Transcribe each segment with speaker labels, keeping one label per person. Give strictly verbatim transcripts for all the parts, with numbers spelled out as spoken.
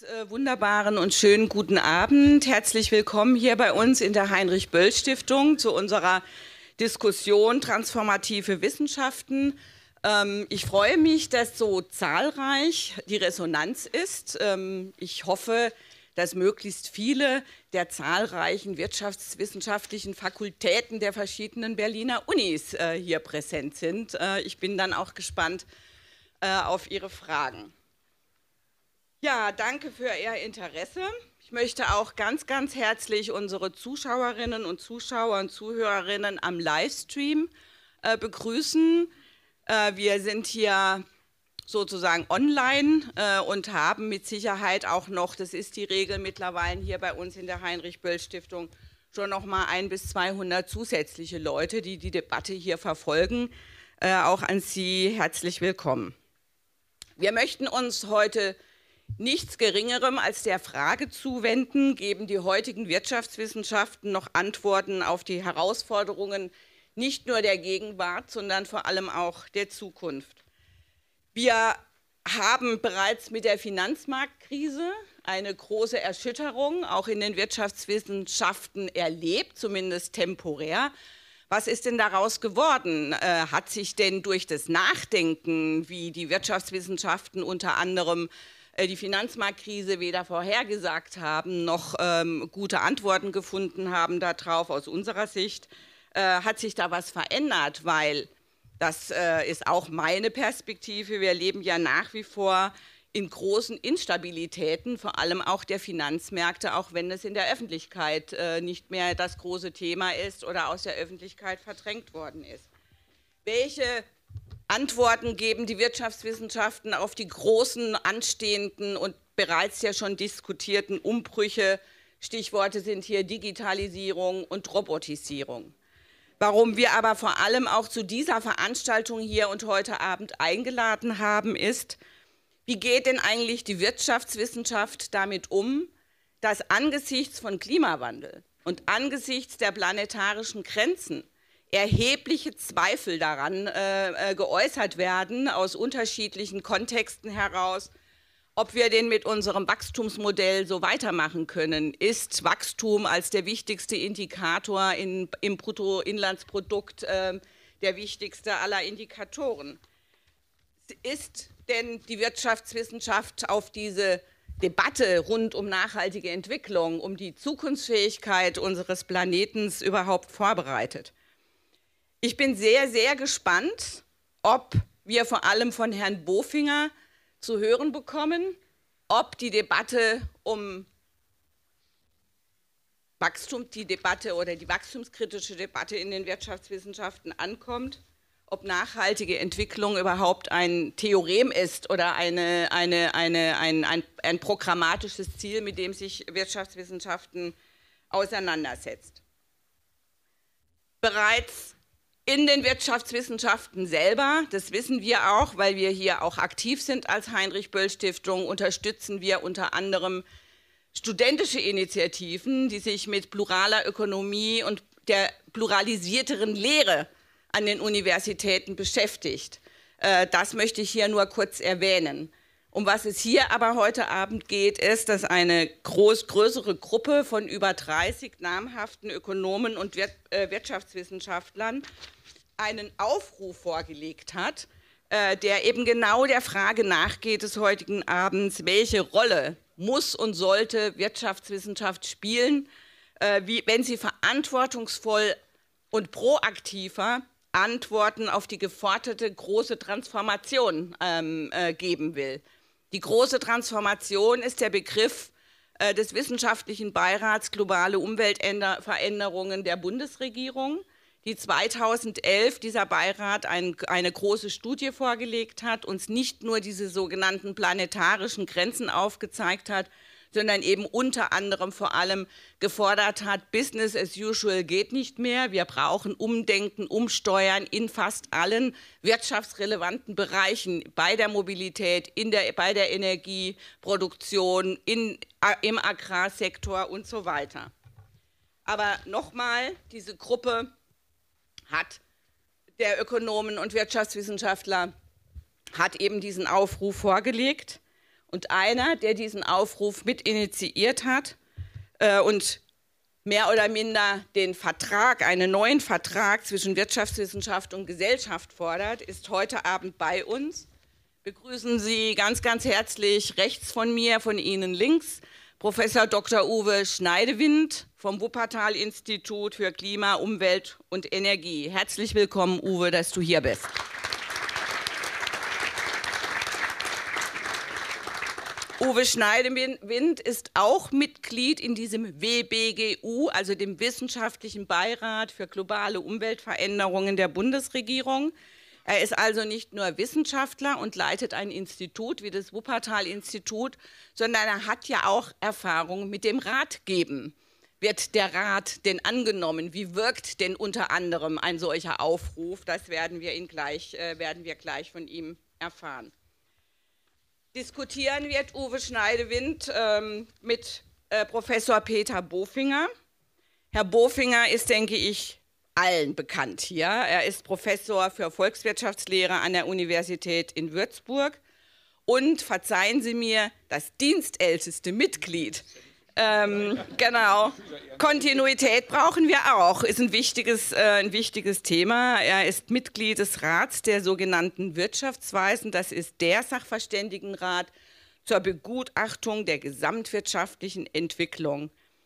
Speaker 1: äh, wunderbaren und schönen guten Abend. Herzlich willkommen hier bei uns in der Heinrich-Böll-Stiftung zu unserer Diskussion Transformative Wissenschaften. Ähm, ich freue mich, dass so zahlreich die Resonanz ist. Ähm, ich hoffe, dass möglichst viele der zahlreichen wirtschaftswissenschaftlichen Fakultäten der verschiedenen Berliner Unis äh, hier präsent sind. Äh, ich bin dann auch gespannt äh, auf Ihre Fragen. Ja, danke für Ihr Interesse. Ich möchte auch ganz, ganz herzlich unsere Zuschauerinnen und Zuschauer und Zuhörerinnen am Livestream äh, begrüßen. Äh, wir sind hier sozusagen online äh, und haben mit Sicherheit auch noch, das ist die Regel mittlerweile hier bei uns in der Heinrich-Böll-Stiftung, schon noch mal ein bis zweihundert zusätzliche Leute, die die Debatte hier verfolgen. Äh, auch an Sie herzlich willkommen. Wir möchten uns heute nichts Geringerem als der Frage zuwenden, geben die heutigen Wirtschaftswissenschaften noch Antworten auf die Herausforderungen nicht nur der Gegenwart, sondern vor allem auch der Zukunft. Wir haben bereits mit der Finanzmarktkrise eine große Erschütterung auch in den Wirtschaftswissenschaften erlebt, zumindest temporär. Was ist denn daraus geworden? Äh, hat sich denn durch das Nachdenken, wie die Wirtschaftswissenschaften unter anderem die Finanzmarktkrise weder vorhergesagt haben, noch ähm, gute Antworten gefunden haben darauf aus unserer Sicht, äh, hat sich da was verändert, weil das äh, ist auch meine Perspektive. Wir leben ja nach wie vor in großen Instabilitäten, vor allem auch der Finanzmärkte, auch wenn es in der Öffentlichkeit äh, nicht mehr das große Thema ist oder aus der Öffentlichkeit verdrängt worden ist. Welche Antworten geben die Wirtschaftswissenschaften auf die großen, anstehenden und bereits ja schon diskutierten Umbrüche? Stichworte sind hier Digitalisierung und Robotisierung. Warum wir aber vor allem auch zu dieser Veranstaltung hier und heute Abend eingeladen haben, ist, wie geht denn eigentlich die Wirtschaftswissenschaft damit um, dass angesichts von Klimawandel und angesichts der planetarischen Grenzen erhebliche Zweifel daran äh, geäußert werden, aus unterschiedlichen Kontexten heraus, ob wir denn mit unserem Wachstumsmodell so weitermachen können. Ist Wachstum als der wichtigste Indikator in, im Bruttoinlandsprodukt äh, der wichtigste aller Indikatoren? Ist denn die Wirtschaftswissenschaft auf diese Debatte rund um nachhaltige Entwicklung, um die Zukunftsfähigkeit unseres Planeten überhaupt vorbereitet? Ich bin sehr, sehr gespannt, ob wir vor allem von Herrn Bofinger zu hören bekommen, ob die Debatte um Wachstum, die Debatte oder die wachstumskritische Debatte in den Wirtschaftswissenschaften ankommt, ob nachhaltige Entwicklung überhaupt ein Theorem ist oder eine, eine, eine, ein, ein, ein programmatisches Ziel, mit dem sich Wirtschaftswissenschaften auseinandersetzt. Bereits in den Wirtschaftswissenschaften selber, das wissen wir auch, weil wir hier auch aktiv sind als Heinrich-Böll-Stiftung, unterstützen wir unter anderem studentische Initiativen, die sich mit pluraler Ökonomie und der pluralisierteren Lehre an den Universitäten beschäftigt. Das möchte ich hier nur kurz erwähnen. Um was es hier aber heute Abend geht, ist, dass eine groß, größere Gruppe von über dreißig namhaften Ökonomen und Wirtschaftswissenschaftlern einen Aufruf vorgelegt hat, der eben genau der Frage nachgeht des heutigen Abends, welche Rolle muss und sollte Wirtschaftswissenschaft spielen, wie, wenn sie verantwortungsvoll und proaktiver Antworten auf die geforderte große Transformation ähm, äh, geben will. Die große Transformation ist der Begriff äh, des Wissenschaftlichen Beirats Globale Umweltveränderungen der Bundesregierung, die zweitausendelf dieser Beirat ein, eine große Studie vorgelegt hat, uns nicht nur diese sogenannten planetarischen Grenzen aufgezeigt hat, sondern eben unter anderem vor allem gefordert hat, Business as usual geht nicht mehr, wir brauchen Umdenken, Umsteuern in fast allen wirtschaftsrelevanten Bereichen, bei der Mobilität, in der, bei der Energieproduktion, in, im Agrarsektor und so weiter. Aber nochmal, diese Gruppe hat der Ökonomen und Wirtschaftswissenschaftler hat eben diesen Aufruf vorgelegt. und einer, der diesen Aufruf mit initiiert hat äh, und mehr oder minder den Vertrag, einen neuen Vertrag zwischen Wirtschaftswissenschaft und Gesellschaft fordert, ist heute Abend bei uns. Begrüßen Sie ganz, ganz herzlich rechts von mir, von Ihnen links, Professor Doktor Uwe Schneidewind vom Wuppertal-Institut für Klima, Umwelt und Energie. Herzlich willkommen, Uwe, dass du hier bist. Uwe Schneidewind ist auch Mitglied in diesem W B G U, also dem Wissenschaftlichen Beirat für globale Umweltveränderungen der Bundesregierung. Er ist also nicht nur Wissenschaftler und leitet ein Institut wie das Wuppertal-Institut, sondern er hat ja auch Erfahrung mit dem Ratgeben. Wird der Rat denn angenommen? Wie wirkt denn unter anderem ein solcher Aufruf? Das werden wir, ihn gleich, äh, werden wir gleich von ihm erfahren. Diskutieren wird Uwe Schneidewind ähm, mit äh, Professor Peter Bofinger. Herr Bofinger ist, denke ich, allen bekannt hier. Er ist Professor für Volkswirtschaftslehre an der Universität in Würzburg und, verzeihen Sie mir, das dienstälteste Mitglied. Ähm, genau, Kontinuität brauchen wir auch, ist ein wichtiges, äh, ein wichtiges Thema. Er ist Mitglied des Rats der sogenannten Wirtschaftsweisen. Das ist der Sachverständigenrat zur Begutachtung der gesamtwirtschaftlichen Entwicklung.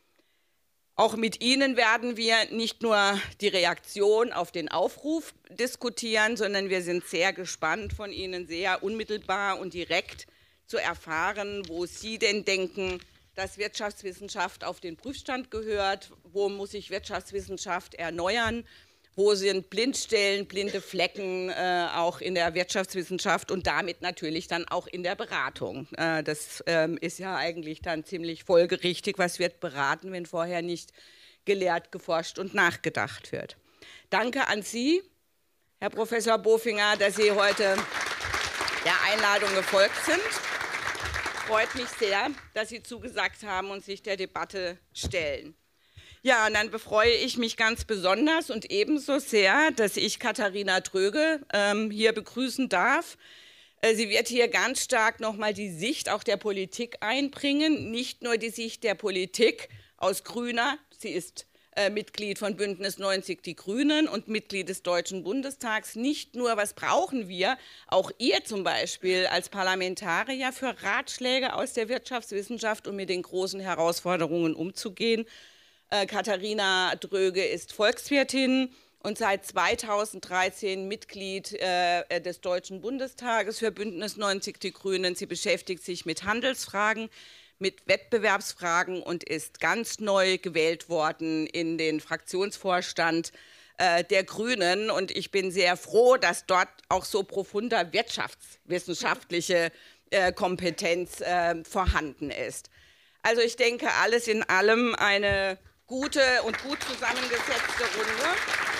Speaker 1: Auch mit Ihnen werden wir nicht nur die Reaktion auf den Aufruf diskutieren, sondern wir sind sehr gespannt, von Ihnen sehr unmittelbar und direkt zu erfahren, wo Sie denn denken, dass Wirtschaftswissenschaft auf den Prüfstand gehört, wo muss sich Wirtschaftswissenschaft erneuern, wo sind Blindstellen, blinde Flecken äh, auch in der Wirtschaftswissenschaft und damit natürlich dann auch in der Beratung. Äh, das ähm, ist ja eigentlich dann ziemlich folgerichtig, was wird beraten, wenn vorher nicht gelehrt, geforscht und nachgedacht wird. Danke an Sie, Herr Professor Bofinger, dass Sie heute der Einladung gefolgt sind. Freut mich sehr, dass Sie zugesagt haben und sich der Debatte stellen. Ja, und dann befreue ich mich ganz besonders und ebenso sehr, dass ich Katharina Dröge ähm, hier begrüßen darf. Äh, sie wird hier ganz stark nochmal die Sicht auch der Politik einbringen, nicht nur die Sicht der Politik aus Grüner, sie ist äh, Mitglied von Bündnis neunzig Die Grünen und Mitglied des Deutschen Bundestags, nicht nur, was brauchen wir, auch ihr zum Beispiel als Parlamentarier für Ratschläge aus der Wirtschaftswissenschaft, um mit den großen Herausforderungen umzugehen. Äh, Katharina Dröge ist Volkswirtin und seit zweitausenddreizehn Mitglied äh, des Deutschen Bundestages für Bündnis neunzig Die Grünen. Sie beschäftigt sich mit Handelsfragen, mit Wettbewerbsfragen und ist ganz neu gewählt worden in den Fraktionsvorstand äh, der Grünen. Und ich bin sehr froh, dass dort auch so profunder wirtschaftswissenschaftliche äh, Kompetenz äh, vorhanden ist. Also ich denke, alles in allem eine gute und gut zusammengesetzte Runde.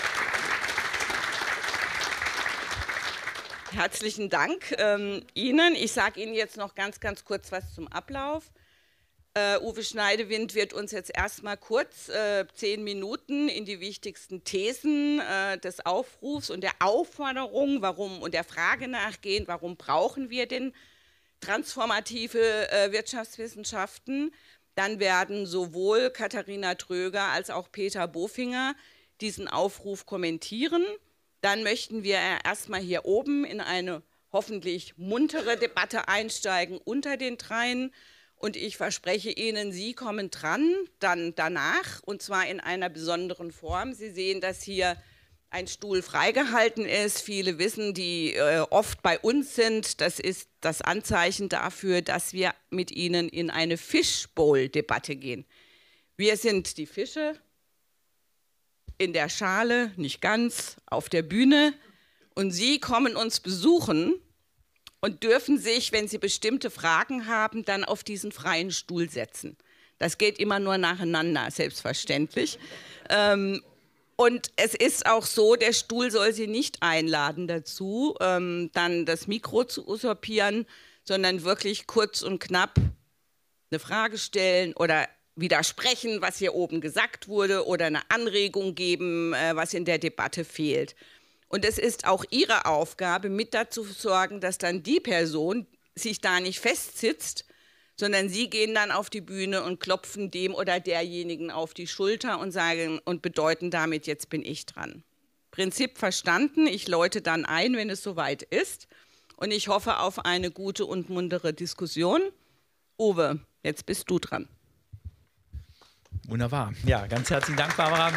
Speaker 1: Herzlichen Dank ähm, Ihnen. Ich sage Ihnen jetzt noch ganz, ganz kurz was zum Ablauf. Uh, Uwe Schneidewind wird uns jetzt erstmal kurz äh, zehn Minuten in die wichtigsten Thesen äh, des Aufrufs und der Aufforderung, warum und der Frage nachgehen, warum brauchen wir denn transformative äh, Wirtschaftswissenschaften. Dann werden sowohl Katharina Dröge als auch Peter Bofinger diesen Aufruf kommentieren. Dann möchten wir erstmal hier oben in eine hoffentlich muntere Debatte einsteigen unter den dreien. Und ich verspreche Ihnen, Sie kommen dran, dann danach, und zwar in einer besonderen Form. Sie sehen, dass hier ein Stuhl freigehalten ist. Viele wissen, die äh, oft bei uns sind, das ist das Anzeichen dafür, dass wir mit Ihnen in eine Fishbowl-Debatte gehen. Wir sind die Fische in der Schale, nicht ganz, auf der Bühne, und Sie kommen uns besuchen und dürfen sich, wenn Sie bestimmte Fragen haben, dann auf diesen freien Stuhl setzen. Das geht immer nur nacheinander, selbstverständlich. Ähm, und es ist auch so, der Stuhl soll Sie nicht einladen dazu, ähm, dann das Mikro zu usurpieren, sondern wirklich kurz und knapp eine Frage stellen oder widersprechen, was hier oben gesagt wurde, oder eine Anregung geben, äh, was in der Debatte fehlt. Und es ist auch Ihre Aufgabe, mit dazu zu sorgen, dass dann die Person, sich da nicht festsitzt, sondern Sie gehen dann auf die Bühne und klopfen dem oder derjenigen auf die Schulter und sagen und bedeuten damit, jetzt bin ich dran. Prinzip verstanden, ich läute dann ein, wenn es soweit ist, und ich hoffe auf eine gute und muntere Diskussion. Uwe, jetzt bist du dran.
Speaker 2: Wunderbar. Ja, ganz herzlichen Dank, Barbara.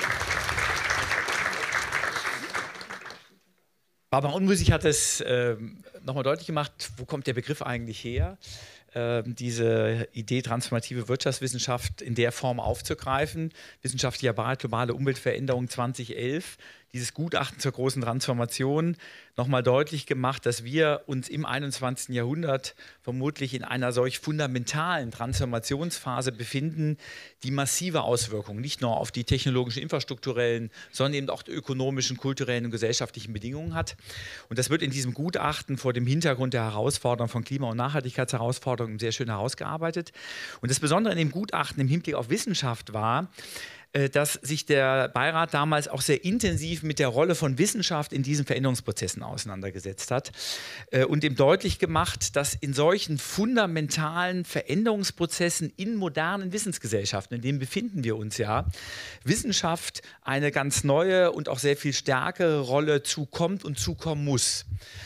Speaker 2: Barbara Unmusig hat es äh, nochmal deutlich gemacht, wo kommt der Begriff eigentlich her? Äh, diese Idee, transformative Wirtschaftswissenschaft in der Form aufzugreifen. Wissenschaftlicher Beirat Globale Umweltveränderung zweitausendelf. Dieses Gutachten zur großen Transformation nochmal deutlich gemacht, dass wir uns im einundzwanzigsten Jahrhundert vermutlich in einer solch fundamentalen Transformationsphase befinden, die massive Auswirkungen nicht nur auf die technologischen, infrastrukturellen, sondern eben auch die ökonomischen, kulturellen und gesellschaftlichen Bedingungen hat. Und das wird in diesem Gutachten vor dem Hintergrund der Herausforderungen von Klima- und Nachhaltigkeitsherausforderungen sehr schön herausgearbeitet. Und das Besondere in dem Gutachten im Hinblick auf Wissenschaft war, dass sich der Beirat damals auch sehr intensiv mit der Rolle von Wissenschaft in diesen Veränderungsprozessen auseinandergesetzt hat und ihm deutlich gemacht, dass in solchen fundamentalen Veränderungsprozessen in modernen Wissensgesellschaften, in denen befinden wir uns ja, Wissenschaft eine ganz neue und auch sehr viel stärkere Rolle zukommt und zukommen muss.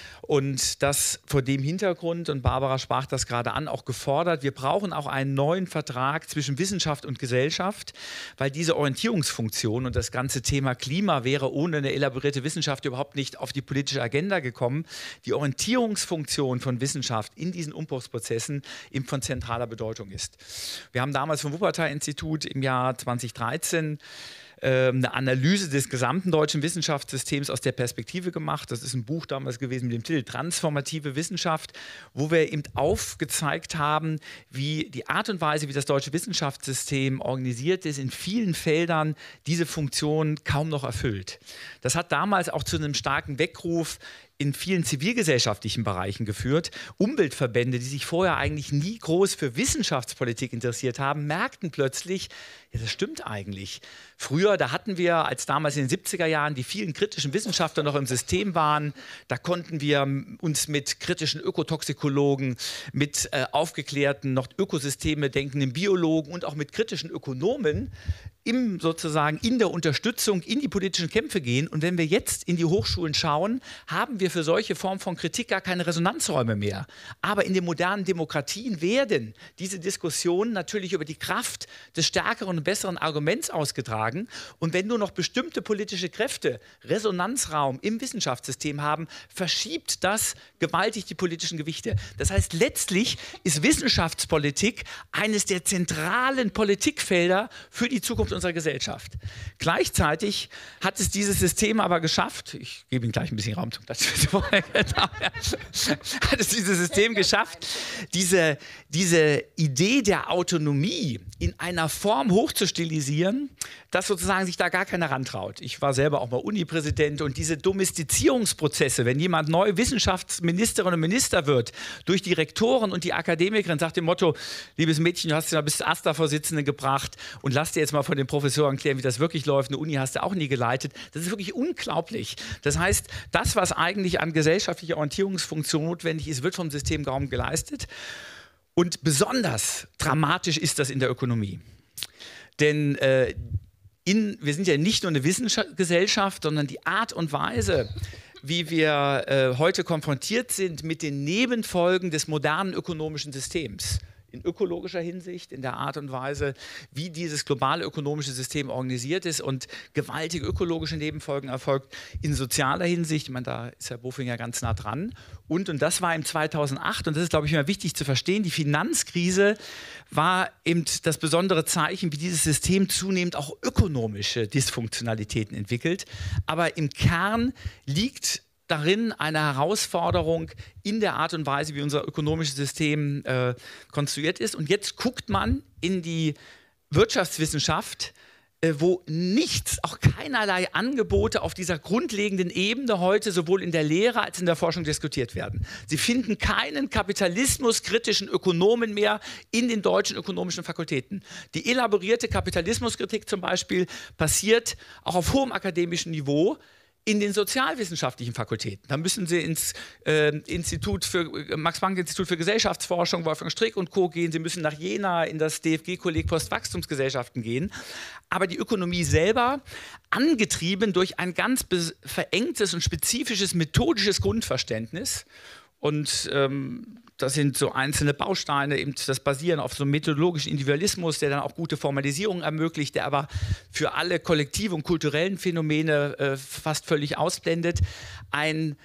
Speaker 2: Und das vor dem Hintergrund, und Barbara sprach das gerade an, auch gefordert, wir brauchen auch einen neuen Vertrag zwischen Wissenschaft und Gesellschaft, weil diese Orientierungsfunktion und das ganze Thema Klima wäre ohne eine elaborierte Wissenschaft überhaupt nicht auf die politische Agenda gekommen. Die Orientierungsfunktion von Wissenschaft in diesen Umbruchsprozessen eben von zentraler Bedeutung ist. Wir haben damals vom Wuppertal-Institut im Jahr zweitausenddreizehn eine Analyse des gesamten deutschen Wissenschaftssystems aus der Perspektive gemacht. Das ist ein Buch damals gewesen mit dem Titel Transformative Wissenschaft, wo wir eben aufgezeigt haben, wie die Art und Weise, wie das deutsche Wissenschaftssystem organisiert ist, in vielen Feldern diese Funktion kaum noch erfüllt. Das hat damals auch zu einem starken Weckruf in vielen zivilgesellschaftlichen Bereichen geführt. Umweltverbände, die sich vorher eigentlich nie groß für Wissenschaftspolitik interessiert haben, merkten plötzlich, ja, das stimmt eigentlich. Früher, da hatten wir, als damals in den siebziger Jahren die vielen kritischen Wissenschaftler noch im System waren, da konnten wir uns mit kritischen Ökotoxikologen, mit äh, aufgeklärten, noch Ökosysteme denkenden Biologen und auch mit kritischen Ökonomen im, sozusagen in der Unterstützung in die politischen Kämpfe gehen. Und wenn wir jetzt in die Hochschulen schauen, haben wir für solche Formen von Kritik gar keine Resonanzräume mehr. Aber in den modernen Demokratien werden diese Diskussionen natürlich über die Kraft des stärkeren und besseren Arguments ausgetragen. Und wenn nur noch bestimmte politische Kräfte Resonanzraum im Wissenschaftssystem haben, verschiebt das gewaltig die politischen Gewichte. Das heißt, letztlich ist Wissenschaftspolitik eines der zentralen Politikfelder für die Zukunft unserer Gesellschaft. Gleichzeitig hat es dieses System aber geschafft, ich gebe Ihnen gleich ein bisschen Raum zum Platz, hat es dieses System geschafft, diese, diese Idee der Autonomie in einer Form hochzustilisieren, dass sozusagen sich da gar keiner rantraut. Ich war selber auch mal Uni-Präsident und diese Domestizierungsprozesse, wenn jemand neu Wissenschaftsministerin und Minister wird, durch die Rektoren und die Akademikerin sagt dem Motto, liebes Mädchen, du hast ja bis AStA-Vorsitzende gebracht und lass dir jetzt mal von den Professoren klären, wie das wirklich läuft. Eine Uni hast du auch nie geleitet. Das ist wirklich unglaublich. Das heißt, das, was eigentlich an gesellschaftlicher Orientierungsfunktion notwendig ist, wird vom System kaum geleistet. Und besonders dramatisch ist das in der Ökonomie. Denn äh, in, wir sind ja nicht nur eine Wissensgesellschaft, sondern die Art und Weise, wie wir äh, heute konfrontiert sind mit den Nebenfolgen des modernen ökonomischen Systems, in ökologischer Hinsicht, in der Art und Weise, wie dieses globale ökonomische System organisiert ist und gewaltige ökologische Nebenfolgen erfolgt, in sozialer Hinsicht, ich meine, da ist Herr Bofinger ganz nah dran. Und, und das war im zweitausendacht, und das ist, glaube ich, immer wichtig zu verstehen, die Finanzkrise war eben das besondere Zeichen, wie dieses System zunehmend auch ökonomische Dysfunktionalitäten entwickelt. Aber im Kern liegt darin eine Herausforderung in der Art und Weise, wie unser ökonomisches System äh, konstruiert ist. Und jetzt guckt man in die Wirtschaftswissenschaft, äh, wo nichts, auch keinerlei Angebote auf dieser grundlegenden Ebene heute sowohl in der Lehre als in der Forschung diskutiert werden. Sie finden keinen kapitalismuskritischen Ökonomen mehr in den deutschen ökonomischen Fakultäten. Die elaborierte Kapitalismuskritik zum Beispiel passiert auch auf hohem akademischen Niveau in den sozialwissenschaftlichen Fakultäten. Da müssen Sie ins äh, Institut für, Max-Planck-Institut für Gesellschaftsforschung, Wolfgang Strick und Co. gehen. Sie müssen nach Jena in das D F G-Kolleg Postwachstumsgesellschaften gehen. Aber die Ökonomie selber, angetrieben durch ein ganz verengtes und spezifisches methodisches Grundverständnis. Und ähm, das sind so einzelne Bausteine, eben das Basieren auf so einem methodologischen Individualismus, der dann auch gute Formalisierung ermöglicht, der aber für alle kollektiven und kulturellen Phänomene äh, fast völlig ausblendet. Ein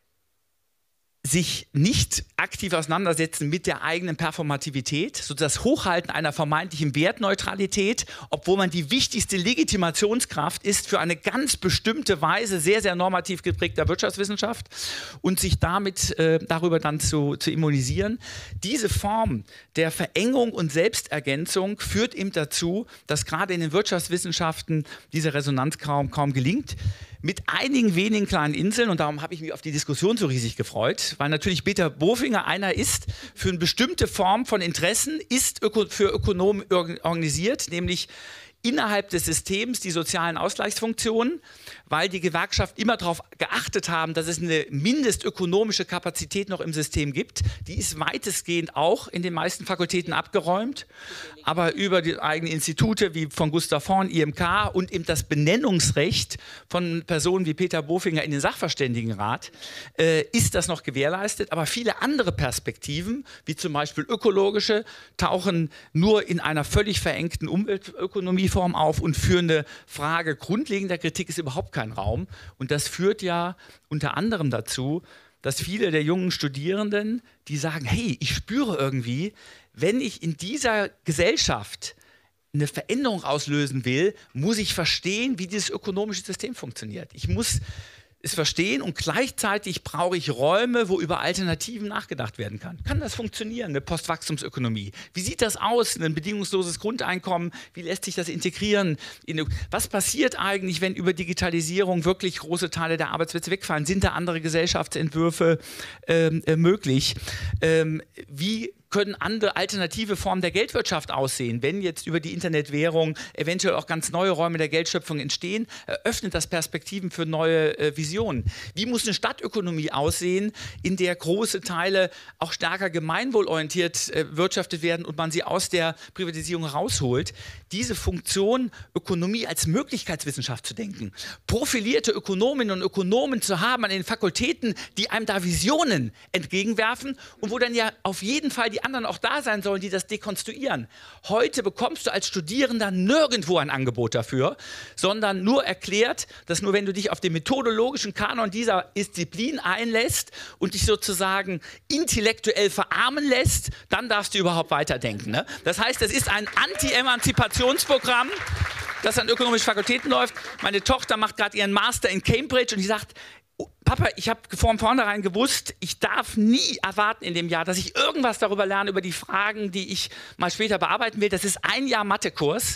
Speaker 2: sich nicht aktiv auseinandersetzen mit der eigenen Performativität, so das Hochhalten einer vermeintlichen Wertneutralität, obwohl man die wichtigste Legitimationskraft ist für eine ganz bestimmte Weise sehr, sehr normativ geprägter Wirtschaftswissenschaft und sich damit äh, darüber dann zu, zu immunisieren. Diese Form der Verengung und Selbstergänzung führt eben dazu, dass gerade in den Wirtschaftswissenschaften diese Resonanz kaum, kaum gelingt. Mit einigen wenigen kleinen Inseln, und darum habe ich mich auf die Diskussion so riesig gefreut, weil natürlich Peter Bofinger einer ist, für eine bestimmte Form von Interessen ist öko für Ökonomen organisiert, nämlich innerhalb des Systems die sozialen Ausgleichsfunktionen, weil die Gewerkschaften immer darauf geachtet haben, dass es eine mindestökonomische Kapazität noch im System gibt. Die ist weitestgehend auch in den meisten Fakultäten abgeräumt, aber über die eigenen Institute wie von Gustav Horn, I M K und eben das Benennungsrecht von Personen wie Peter Bofinger in den Sachverständigenrat äh, ist das noch gewährleistet. Aber viele andere Perspektiven, wie zum Beispiel ökologische, tauchen nur in einer völlig verengten Umweltökonomieform auf und für eine Frage grundlegender Kritik ist überhaupt kein Raum. Und das führt ja unter anderem dazu, dass viele der jungen Studierenden, die sagen, hey, ich spüre irgendwie, wenn ich in dieser Gesellschaft eine Veränderung auslösen will, muss ich verstehen, wie dieses ökonomische System funktioniert. Ich muss es verstehen und gleichzeitig brauche ich Räume, wo über Alternativen nachgedacht werden kann. Kann das funktionieren, eine Postwachstumsökonomie? Wie sieht das aus, ein bedingungsloses Grundeinkommen? Wie lässt sich das integrieren? In, was passiert eigentlich, wenn über Digitalisierung wirklich große Teile der Arbeitsplätze wegfallen? Sind da andere Gesellschaftsentwürfe ähm, äh, möglich? Ähm, wie können andere alternative Formen der Geldwirtschaft aussehen? Wenn jetzt über die Internetwährung eventuell auch ganz neue Räume der Geldschöpfung entstehen, eröffnet das Perspektiven für neue äh, Visionen. Wie muss eine Stadtökonomie aussehen, in der große Teile auch stärker gemeinwohlorientiert äh, wirtschaftet werden und man sie aus der Privatisierung rausholt? Diese Funktion, Ökonomie als Möglichkeitswissenschaft zu denken, profilierte Ökonominnen und Ökonomen zu haben an den Fakultäten, die einem da Visionen entgegenwerfen und wo dann ja auf jeden Fall die anderen auch da sein sollen, die das dekonstruieren. Heute bekommst du als Studierender nirgendwo ein Angebot dafür, sondern nur erklärt, dass nur wenn du dich auf den methodologischen Kanon dieser Disziplin einlässt und dich sozusagen intellektuell verarmen lässt, dann darfst du überhaupt weiterdenken. Ne? Das heißt, es ist ein Anti-Emanzipationsprogramm, das an ökonomischen Fakultäten läuft. Meine Tochter macht gerade ihren Master in Cambridge und die sagt, Papa, ich habe von vornherein gewusst, ich darf nie erwarten in dem Jahr, dass ich irgendwas darüber lerne, über die Fragen, die ich mal später bearbeiten will. Das ist ein Jahr Mathekurs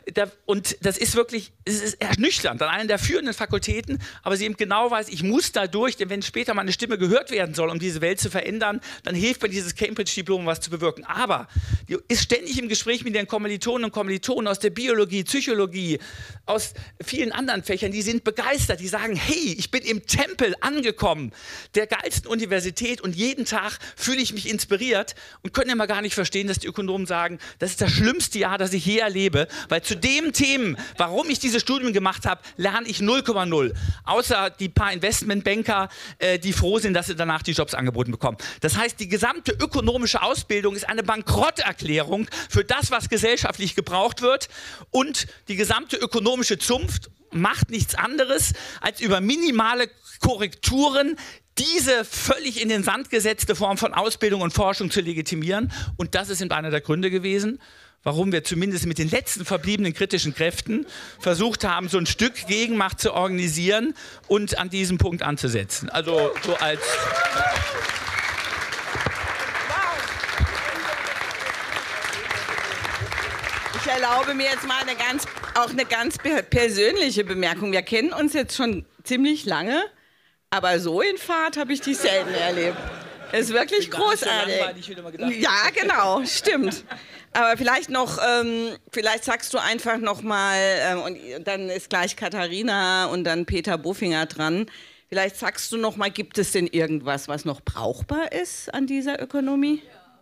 Speaker 2: und das ist wirklich, es ist ernüchternd an einer der führenden Fakultäten, aber sie eben genau weiß, ich muss da durch, denn wenn später meine Stimme gehört werden soll, um diese Welt zu verändern, dann hilft mir dieses Cambridge-Diplom, was zu bewirken. Aber die ist ständig im Gespräch mit den Kommilitonen und Kommilitonen aus der Biologie, Psychologie, aus vielen anderen Fächern, die sind begeistert, die sagen, hey, ich bin im Tempel angekommen, der geilsten Universität und jeden Tag fühle ich mich inspiriert und können immer gar nicht verstehen, dass die Ökonomen sagen, das ist das schlimmste Jahr, das ich je erlebe, weil zu den Themen, warum ich diese Studien gemacht habe, lerne ich null Komma null. Außer die paar Investmentbanker, äh, die froh sind, dass sie danach die Jobs angeboten bekommen. Das heißt, die gesamte ökonomische Ausbildung ist eine Bankrotterklärung für das, was gesellschaftlich gebraucht wird und die gesamte ökonomische Zunft macht nichts anderes, als über minimale Korrekturen diese völlig in den Sand gesetzte Form von Ausbildung und Forschung zu legitimieren. Und das ist eben einer der Gründe gewesen, warum wir zumindest mit den letzten verbliebenen kritischen Kräften versucht haben, so ein Stück Gegenmacht zu organisieren und an diesem Punkt anzusetzen. Also so als...
Speaker 1: Ich erlaube mir jetzt mal eine ganz, auch eine ganz persönliche Bemerkung. Wir kennen uns jetzt schon ziemlich lange, aber so in Fahrt habe ich dich selten erlebt. Ist wirklich großartig. Ja, genau, stimmt. Aber vielleicht noch, ähm, vielleicht sagst du einfach noch mal, ähm, und dann ist gleich Katharina und dann Peter Bofinger dran. Vielleicht sagst du noch mal, gibt es denn irgendwas, was noch brauchbar ist an dieser Ökonomie?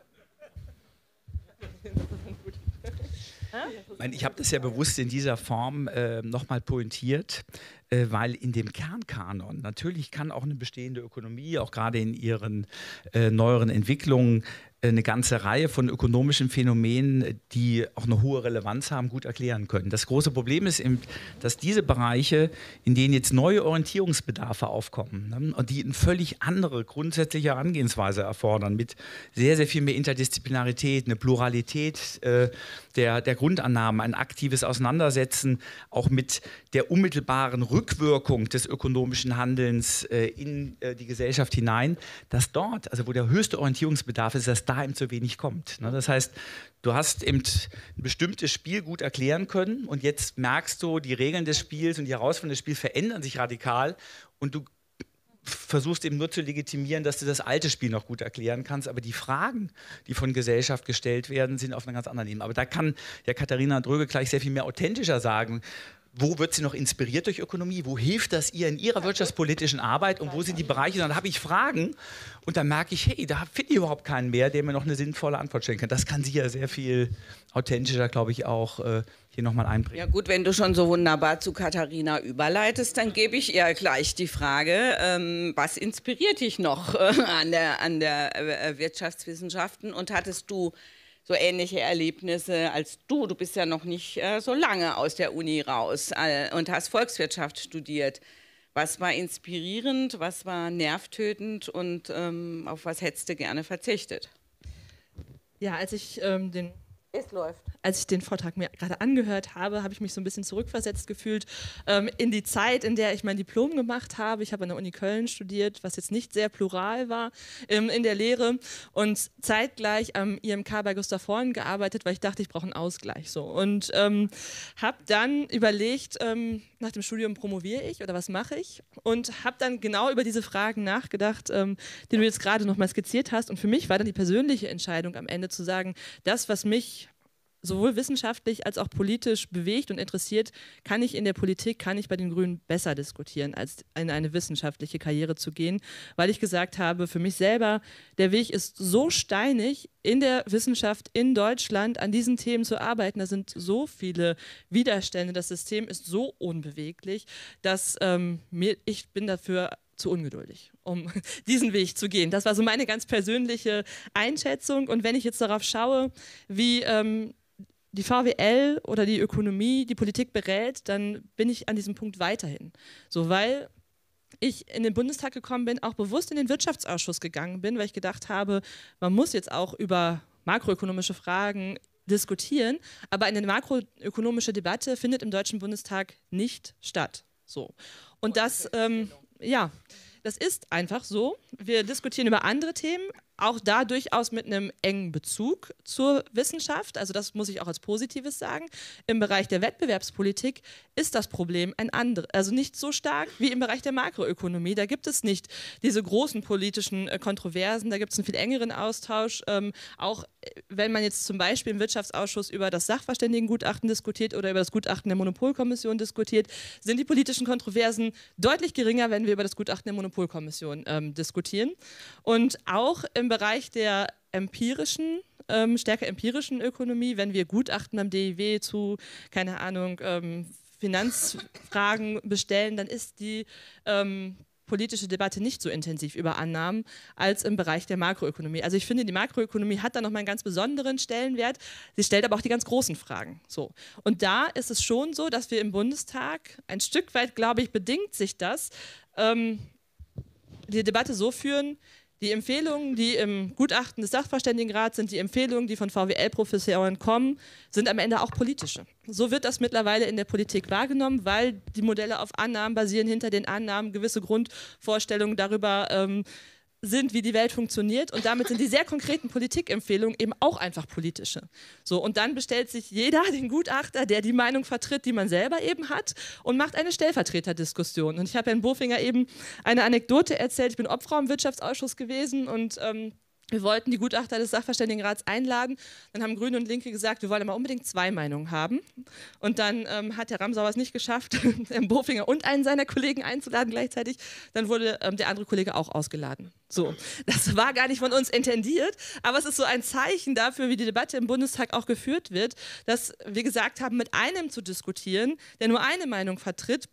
Speaker 2: Ich habe das ja bewusst in dieser Form äh, nochmal pointiert, äh, weil in dem Kernkanon natürlich kann auch eine bestehende Ökonomie, auch gerade in ihren äh, neueren Entwicklungen, eine ganze Reihe von ökonomischen Phänomenen, die auch eine hohe Relevanz haben, gut erklären können. Das große Problem ist eben, dass diese Bereiche, in denen jetzt neue Orientierungsbedarfe aufkommen, ne, und die eine völlig andere grundsätzliche Herangehensweise erfordern, mit sehr, sehr viel mehr Interdisziplinarität, eine Pluralität äh, der, der Grundannahmen, ein aktives Auseinandersetzen auch mit der unmittelbaren Rückwirkung des ökonomischen Handelns äh, in äh, die Gesellschaft hinein, dass dort, also wo der höchste Orientierungsbedarf ist, dass da eben zu wenig kommt. Ne? Das heißt, du hast eben ein bestimmtes Spiel gut erklären können und jetzt merkst du, die Regeln des Spiels und die Herausforderungen des Spiels verändern sich radikal und du versuchst eben nur zu legitimieren, dass du das alte Spiel noch gut erklären kannst, aber die Fragen, die von Gesellschaft gestellt werden, sind auf einer ganz anderen Ebene. Aber da kann ja Katharina Dröge gleich sehr viel mehr authentischer sagen, wo wird sie noch inspiriert durch Ökonomie? Wo hilft das ihr in ihrer wirtschaftspolitischen Arbeit? Und wo sind die Bereiche? Dann habe ich Fragen und dann merke ich, hey, da finde ich überhaupt keinen mehr, der mir noch eine sinnvolle Antwort stellen kann. Das kann sie ja sehr viel authentischer, glaube ich, auch äh, hier nochmal einbringen.
Speaker 1: Ja gut, wenn du schon so wunderbar zu Katharina überleitest, dann gebe ich ihr gleich die Frage, ähm, was inspiriert dich noch äh, an der, an der äh, Wirtschaftswissenschaften und hattest du so ähnliche Erlebnisse als du. Du bist ja noch nicht äh, so lange aus der Uni raus äh, und hast Volkswirtschaft studiert. Was war inspirierend, was war nervtötend und ähm, auf was hättest du gerne verzichtet?
Speaker 3: Ja, als ich ähm, den...
Speaker 1: Es läuft.
Speaker 3: Als ich den Vortrag mir gerade angehört habe, habe ich mich so ein bisschen zurückversetzt gefühlt ähm, in die Zeit, in der ich mein Diplom gemacht habe. Ich habe an der Uni Köln studiert, was jetzt nicht sehr plural war ähm, in der Lehre und zeitgleich am I M K bei Gustav Horn gearbeitet, weil ich dachte, ich brauche einen Ausgleich. So. Und ähm, habe dann überlegt, ähm, nach dem Studium promoviere ich oder was mache ich? Und habe dann genau über diese Fragen nachgedacht, ähm, die du jetzt gerade noch mal skizziert hast. Und für mich war dann die persönliche Entscheidung am Ende zu sagen, das, was mich sowohl wissenschaftlich als auch politisch bewegt und interessiert, kann ich in der Politik, kann ich bei den Grünen besser diskutieren, als in eine wissenschaftliche Karriere zu gehen, weil ich gesagt habe, für mich selber, der Weg ist so steinig, in der Wissenschaft in Deutschland an diesen Themen zu arbeiten. Da sind so viele Widerstände, das System ist so unbeweglich, dass ähm, mir, ich bin dafür zu ungeduldig, um diesen Weg zu gehen. Das war so meine ganz persönliche Einschätzung. Und wenn ich jetzt darauf schaue, wie ähm, die V W L oder die Ökonomie die Politik berät, dann bin ich an diesem Punkt weiterhin. So, weil ich in den Bundestag gekommen bin, auch bewusst in den Wirtschaftsausschuss gegangen bin, weil ich gedacht habe, man muss jetzt auch über makroökonomische Fragen diskutieren, aber eine makroökonomische Debatte findet im Deutschen Bundestag nicht statt. So. Und das, ähm, ja, das ist einfach so. Wir diskutieren über andere Themen, auch da durchaus mit einem engen Bezug zur Wissenschaft. Also das muss ich auch als Positives sagen. Im Bereich der Wettbewerbspolitik ist das Problem ein anderes, also nicht so stark wie im Bereich der Makroökonomie. Da gibt es nicht diese großen politischen äh, Kontroversen, da gibt es einen viel engeren Austausch. Ähm, auch wenn man jetzt zum Beispiel im Wirtschaftsausschuss über das Sachverständigengutachten diskutiert oder über das Gutachten der Monopolkommission diskutiert, sind die politischen Kontroversen deutlich geringer, wenn wir über das Gutachten der Monopolkommission ähm, diskutieren. Und auch im Bereich der empirischen, ähm, stärker empirischen Ökonomie, wenn wir Gutachten am D I W zu, keine Ahnung, ähm, Finanzfragen bestellen, dann ist die ähm, politische Debatte nicht so intensiv über Annahmen als im Bereich der Makroökonomie. Also ich finde, die Makroökonomie hat da nochmal einen ganz besonderen Stellenwert. Sie stellt aber auch die ganz großen Fragen. So. Und da ist es schon so, dass wir im Bundestag, ein Stück weit, glaube ich, bedingt sich das, ähm, die Debatte so führen, die Empfehlungen, die im Gutachten des Sachverständigenrats sind, die Empfehlungen, die von V W L-Professoren kommen, sind am Ende auch politische. So wird das mittlerweile in der Politik wahrgenommen, weil die Modelle auf Annahmen basieren, hinter den Annahmen gewisse Grundvorstellungen darüber ähm, sind, wie die Welt funktioniert und damit sind die sehr konkreten Politikempfehlungen eben auch einfach politische. So, und dann bestellt sich jeder den Gutachter, der die Meinung vertritt, die man selber eben hat und macht eine Stellvertreterdiskussion. Und ich habe Herrn Bofinger eben eine Anekdote erzählt, ich bin Obfrau im Wirtschaftsausschuss gewesen und ähm, wir wollten die Gutachter des Sachverständigenrats einladen. Dann haben Grüne und Linke gesagt, wir wollen aber unbedingt zwei Meinungen haben. Und dann ähm, hat Herr Ramsauer es nicht geschafft, Herrn Bofinger und einen seiner Kollegen einzuladen gleichzeitig. Dann wurde ähm, der andere Kollege auch ausgeladen. So, das war gar nicht von uns intendiert, aber es ist so ein Zeichen dafür, wie die Debatte im Bundestag auch geführt wird, dass wir gesagt haben, mit einem zu diskutieren, der nur eine Meinung vertritt,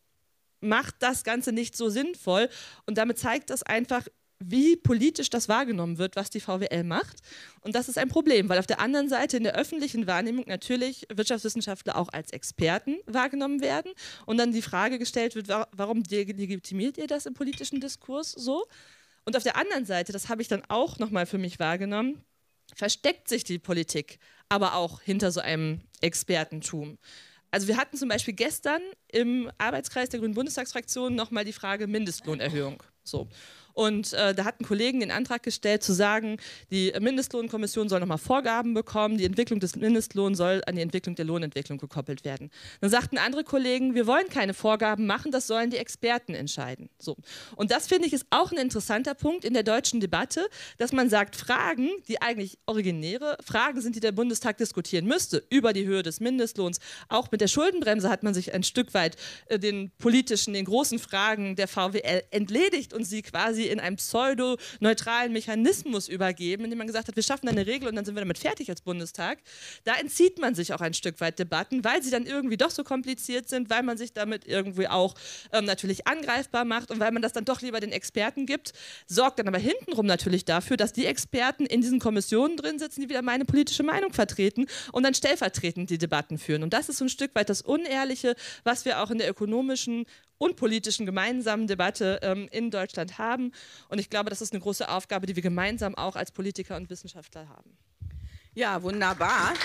Speaker 3: macht das Ganze nicht so sinnvoll. Und damit zeigt das einfach, wie politisch das wahrgenommen wird, was die V W L macht. Und das ist ein Problem, weil auf der anderen Seite in der öffentlichen Wahrnehmung natürlich Wirtschaftswissenschaftler auch als Experten wahrgenommen werden und dann die Frage gestellt wird, warum legitimiert ihr das im politischen Diskurs so? Und auf der anderen Seite, das habe ich dann auch nochmal für mich wahrgenommen, versteckt sich die Politik aber auch hinter so einem Expertentum. Also wir hatten zum Beispiel gestern im Arbeitskreis der Grünen Bundestagsfraktion nochmal die Frage Mindestlohnerhöhung. So. Und äh, da hat ein Kollegen den Antrag gestellt, zu sagen, die Mindestlohnkommission soll nochmal Vorgaben bekommen, die Entwicklung des Mindestlohns soll an die Entwicklung der Lohnentwicklung gekoppelt werden. Dann sagten andere Kollegen, wir wollen keine Vorgaben machen, das sollen die Experten entscheiden. So. Und das, finde ich, ist auch ein interessanter Punkt in der deutschen Debatte, dass man sagt, Fragen, die eigentlich originäre Fragen sind, die der Bundestag diskutieren müsste, über die Höhe des Mindestlohns, auch mit der Schuldenbremse hat man sich ein Stück weit äh, den politischen, den großen Fragen der V W L entledigt und sie quasi in einem pseudo-neutralen Mechanismus übergeben, indem man gesagt hat, wir schaffen eine Regel und dann sind wir damit fertig als Bundestag. Da entzieht man sich auch ein Stück weit Debatten, weil sie dann irgendwie doch so kompliziert sind, weil man sich damit irgendwie auch ähm, natürlich angreifbar macht und weil man das dann doch lieber den Experten gibt, sorgt dann aber hintenrum natürlich dafür, dass die Experten in diesen Kommissionen drin sitzen, die wieder meine politische Meinung vertreten und dann stellvertretend die Debatten führen. Und das ist so ein Stück weit das Unehrliche, was wir auch in der ökonomischen und politischen gemeinsamen Debatte ähm, in Deutschland haben. Und ich glaube, das ist eine große Aufgabe, die wir gemeinsam auch als Politiker und Wissenschaftler haben.
Speaker 1: Ja, wunderbar.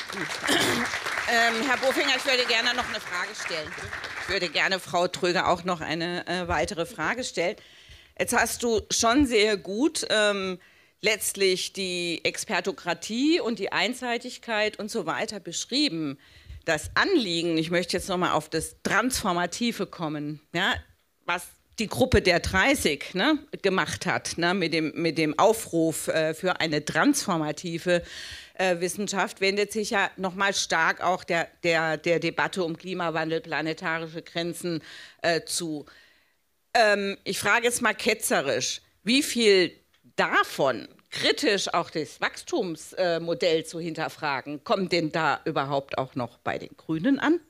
Speaker 1: ähm, Herr Bofinger, ich würde gerne noch eine Frage stellen. Ich würde gerne Frau Tröger auch noch eine äh, weitere Frage stellen. Jetzt hast du schon sehr gut ähm, letztlich die Expertokratie und die Einseitigkeit und so weiter beschrieben. Das Anliegen, ich möchte jetzt nochmal auf das Transformative kommen, ja, was die Gruppe der dreißig ne, gemacht hat, ne, mit, dem, mit dem Aufruf äh, für eine transformative äh, Wissenschaft, wendet sich ja nochmal stark auch der, der, der Debatte um Klimawandel, planetarische Grenzen äh, zu. Ähm, ich frage jetzt mal ketzerisch, wie viel davon kritisch auch das Wachstumsmodell äh, zu hinterfragen, kommt denn da überhaupt auch noch bei den Grünen an?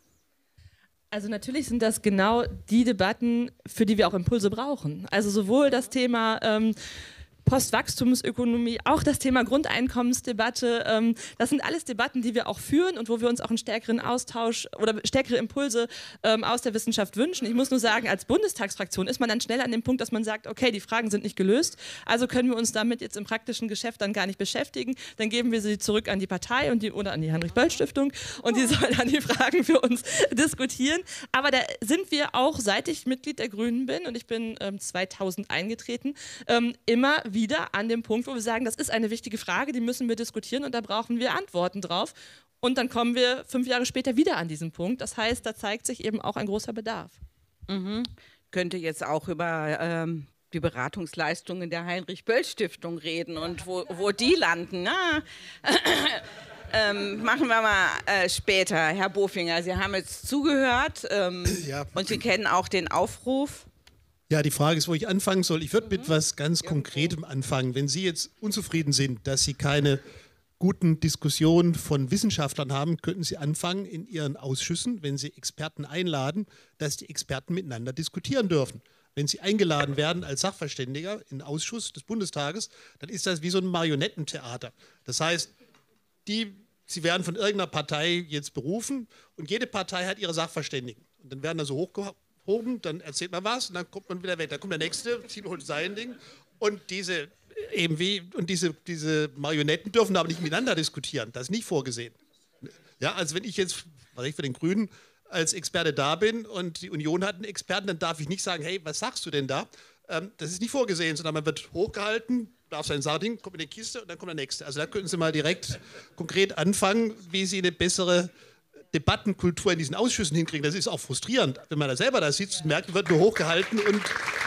Speaker 3: Also natürlich sind das genau die Debatten, für die wir auch Impulse brauchen. Also sowohl das Thema ähm, Postwachstumsökonomie, auch das Thema Grundeinkommensdebatte, ähm, das sind alles Debatten, die wir auch führen und wo wir uns auch einen stärkeren Austausch oder stärkere Impulse ähm, aus der Wissenschaft wünschen. Ich muss nur sagen, als Bundestagsfraktion ist man dann schnell an dem Punkt, dass man sagt, okay, die Fragen sind nicht gelöst, also können wir uns damit jetzt im praktischen Geschäft dann gar nicht beschäftigen, dann geben wir sie zurück an die Partei und die, oder an die Heinrich-Böll-Stiftung und die sollen dann die Fragen für uns diskutieren. Aber da sind wir auch, seit ich Mitglied der Grünen bin und ich bin ähm, zweitausend eingetreten, ähm, immer wieder wieder an dem Punkt, wo wir sagen, das ist eine wichtige Frage, die müssen wir diskutieren und da brauchen wir Antworten drauf. Und dann kommen wir fünf Jahre später wieder an diesen Punkt. Das heißt, da zeigt sich eben auch ein großer Bedarf.
Speaker 1: Mhm. Könnte jetzt auch über ähm, die Beratungsleistungen der Heinrich-Böll-Stiftung reden und wo, wo die landen. Na? ähm, machen wir mal äh, später. Herr Bofinger, Sie haben jetzt zugehört ähm, ja. und Sie kennen auch den Aufruf.
Speaker 4: Ja, die Frage ist, wo ich anfangen soll. Ich würde mit etwas ganz Konkretem anfangen. Wenn Sie jetzt unzufrieden sind, dass Sie keine guten Diskussionen von Wissenschaftlern haben, könnten Sie anfangen in Ihren Ausschüssen, wenn Sie Experten einladen, dass die Experten miteinander diskutieren dürfen. Wenn Sie eingeladen werden als Sachverständiger in den Ausschuss des Bundestages, dann ist das wie so ein Marionettentheater. Das heißt, die, Sie werden von irgendeiner Partei jetzt berufen und jede Partei hat ihre Sachverständigen. Und dann werden da so hochgehoben. Oben, dann erzählt man was und dann kommt man wieder weg. Dann kommt der Nächste, zieht holt sein Ding. Und diese, eben wie, und diese, diese Marionetten dürfen aber nicht miteinander diskutieren. Das ist nicht vorgesehen. Ja, also wenn ich jetzt, was ich für den Grünen, als Experte da bin und die Union hat einen Experten, dann darf ich nicht sagen, hey, was sagst du denn da? Ähm, das ist nicht vorgesehen, sondern man wird hochgehalten, darf sein Sarding, kommt in die Kiste und dann kommt der nächste. Also da könnten Sie mal direkt konkret anfangen, wie Sie eine bessere Debattenkultur in diesen Ausschüssen hinkriegen. Das ist auch frustrierend, wenn man da selber da sitzt und merkt, wird nur hochgehalten und,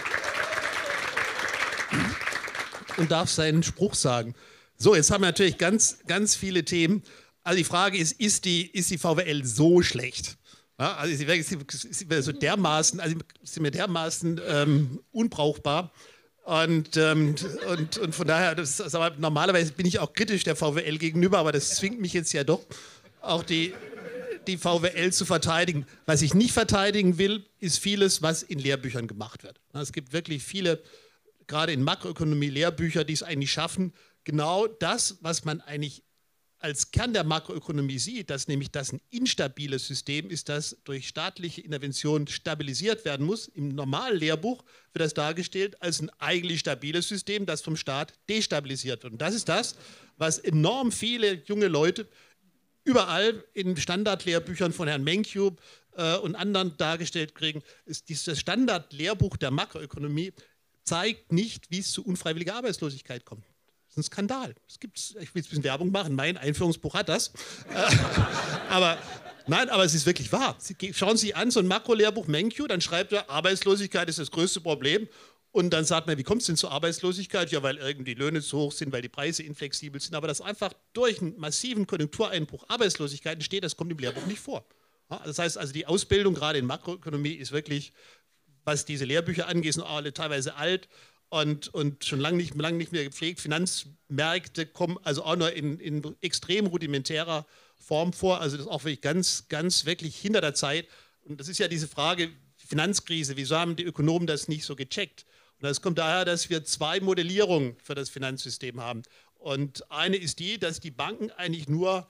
Speaker 4: und darf seinen Spruch sagen. So, jetzt haben wir natürlich ganz, ganz viele Themen. Also die Frage ist, ist die, ist die V W L so schlecht? Ja, also sie wäre so dermaßen, also sie mir dermaßen ähm, unbrauchbar. Und, ähm, und, und von daher, das, also normalerweise bin ich auch kritisch der V W L gegenüber, aber das zwingt mich jetzt ja doch, auch die, die V W L zu verteidigen. Was ich nicht verteidigen will, ist vieles, was in Lehrbüchern gemacht wird. Es gibt wirklich viele, gerade in Makroökonomie, Lehrbücher, die es eigentlich schaffen, genau das, was man eigentlich als Kern der Makroökonomie sieht, dass nämlich das ein instabiles System ist, das durch staatliche Intervention stabilisiert werden muss. Im normalen Lehrbuch wird das dargestellt als ein eigentlich stabiles System, das vom Staat destabilisiert wird. Und das ist das, was enorm viele junge Leute überall in Standardlehrbüchern von Herrn Menkyu äh, und anderen dargestellt kriegen. Ist dieses Standardlehrbuch der Makroökonomie zeigt nicht, wie es zu unfreiwilliger Arbeitslosigkeit kommt. Das ist ein Skandal. Es gibt's, ich will jetzt ein bisschen Werbung machen, mein Einführungsbuch hat das. aber nein, aber es ist wirklich wahr. Sie, schauen Sie an, so ein Makrolehrbuch Menkyu, dann schreibt er, Arbeitslosigkeit ist das größte Problem. Und dann sagt man, wie kommt es denn zur Arbeitslosigkeit? Ja, weil irgendwie die Löhne zu hoch sind, weil die Preise inflexibel sind. Aber dass einfach durch einen massiven Konjunktureinbruch Arbeitslosigkeit entsteht, das kommt im Lehrbuch nicht vor. Ja, das heißt also, die Ausbildung gerade in Makroökonomie ist wirklich, was diese Lehrbücher angeht, sind alle teilweise alt. Und, und schon lange nicht, lang nicht mehr gepflegt. Finanzmärkte kommen also auch nur in, in extrem rudimentärer Form vor. Also das ist auch wirklich ganz, ganz wirklich hinter der Zeit. Und das ist ja diese Frage, Finanzkrise, wieso haben die Ökonomen das nicht so gecheckt? Und das kommt daher, dass wir zwei Modellierungen für das Finanzsystem haben. Und eine ist die, dass die Banken eigentlich nur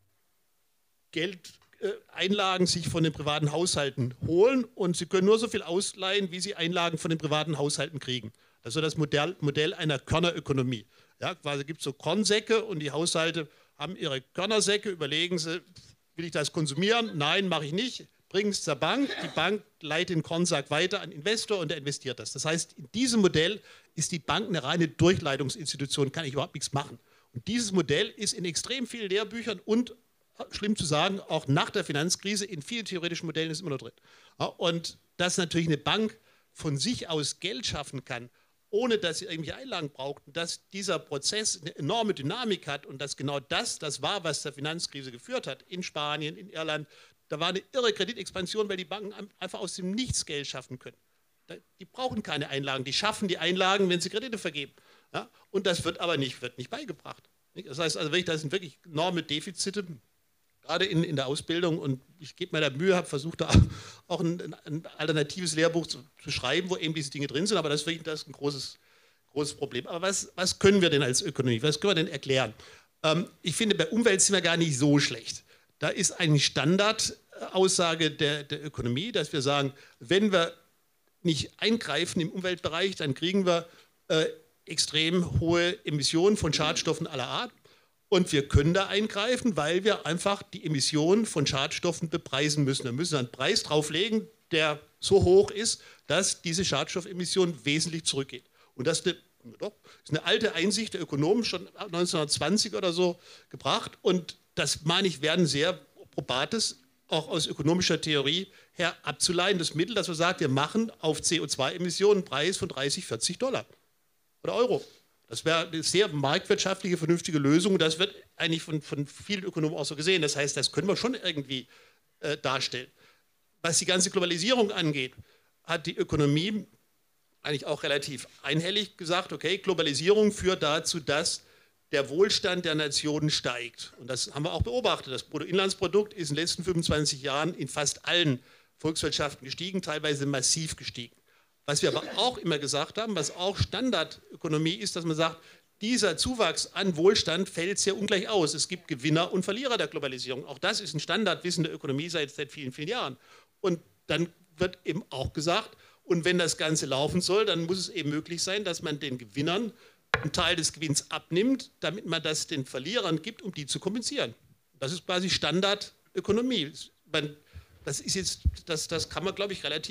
Speaker 4: Geldeinlagen sich von den privaten Haushalten holen und sie können nur so viel ausleihen, wie sie Einlagen von den privaten Haushalten kriegen. Das ist so das Modell, Modell einer Körnerökonomie. Ja, quasi gibt es so Kornsäcke und die Haushalte haben ihre Körnersäcke, überlegen sie, will ich das konsumieren? Nein, mache ich nicht. Bringen es zur Bank, die Bank leitet den Kornsack weiter an den Investor und der investiert das. Das heißt, in diesem Modell ist die Bank eine reine Durchleitungsinstitution, kann ich überhaupt nichts machen. Und dieses Modell ist in extrem vielen Lehrbüchern und, schlimm zu sagen, auch nach der Finanzkrise in vielen theoretischen Modellen ist immer noch drin. Ja, und dass natürlich eine Bank von sich aus Geld schaffen kann, ohne dass sie irgendwelche Einlagen braucht, und dass dieser Prozess eine enorme Dynamik hat und dass genau das das war, was zur Finanzkrise geführt hat, in Spanien, in Irland. Da war eine irre Kreditexpansion, weil die Banken einfach aus dem Nichts Geld schaffen können. Die brauchen keine Einlagen, die schaffen die Einlagen, wenn sie Kredite vergeben. Ja? Und das wird aber nicht, wird nicht beigebracht. Das heißt also, das sind wirklich enorme Defizite, gerade in, in der Ausbildung, und ich gebe mir da Mühe, habe versucht, da auch ein, ein alternatives Lehrbuch zu, zu schreiben, wo eben diese Dinge drin sind, aber das ist wirklich das ist ein großes, großes Problem. Aber was, was können wir denn als Ökonomie, was können wir denn erklären? Ähm, ich finde, bei Umwelt sind wir gar nicht so schlecht. Da ist eine Standardaussage der, der Ökonomie, dass wir sagen, wenn wir nicht eingreifen im Umweltbereich, dann kriegen wir äh, extrem hohe Emissionen von Schadstoffen aller Art. Und wir können da eingreifen, weil wir einfach die Emissionen von Schadstoffen bepreisen müssen. Wir müssen einen Preis drauflegen, der so hoch ist, dass diese Schadstoffemissionen wesentlich zurückgehen. Und das ist eine, doch, ist eine alte Einsicht der Ökonomen, schon neunzehnhundertzwanzig oder so gebracht. Und das, meine ich, werden sehr probates, auch aus ökonomischer Theorie her abzuleiten, das Mittel, dass man sagt, wir machen auf C O zwei Emissionen einen Preis von dreißig, vierzig Dollar oder Euro. Das wäre eine sehr marktwirtschaftliche, vernünftige Lösung. Das wird eigentlich von, von vielen Ökonomen auch so gesehen. Das heißt, das können wir schon irgendwie äh, darstellen. Was die ganze Globalisierung angeht, hat die Ökonomie eigentlich auch relativ einhellig gesagt, okay, Globalisierung führt dazu, dass der Wohlstand der Nationen steigt. Und das haben wir auch beobachtet. Das Bruttoinlandsprodukt ist in den letzten fünfundzwanzig Jahren in fast allen Volkswirtschaften gestiegen, teilweise massiv gestiegen. Was wir aber auch immer gesagt haben, was auch Standardökonomie ist, dass man sagt, dieser Zuwachs an Wohlstand fällt sehr ungleich aus. Es gibt Gewinner und Verlierer der Globalisierung. Auch das ist ein Standardwissen der Ökonomie seit, seit vielen, vielen Jahren. Und dann wird eben auch gesagt, und wenn das Ganze laufen soll, dann muss es eben möglich sein, dass man den Gewinnern einen Teil des Gewinns abnimmt, damit man das den Verlierern gibt, um die zu kompensieren. Das ist quasi Standardökonomie. Das ist jetzt, das, das kann man, glaube ich, relativ gut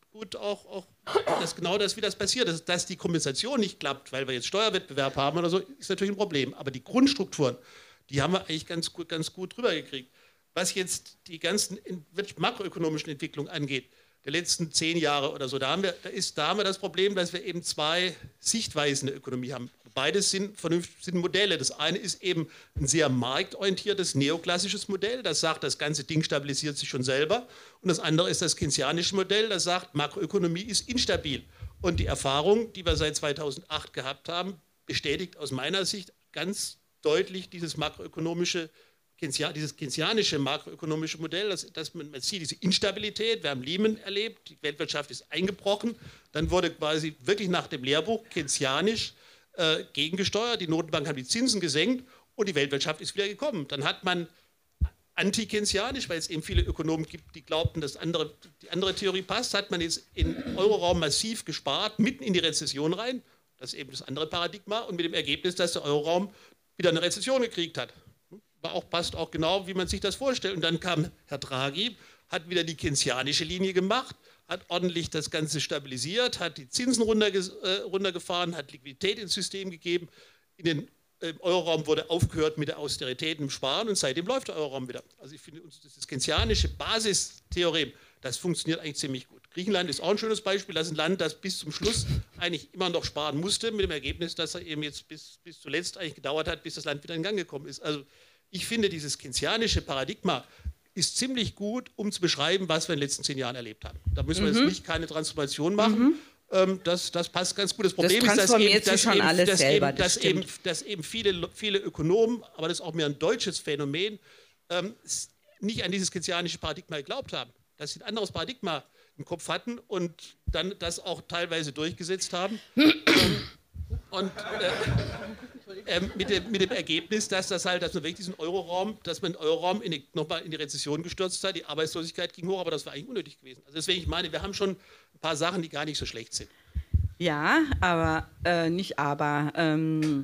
Speaker 4: gut auch, auch das, genau das, wie das passiert. Dass, dass die Kompensation nicht klappt, weil wir jetzt Steuerwettbewerb haben oder so, ist natürlich ein Problem. Aber die Grundstrukturen, die haben wir eigentlich ganz gut, ganz gut drüber gekriegt. Was jetzt die ganzen makroökonomischen Entwicklungen angeht, der letzten zehn Jahre oder so, da haben, wir, da, ist, da haben wir das Problem, dass wir eben zwei Sichtweisen der Ökonomie haben. Beides sind, vernünftig, sind Modelle. Das eine ist eben ein sehr marktorientiertes, neoklassisches Modell, das sagt, das ganze Ding stabilisiert sich schon selber. Und das andere ist das keynesianische Modell, das sagt, Makroökonomie ist instabil. Und die Erfahrung, die wir seit zweitausendacht gehabt haben, bestätigt aus meiner Sicht ganz deutlich dieses makroökonomische dieses keynesianische makroökonomische Modell, dass, dass man, man sieht diese Instabilität, wir haben Lehman erlebt, die Weltwirtschaft ist eingebrochen, dann wurde quasi wirklich nach dem Lehrbuch keynesianisch äh, gegengesteuert, die Notenbank haben die Zinsen gesenkt und die Weltwirtschaft ist wieder gekommen. Dann hat man anti-keynesianisch, weil es eben viele Ökonomen gibt, die glaubten, dass andere, die andere Theorie passt, hat man jetzt im Euroraum massiv gespart, mitten in die Rezession rein, das ist eben das andere Paradigma und mit dem Ergebnis, dass der Euroraum wieder eine Rezession gekriegt hat. War auch, passt auch genau, wie man sich das vorstellt. Und dann kam Herr Draghi, hat wieder die keynesianische Linie gemacht, hat ordentlich das Ganze stabilisiert, hat die Zinsen runterge äh, runtergefahren, hat Liquidität ins System gegeben. In den äh, Euroraum wurde aufgehört mit der Austerität im Sparen und seitdem läuft der Euroraum wieder. Also ich finde, das keynesianische Basistheorem, das funktioniert eigentlich ziemlich gut. Griechenland ist auch ein schönes Beispiel. Das ist ein Land, das bis zum Schluss eigentlich immer noch sparen musste, mit dem Ergebnis, dass er eben jetzt bis, bis zuletzt eigentlich gedauert hat, bis das Land wieder in Gang gekommen ist. Also ich finde, dieses keynesianische Paradigma ist ziemlich gut, um zu beschreiben, was wir in den letzten zehn Jahren erlebt haben. Da müssen wir mhm. jetzt nicht keine Transformation machen. Mhm. Ähm, das, das passt ganz gut. Das Problem
Speaker 1: das
Speaker 4: ist, dass eben, dass
Speaker 1: schon
Speaker 4: eben,
Speaker 1: alles
Speaker 4: dass
Speaker 1: selber,
Speaker 4: eben, dass eben, dass eben viele, viele Ökonomen, aber das ist auch mehr ein deutsches Phänomen, ähm, nicht an dieses keynesianische Paradigma geglaubt haben. Dass sie ein anderes Paradigma im Kopf hatten und dann das auch teilweise durchgesetzt haben. Und äh, äh, mit, dem, mit dem Ergebnis, dass das halt, dass man wirklich diesen Euroraum, dass man den Euroraum in die, nochmal in die Rezession gestürzt hat, die Arbeitslosigkeit ging hoch, aber das war eigentlich unnötig gewesen. Also deswegen, ich meine, wir haben schon ein paar Sachen, die gar nicht so schlecht sind.
Speaker 1: Ja, aber äh, nicht aber. Ähm,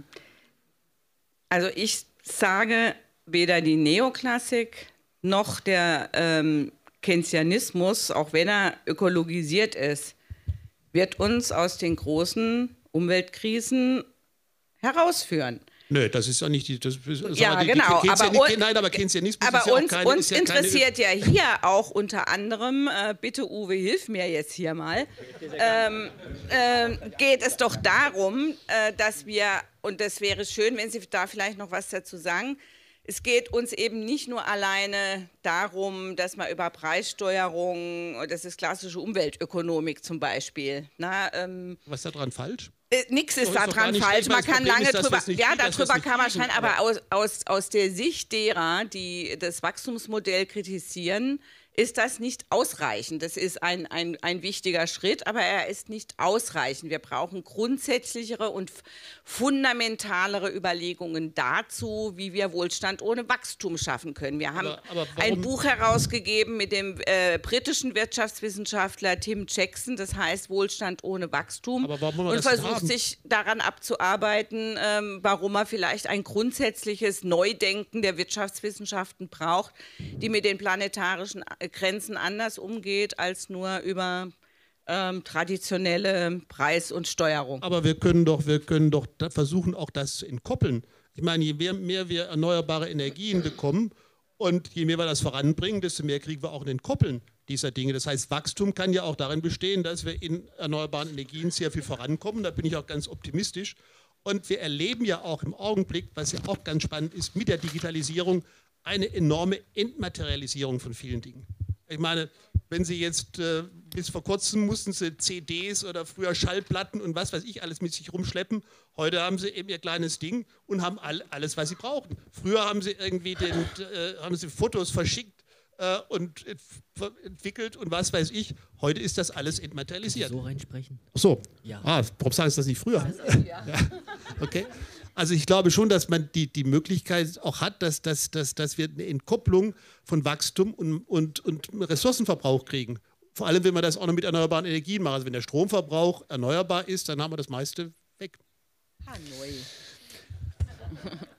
Speaker 1: also ich sage, weder die Neoklassik noch der ähm, Keynesianismus, auch wenn er ökologisiert ist, wird uns aus den großen Umweltkrisen herausführen.
Speaker 4: Nö, das ist ja nicht die. Das ist,
Speaker 1: ja, die, genau.
Speaker 4: Die, die
Speaker 1: aber
Speaker 4: un, nein, aber Keynesianismus
Speaker 1: aber
Speaker 4: ist ja
Speaker 1: uns,
Speaker 4: auch keine,
Speaker 1: uns
Speaker 4: ist ja
Speaker 1: interessiert
Speaker 4: keine,
Speaker 1: ja hier auch unter anderem, äh, bitte Uwe, hilf mir jetzt hier mal, ähm, äh, geht es doch darum, äh, dass wir, und das wäre schön, wenn Sie da vielleicht noch was dazu sagen, es geht uns eben nicht nur alleine darum, dass man über Preissteuerung, das ist klassische Umweltökonomik zum Beispiel. Na, ähm,
Speaker 4: was ist da dran falsch?
Speaker 1: Äh, Nichts ist da dran falsch. Man kann lange drüber, ja, darüber kann man scheinen, aber aus, aus, aus der Sicht derer, die das Wachstumsmodell kritisieren, ist das nicht ausreichend. Das ist ein, ein, ein wichtiger Schritt, aber er ist nicht ausreichend. Wir brauchen grundsätzlichere und fundamentalere Überlegungen dazu, wie wir Wohlstand ohne Wachstum schaffen können. Wir haben
Speaker 4: aber, aber
Speaker 1: ein Buch herausgegeben mit dem äh, britischen Wirtschaftswissenschaftler Tim Jackson, das heißt Wohlstand ohne Wachstum,
Speaker 4: aber warum
Speaker 1: und
Speaker 4: das
Speaker 1: versucht
Speaker 4: haben?
Speaker 1: sich daran abzuarbeiten, ähm, warum er vielleicht ein grundsätzliches Neudenken der Wirtschaftswissenschaften braucht, die mit den planetarischen Grenzen anders umgeht als nur über ähm, traditionelle Preis- und Steuerung.
Speaker 4: Aber wir können doch, wir können doch da versuchen, auch das zu entkoppeln. Ich meine, je mehr, mehr wir erneuerbare Energien bekommen und je mehr wir das voranbringen, desto mehr kriegen wir auch ein Entkoppeln dieser Dinge. Das heißt, Wachstum kann ja auch darin bestehen, dass wir in erneuerbaren Energien sehr viel vorankommen. Da bin ich auch ganz optimistisch. Und wir erleben ja auch im Augenblick, was ja auch ganz spannend ist, mit der Digitalisierung, eine enorme Entmaterialisierung von vielen Dingen. Ich meine, wenn Sie jetzt, äh, bis vor kurzem mussten Sie C Ds oder früher Schallplatten und was weiß ich alles mit sich rumschleppen. Heute haben Sie eben Ihr kleines Ding und haben all, alles, was Sie brauchen. Früher haben Sie irgendwie den, äh, haben Sie Fotos verschickt äh, und äh, entwickelt und was weiß ich. Heute ist das alles entmaterialisiert.
Speaker 5: So reinsprechen?
Speaker 4: Ach so.
Speaker 5: Ja.
Speaker 4: Ah, warum sagen Sie das nicht früher? Ja. Ja. Okay. Also ich glaube schon, dass man die, die Möglichkeit auch hat, dass, dass, dass, dass wir eine Entkopplung von Wachstum und, und, und Ressourcenverbrauch kriegen. Vor allem, wenn wir das auch noch mit erneuerbaren Energien machen. Also wenn der Stromverbrauch erneuerbar ist, dann haben wir das meiste weg.
Speaker 1: Hanoi.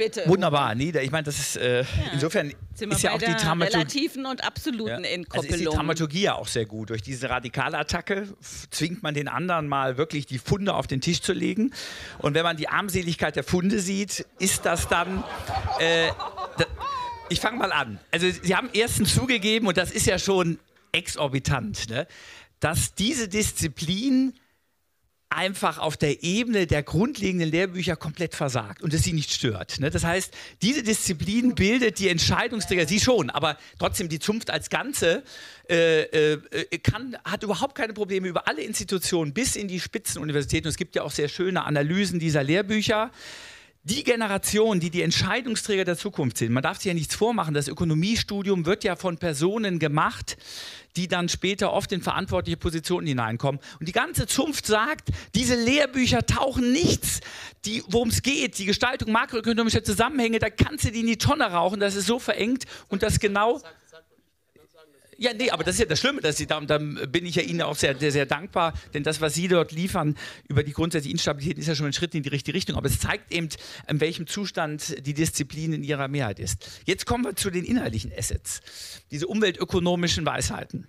Speaker 1: Bitte.
Speaker 2: Wunderbar, nee, ich meine, das ist äh, ja. insofern
Speaker 1: Sind wir
Speaker 2: ist ja
Speaker 1: bei
Speaker 2: auch
Speaker 1: der
Speaker 2: die Dramaturgie,
Speaker 1: relativen und absoluten
Speaker 2: ja,
Speaker 1: Entkoppelung.
Speaker 2: also ist die Dramaturgie ja auch sehr gut. Durch diese Radikalattacke zwingt man den anderen mal wirklich die Funde auf den Tisch zu legen. Und wenn man die Armseligkeit der Funde sieht, ist das dann... Äh, da, ich fange mal an. Also Sie haben erstens zugegeben, und das ist ja schon exorbitant, ne, dass diese Disziplin einfach auf der Ebene der grundlegenden Lehrbücher komplett versagt und es sie nicht stört. Ne? Das heißt, diese Disziplin bildet die Entscheidungsträger, sie schon, aber trotzdem die Zunft als Ganze äh, äh, kann, hat überhaupt keine Probleme über alle Institutionen bis in die Spitzenuniversitäten. Und es gibt ja auch sehr schöne Analysen dieser Lehrbücher. Die Generation, die die Entscheidungsträger der Zukunft sind, man darf sich ja nichts vormachen, das Ökonomiestudium wird ja von Personen gemacht, die dann später oft in verantwortliche Positionen hineinkommen. Und die ganze Zunft sagt, diese Lehrbücher tauchen nichts, worum es geht, die Gestaltung makroökonomischer Zusammenhänge, da kannst du die in die Tonne rauchen, das ist so verengt und das genau... Ja, nee, aber das ist ja das Schlimme, dass Sie da, da bin ich ja Ihnen auch sehr, sehr, sehr dankbar, denn das, was Sie dort liefern über die grundsätzliche Instabilität, ist ja schon ein Schritt in die richtige Richtung, aber es zeigt eben, in welchem Zustand die Disziplin in ihrer Mehrheit ist. Jetzt kommen wir zu den inhaltlichen Assets, diese umweltökonomischen Weisheiten.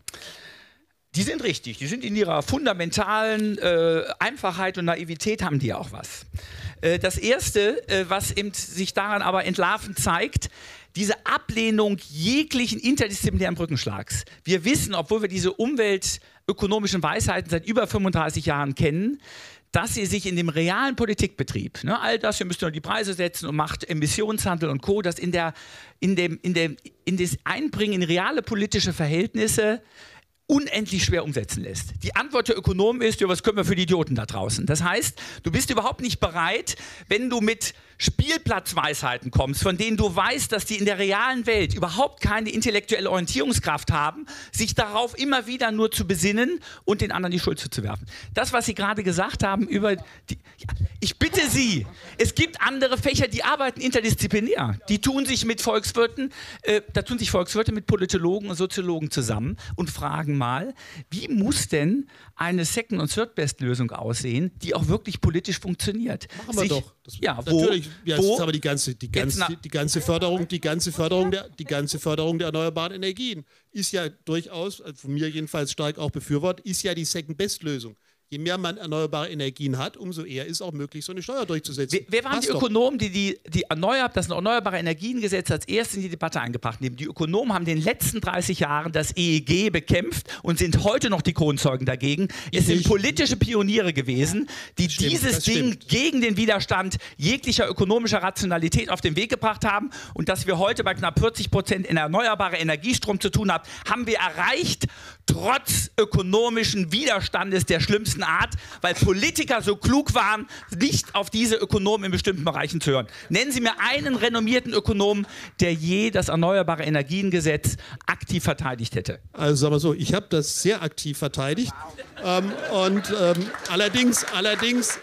Speaker 2: Die sind richtig, die sind in ihrer fundamentalen äh, Einfachheit und Naivität, haben die auch was. Äh, das Erste, äh, was eben sich daran aber entlarvend zeigt, diese Ablehnung jeglichen interdisziplinären Brückenschlags. Wir wissen, obwohl wir diese umweltökonomischen Weisheiten seit über fünfunddreißig Jahren kennen, dass sie sich in dem realen Politikbetrieb, ne, all das, wir müssen nur die Preise setzen und macht Emissionshandel und Co., das in, der, in, dem, in, dem, in das Einbringen in reale politische Verhältnisse unendlich schwer umsetzen lässt. Die Antwort der Ökonomen ist, ja, was können wir für die Idioten da draußen? Das heißt, du bist überhaupt nicht bereit, wenn du mit Spielplatzweisheiten kommst, von denen du weißt, dass die in der realen Welt überhaupt keine intellektuelle Orientierungskraft haben, sich darauf immer wieder nur zu besinnen und den anderen die Schuld zuzuwerfen. Das, was Sie gerade gesagt haben über die, ja, ich bitte Sie, es gibt andere Fächer, die arbeiten interdisziplinär. Die tun sich mit Volkswirten, äh, da tun sich Volkswirte mit Politologen und Soziologen zusammen und fragen mal, wie muss denn eine Second- und Third-Best-Lösung aussehen, die auch wirklich politisch funktioniert?
Speaker 4: Machen wir sich, doch. Das,
Speaker 2: ja, wo,
Speaker 4: natürlich, ja,
Speaker 2: wo,
Speaker 4: ist aber die ganze, die ganze, die ganze Förderung, die ganze Förderung der, die ganze Förderung der erneuerbaren Energien ist ja durchaus, also von mir jedenfalls stark auch befürwortet, ist ja die Second-Best-Lösung. Je mehr man erneuerbare Energien hat, umso eher ist auch möglich, so eine Steuer durchzusetzen.
Speaker 2: Wer, wer waren
Speaker 4: Passt
Speaker 2: die
Speaker 4: doch.
Speaker 2: Ökonomen, die, die, die erneuerbar, das Erneuerbare Energiengesetz als erstes in die Debatte eingebracht haben? Die Ökonomen haben in den letzten dreißig Jahren das E E G bekämpft und sind heute noch die Kronzeugen dagegen. Es sind politische Pioniere gewesen, die
Speaker 4: Stimmt,
Speaker 2: dieses
Speaker 4: das
Speaker 2: Ding
Speaker 4: stimmt.
Speaker 2: gegen den Widerstand jeglicher ökonomischer Rationalität auf den Weg gebracht haben. Und dass wir heute bei knapp vierzig Prozent in erneuerbarer Energiestrom zu tun haben, haben wir erreicht, trotz ökonomischen Widerstandes der schlimmsten Art, weil Politiker so klug waren, nicht auf diese Ökonomen in bestimmten Bereichen zu hören. Nennen Sie mir einen renommierten Ökonomen, der je das Erneuerbare Energiengesetz aktiv verteidigt hätte.
Speaker 4: Also sagen wir so, ich habe das sehr aktiv verteidigt. Ähm, und ähm, allerdings, allerdings,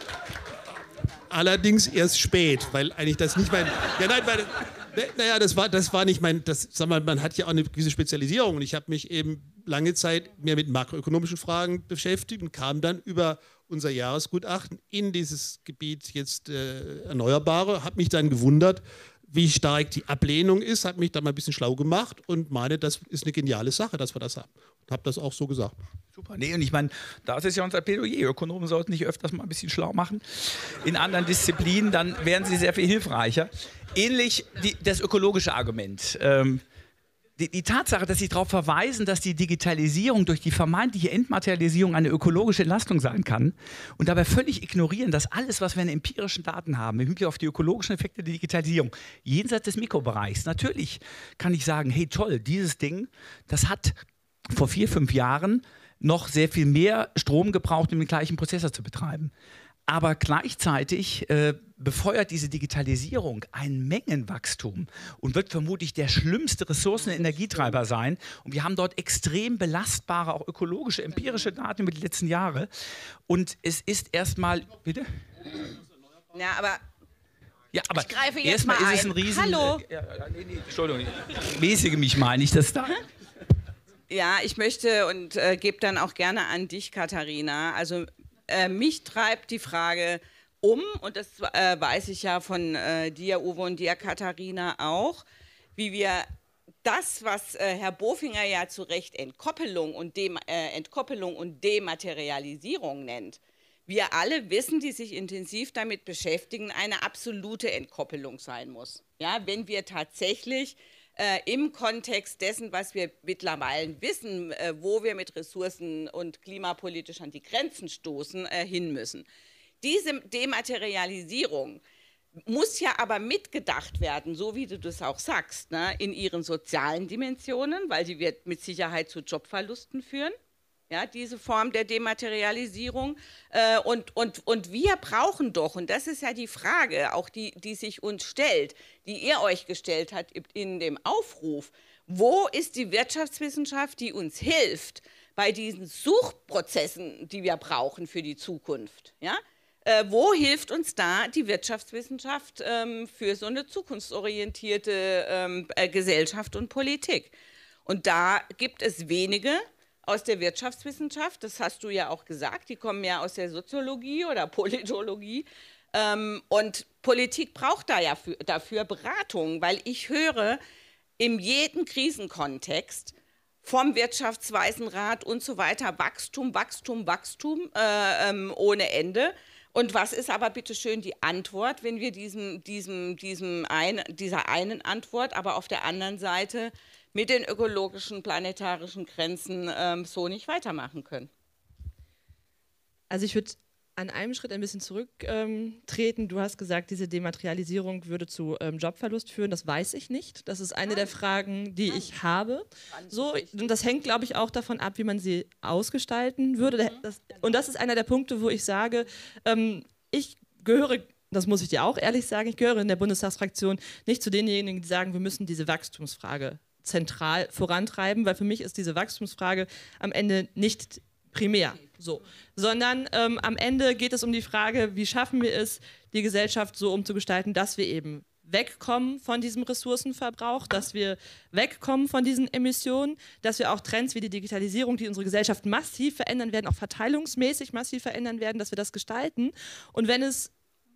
Speaker 4: allerdings erst spät, weil eigentlich das nicht mein... Ja, nein, weil, naja, das war, das war nicht mein... Das, sag mal, man hat ja auch eine gewisse Spezialisierung und ich habe mich eben lange Zeit mehr mit makroökonomischen Fragen beschäftigt und kam dann über unser Jahresgutachten in dieses Gebiet jetzt äh, Erneuerbare, habe mich dann gewundert, wie stark die Ablehnung ist, habe mich da mal ein bisschen schlau gemacht und meine, das ist eine geniale Sache, dass wir das haben. Und habe das auch so gesagt.
Speaker 2: Super. Nee, und ich meine, das ist ja unser Plädoyer. Ökonomen sollten sich öfters mal ein bisschen schlau machen. In anderen Disziplinen, dann wären sie sehr viel hilfreicher. Ähnlich die, das ökologische Argument. Ähm, Die, die Tatsache, dass Sie darauf verweisen, dass die Digitalisierung durch die vermeintliche Entmaterialisierung eine ökologische Entlastung sein kann und dabei völlig ignorieren, dass alles, was wir an empirischen Daten haben, im Hinblick auf die ökologischen Effekte der Digitalisierung, jenseits des Mikrobereichs, natürlich kann ich sagen, hey toll, dieses Ding, das hat vor vier, fünf Jahren noch sehr viel mehr Strom gebraucht, um den gleichen Prozessor zu betreiben. Aber gleichzeitig äh, befeuert diese Digitalisierung ein Mengenwachstum und wird vermutlich der schlimmste Ressourcen- und Energietreiber sein. Und wir haben dort extrem belastbare, auch ökologische, empirische Daten über die letzten Jahre. Und es ist erstmal... Bitte?
Speaker 1: Ja, aber...
Speaker 2: Ja, aber
Speaker 1: ich greife jetzt
Speaker 2: erstmal
Speaker 1: mal
Speaker 2: ist es
Speaker 1: ein.
Speaker 2: ein Riesen...
Speaker 1: Hallo?
Speaker 2: Äh, ja, nee, nee, Entschuldigung, ich mäßige mich mal nicht, dass da...
Speaker 1: Ja, ich möchte und äh, gebe dann auch gerne an dich, Katharina. Also äh, mich treibt die Frage, um, und das äh, weiß ich ja von äh, dir, Uwe, und dir, Katharina, auch, wie wir das, was äh, Herr Bofinger ja zu Recht Entkoppelung und, Dem, äh, Entkoppelung und Dematerialisierung nennt, wir alle wissen, die sich intensiv damit beschäftigen, eine absolute Entkoppelung sein muss. Ja, wenn wir tatsächlich äh, im Kontext dessen, was wir mittlerweile wissen, äh, wo wir mit Ressourcen und klimapolitisch an die Grenzen stoßen, äh, hin müssen. Diese Dematerialisierung muss ja aber mitgedacht werden, so wie du das auch sagst, ne, in ihren sozialen Dimensionen, weil sie wird mit Sicherheit zu Jobverlusten führen. Ja, diese Form der Dematerialisierung. Äh, und, und, und wir brauchen doch, und das ist ja die Frage, auch die, die sich uns stellt, die ihr euch gestellt habt in dem Aufruf, wo ist die Wirtschaftswissenschaft, die uns hilft bei diesen Suchprozessen, die wir brauchen für die Zukunft? Ja? Äh, wo hilft uns da die Wirtschaftswissenschaft ähm, für so eine zukunftsorientierte ähm, äh, Gesellschaft und Politik? Und da gibt es wenige aus der Wirtschaftswissenschaft, das hast du ja auch gesagt, die kommen ja aus der Soziologie oder Politologie. Ähm, und Politik braucht da ja für, dafür Beratung, weil ich höre in jedem Krisenkontext vom Wirtschaftsweisenrat und so weiter Wachstum, Wachstum, Wachstum äh, ähm, ohne Ende. Und was ist aber bitte schön die Antwort, wenn wir diesem, diesem, diesem ein, dieser einen Antwort, aber auf der anderen Seite mit den ökologischen, planetarischen Grenzen ähm, so nicht weitermachen können?
Speaker 3: Also ich würde an einem Schritt ein bisschen zurücktreten. Ähm, du hast gesagt, diese Dematerialisierung würde zu ähm, Jobverlust führen. Das weiß ich nicht. Das ist eine Nein. der Fragen, die Nein. ich habe. So, und das hängt, glaube ich, auch davon ab, wie man sie ausgestalten würde. Mhm. Das, und das ist einer der Punkte, wo ich sage, ähm, ich gehöre, das muss ich dir auch ehrlich sagen, ich gehöre in der Bundestagsfraktion nicht zu denjenigen, die sagen, wir müssen diese Wachstumsfrage zentral vorantreiben, weil für mich ist diese Wachstumsfrage am Ende nicht primär so, sondern ähm, am Ende geht es um die Frage, wie schaffen wir es, die Gesellschaft so umzugestalten, dass wir eben wegkommen von diesem Ressourcenverbrauch, dass wir wegkommen von diesen Emissionen, dass wir auch Trends wie die Digitalisierung, die unsere Gesellschaft massiv verändern werden, auch verteilungsmäßig massiv verändern werden, dass wir das gestalten. Und wenn es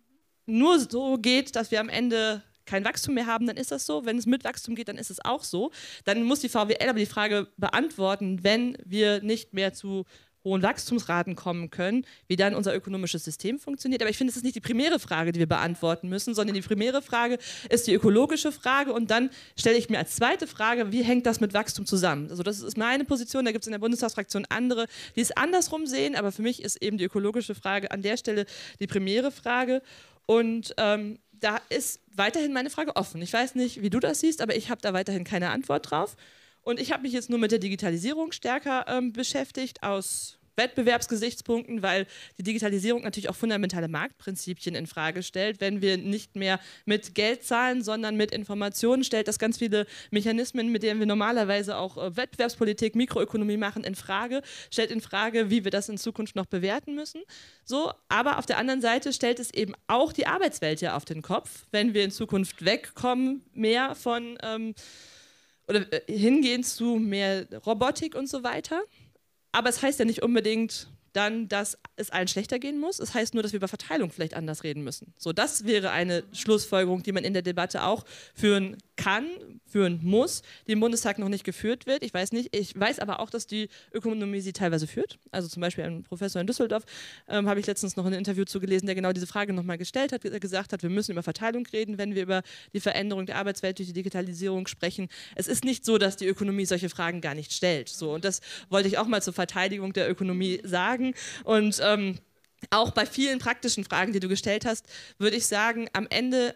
Speaker 3: nur so geht, dass wir am Ende kein Wachstum mehr haben, dann ist das so. Wenn es mit Wachstum geht, dann ist es auch so. Dann muss die V W L aber die Frage beantworten, wenn wir nicht mehr zu hohen Wachstumsraten kommen können, wie dann unser ökonomisches System funktioniert. Aber ich finde, es ist nicht die primäre Frage, die wir beantworten müssen, sondern die primäre Frage ist die ökologische Frage. Und dann stelle ich mir als zweite Frage, wie hängt das mit Wachstum zusammen? Also das ist meine Position, da gibt es in der Bundestagsfraktion andere, die es andersrum sehen, aber für mich ist eben die ökologische Frage an der Stelle die primäre Frage. Und ähm, da ist weiterhin meine Frage offen. Ich weiß nicht, wie du das siehst, aber ich habe da weiterhin keine Antwort drauf. Und ich habe mich jetzt nur mit der Digitalisierung stärker ähm, beschäftigt, aus Wettbewerbsgesichtspunkten, weil die Digitalisierung natürlich auch fundamentale Marktprinzipien in Frage stellt. Wenn wir nicht mehr mit Geld zahlen, sondern mit Informationen, stellt das ganz viele Mechanismen, mit denen wir normalerweise auch äh, Wettbewerbspolitik, Mikroökonomie machen, in Frage, stellt in Frage, wie wir das in Zukunft noch bewerten müssen. So, aber auf der anderen Seite stellt es eben auch die Arbeitswelt ja auf den Kopf, wenn wir in Zukunft wegkommen, mehr von ähm, oder äh, hingehen zu mehr Robotik und so weiter. Aber es heißt ja nicht unbedingt dann, dass es allen schlechter gehen muss. Es heißt nur, dass wir über Verteilung vielleicht anders reden müssen. So, das wäre eine Schlussfolgerung, die man in der Debatte auch führen kann, führen muss, die im Bundestag noch nicht geführt wird. Ich weiß nicht, ich weiß aber auch, dass die Ökonomie sie teilweise führt. Also zum Beispiel ein Professor in Düsseldorf, ähm, habe ich letztens noch ein Interview zugelesen, der genau diese Frage nochmal gestellt hat, der gesagt hat, wir müssen über Verteilung reden, wenn wir über die Veränderung der Arbeitswelt durch die Digitalisierung sprechen. Es ist nicht so, dass die Ökonomie solche Fragen gar nicht stellt. So, und das wollte ich auch mal zur Verteidigung der Ökonomie sagen. Und ähm, auch bei vielen praktischen Fragen, die du gestellt hast, würde ich sagen, am Ende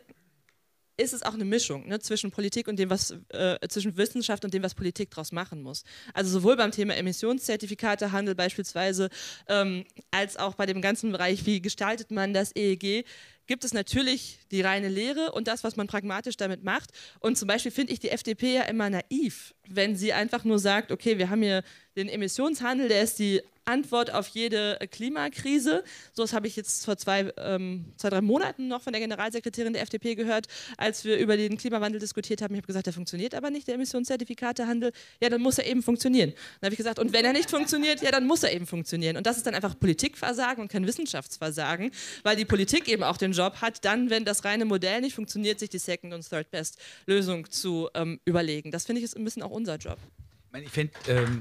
Speaker 3: ist es auch eine Mischung, ne, zwischen Politik und dem, was äh, zwischen Wissenschaft und dem, was Politik daraus machen muss. Also sowohl beim Thema Emissionszertifikatehandel beispielsweise, ähm, als auch bei dem ganzen Bereich, wie gestaltet man das E E G, gibt es natürlich die reine Lehre und das, was man pragmatisch damit macht. Und zum Beispiel finde ich die F D P ja immer naiv, wenn sie einfach nur sagt, okay, wir haben hier den Emissionshandel, der ist die Antwort auf jede Klimakrise. So, das habe ich jetzt vor zwei, ähm, zwei, drei Monaten noch von der Generalsekretärin der F D P gehört, als wir über den Klimawandel diskutiert haben. Ich habe gesagt, der funktioniert aber nicht, der Emissionszertifikatehandel. Ja, dann muss er eben funktionieren. Dann habe ich gesagt, und wenn er nicht funktioniert, ja, dann muss er eben funktionieren. Und das ist dann einfach Politikversagen und kein Wissenschaftsversagen, weil die Politik eben auch den Job hat, dann, wenn das reine Modell nicht funktioniert, sich die Second- und Third-Best-Lösung zu ähm, überlegen. Das finde ich ist ein bisschen auch unser Job.
Speaker 2: Ich finde ähm,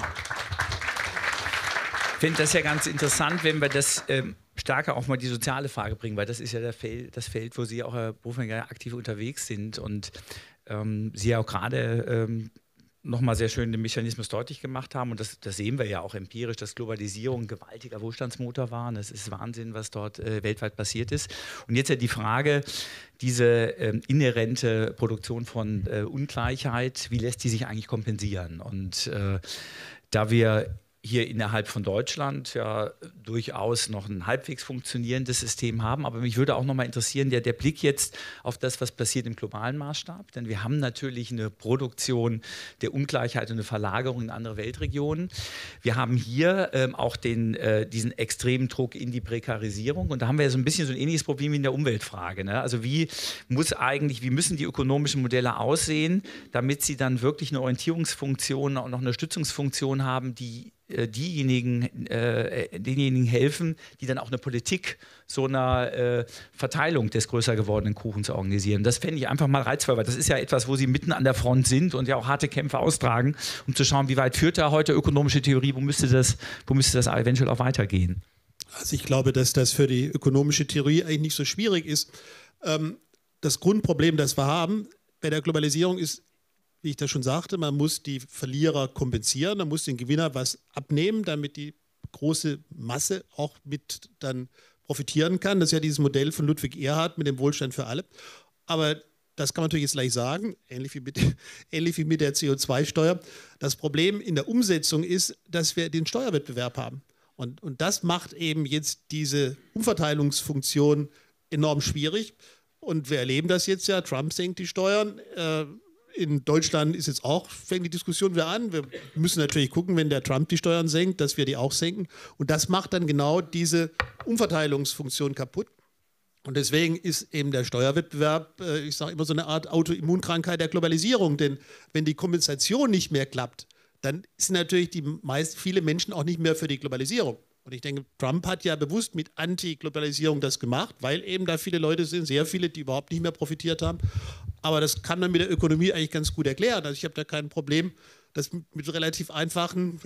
Speaker 2: find das ja ganz interessant, wenn wir das ähm, stärker auch mal die soziale Frage bringen, weil das ist ja der Fel das Feld, wo Sie auch, Herr Bofenberger, aktiv unterwegs sind und ähm, Sie ja auch gerade ähm, nochmal sehr schön den Mechanismus deutlich gemacht haben und das, das sehen wir ja auch empirisch, dass Globalisierung ein gewaltiger Wohlstandsmotor war und es ist Wahnsinn, was dort äh, weltweit passiert ist. Und jetzt ja die Frage, diese ähm, inhärente Produktion von äh, Ungleichheit, wie lässt die sich eigentlich kompensieren? Und äh, da wir hier innerhalb von Deutschland ja durchaus noch ein halbwegs funktionierendes System haben. Aber mich würde auch noch mal interessieren, der, der Blick jetzt auf das, was passiert im globalen Maßstab. Denn wir haben natürlich eine Produktion der Ungleichheit und eine Verlagerung in andere Weltregionen. Wir haben hier ähm, auch den, äh, diesen extremen Druck in die Prekarisierung. Und da haben wir ja so ein bisschen so ein ähnliches Problem wie in der Umweltfrage. Ne? Also wie muss eigentlich, wie müssen die ökonomischen Modelle aussehen, damit sie dann wirklich eine Orientierungsfunktion und noch eine Stützungsfunktion haben, die diejenigen, äh, denjenigen helfen, die dann auch eine Politik so einer äh, Verteilung des größer gewordenen Kuchens organisieren. Das fände ich einfach mal reizvoll, weil das ist ja etwas, wo Sie mitten an der Front sind und ja auch harte Kämpfe austragen, um zu schauen, wie weit führt da heute ökonomische Theorie, wo müsste das, wo müsste das eventuell auch weitergehen?
Speaker 4: Also ich glaube, dass das für die ökonomische Theorie eigentlich nicht so schwierig ist. Ähm, das Grundproblem, das wir haben bei der Globalisierung ist, wie ich das schon sagte, man muss die Verlierer kompensieren, man muss den Gewinner was abnehmen, damit die große Masse auch mit dann profitieren kann. Das ist ja dieses Modell von Ludwig Erhard mit dem Wohlstand für alle. Aber das kann man natürlich jetzt gleich sagen, ähnlich wie mit, ähnlich wie mit der C O zwei Steuer. Das Problem in der Umsetzung ist, dass wir den Steuerwettbewerb haben. Und, und das macht eben jetzt diese Umverteilungsfunktion enorm schwierig. Und wir erleben das jetzt ja, Trump senkt die Steuern, äh, in Deutschland ist jetzt auch, fängt die Diskussion wieder an. Wir müssen natürlich gucken, wenn der Trump die Steuern senkt, dass wir die auch senken. Und das macht dann genau diese Umverteilungsfunktion kaputt. Und deswegen ist eben der Steuerwettbewerb, äh, ich sage immer, so eine Art Autoimmunkrankheit der Globalisierung. Denn wenn die Kompensation nicht mehr klappt, dann sind natürlich die meist, viele Menschen auch nicht mehr für die Globalisierung. Und ich denke, Trump hat ja bewusst mit Anti-Globalisierung das gemacht, weil eben da viele Leute sind, sehr viele, die überhaupt nicht mehr profitiert haben. Aber das kann man mit der Ökonomie eigentlich ganz gut erklären. Also ich habe da kein Problem, das mit, mit relativ einfachen,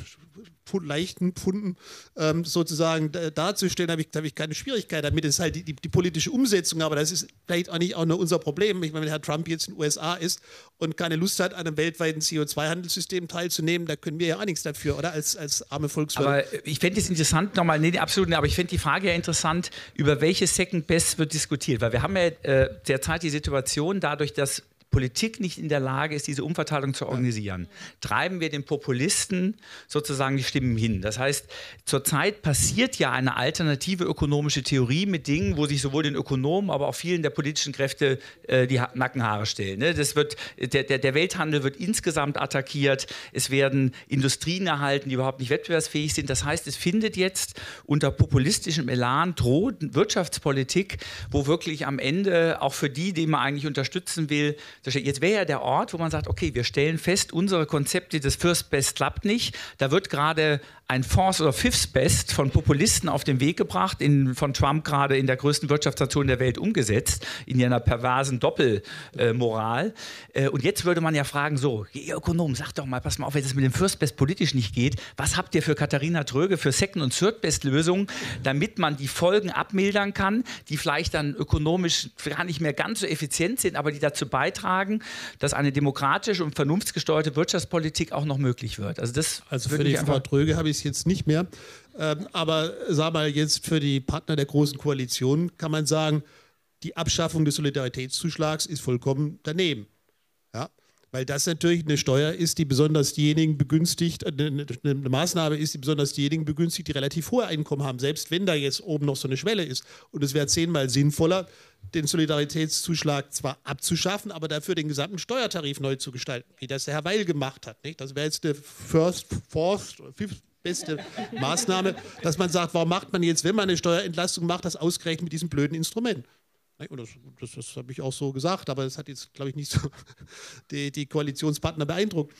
Speaker 4: äh, leichten Pfunden ähm, sozusagen da, darzustellen, habe ich, hab ich keine Schwierigkeit damit. Das ist halt die, die, die politische Umsetzung, aber das ist vielleicht auch nicht auch nur unser Problem. Ich meine, wenn Herr Trump jetzt in den U S A ist und keine Lust hat, an einem weltweiten C O zwei Handelssystem teilzunehmen, da können wir ja auch nichts dafür, oder? Als, als arme Volkswirte.
Speaker 2: Aber ich fände es interessant, nochmal, nee, absolut, aber ich fände die Frage ja interessant, über welche Second Best wird diskutiert, weil wir haben ja äh, derzeit die Situation, dadurch, dass Politik nicht in der Lage ist, diese Umverteilung zu organisieren, treiben wir den Populisten sozusagen die Stimmen hin. Das heißt, zurzeit passiert ja eine alternative ökonomische Theorie mit Dingen, wo sich sowohl den Ökonomen, aber auch vielen der politischen Kräfte äh, die ha Nackenhaare stellen. Ne? Das wird, der, der, der Welthandel wird insgesamt attackiert, es werden Industrien erhalten, die überhaupt nicht wettbewerbsfähig sind. Das heißt, es findet jetzt unter populistischem Elan droht Wirtschaftspolitik, wo wirklich am Ende auch für die, die man eigentlich unterstützen will, jetzt wäre ja der Ort, wo man sagt, okay, wir stellen fest, unsere Konzepte des First Best klappt nicht. Da wird gerade ein Fourth oder Fifth Best von Populisten auf den Weg gebracht, in, von Trump gerade in der größten Wirtschaftsnation der Welt umgesetzt, in einer perversen Doppelmoral. Äh, und jetzt würde man ja fragen, so, ihr Ökonomen, sagt doch mal, pass mal auf, wenn es mit dem First Best politisch nicht geht, was habt ihr für Katharina Dröge für Second- und Third Best Lösungen, damit man die Folgen abmildern kann, die vielleicht dann ökonomisch gar nicht mehr ganz so effizient sind, aber die dazu beitragen, dass eine demokratische und vernunftsgesteuerte Wirtschaftspolitik auch noch möglich wird. Also, das
Speaker 4: also für die Frau Dröge habe ich es jetzt nicht mehr. Ähm, aber sag mal, jetzt für die Partner der Großen Koalition kann man sagen, die Abschaffung des Solidaritätszuschlags ist vollkommen daneben. Ja? Weil das natürlich eine Steuer ist, die besonders diejenigen begünstigt, eine, eine Maßnahme ist, die besonders diejenigen begünstigt, die relativ hohe Einkommen haben, selbst wenn da jetzt oben noch so eine Schwelle ist. Und es wäre zehnmal sinnvoller, den Solidaritätszuschlag zwar abzuschaffen, aber dafür den gesamten Steuertarif neu zu gestalten, wie das der Herr Weil gemacht hat. Nicht? Das wäre jetzt eine First, Fourth, Fifth beste Maßnahme, dass man sagt, warum macht man jetzt, wenn man eine Steuerentlastung macht, das ausgerechnet mit diesem blöden Instrument? Und das, das, das habe ich auch so gesagt, aber das hat jetzt, glaube ich, nicht so die, die Koalitionspartner beeindruckt.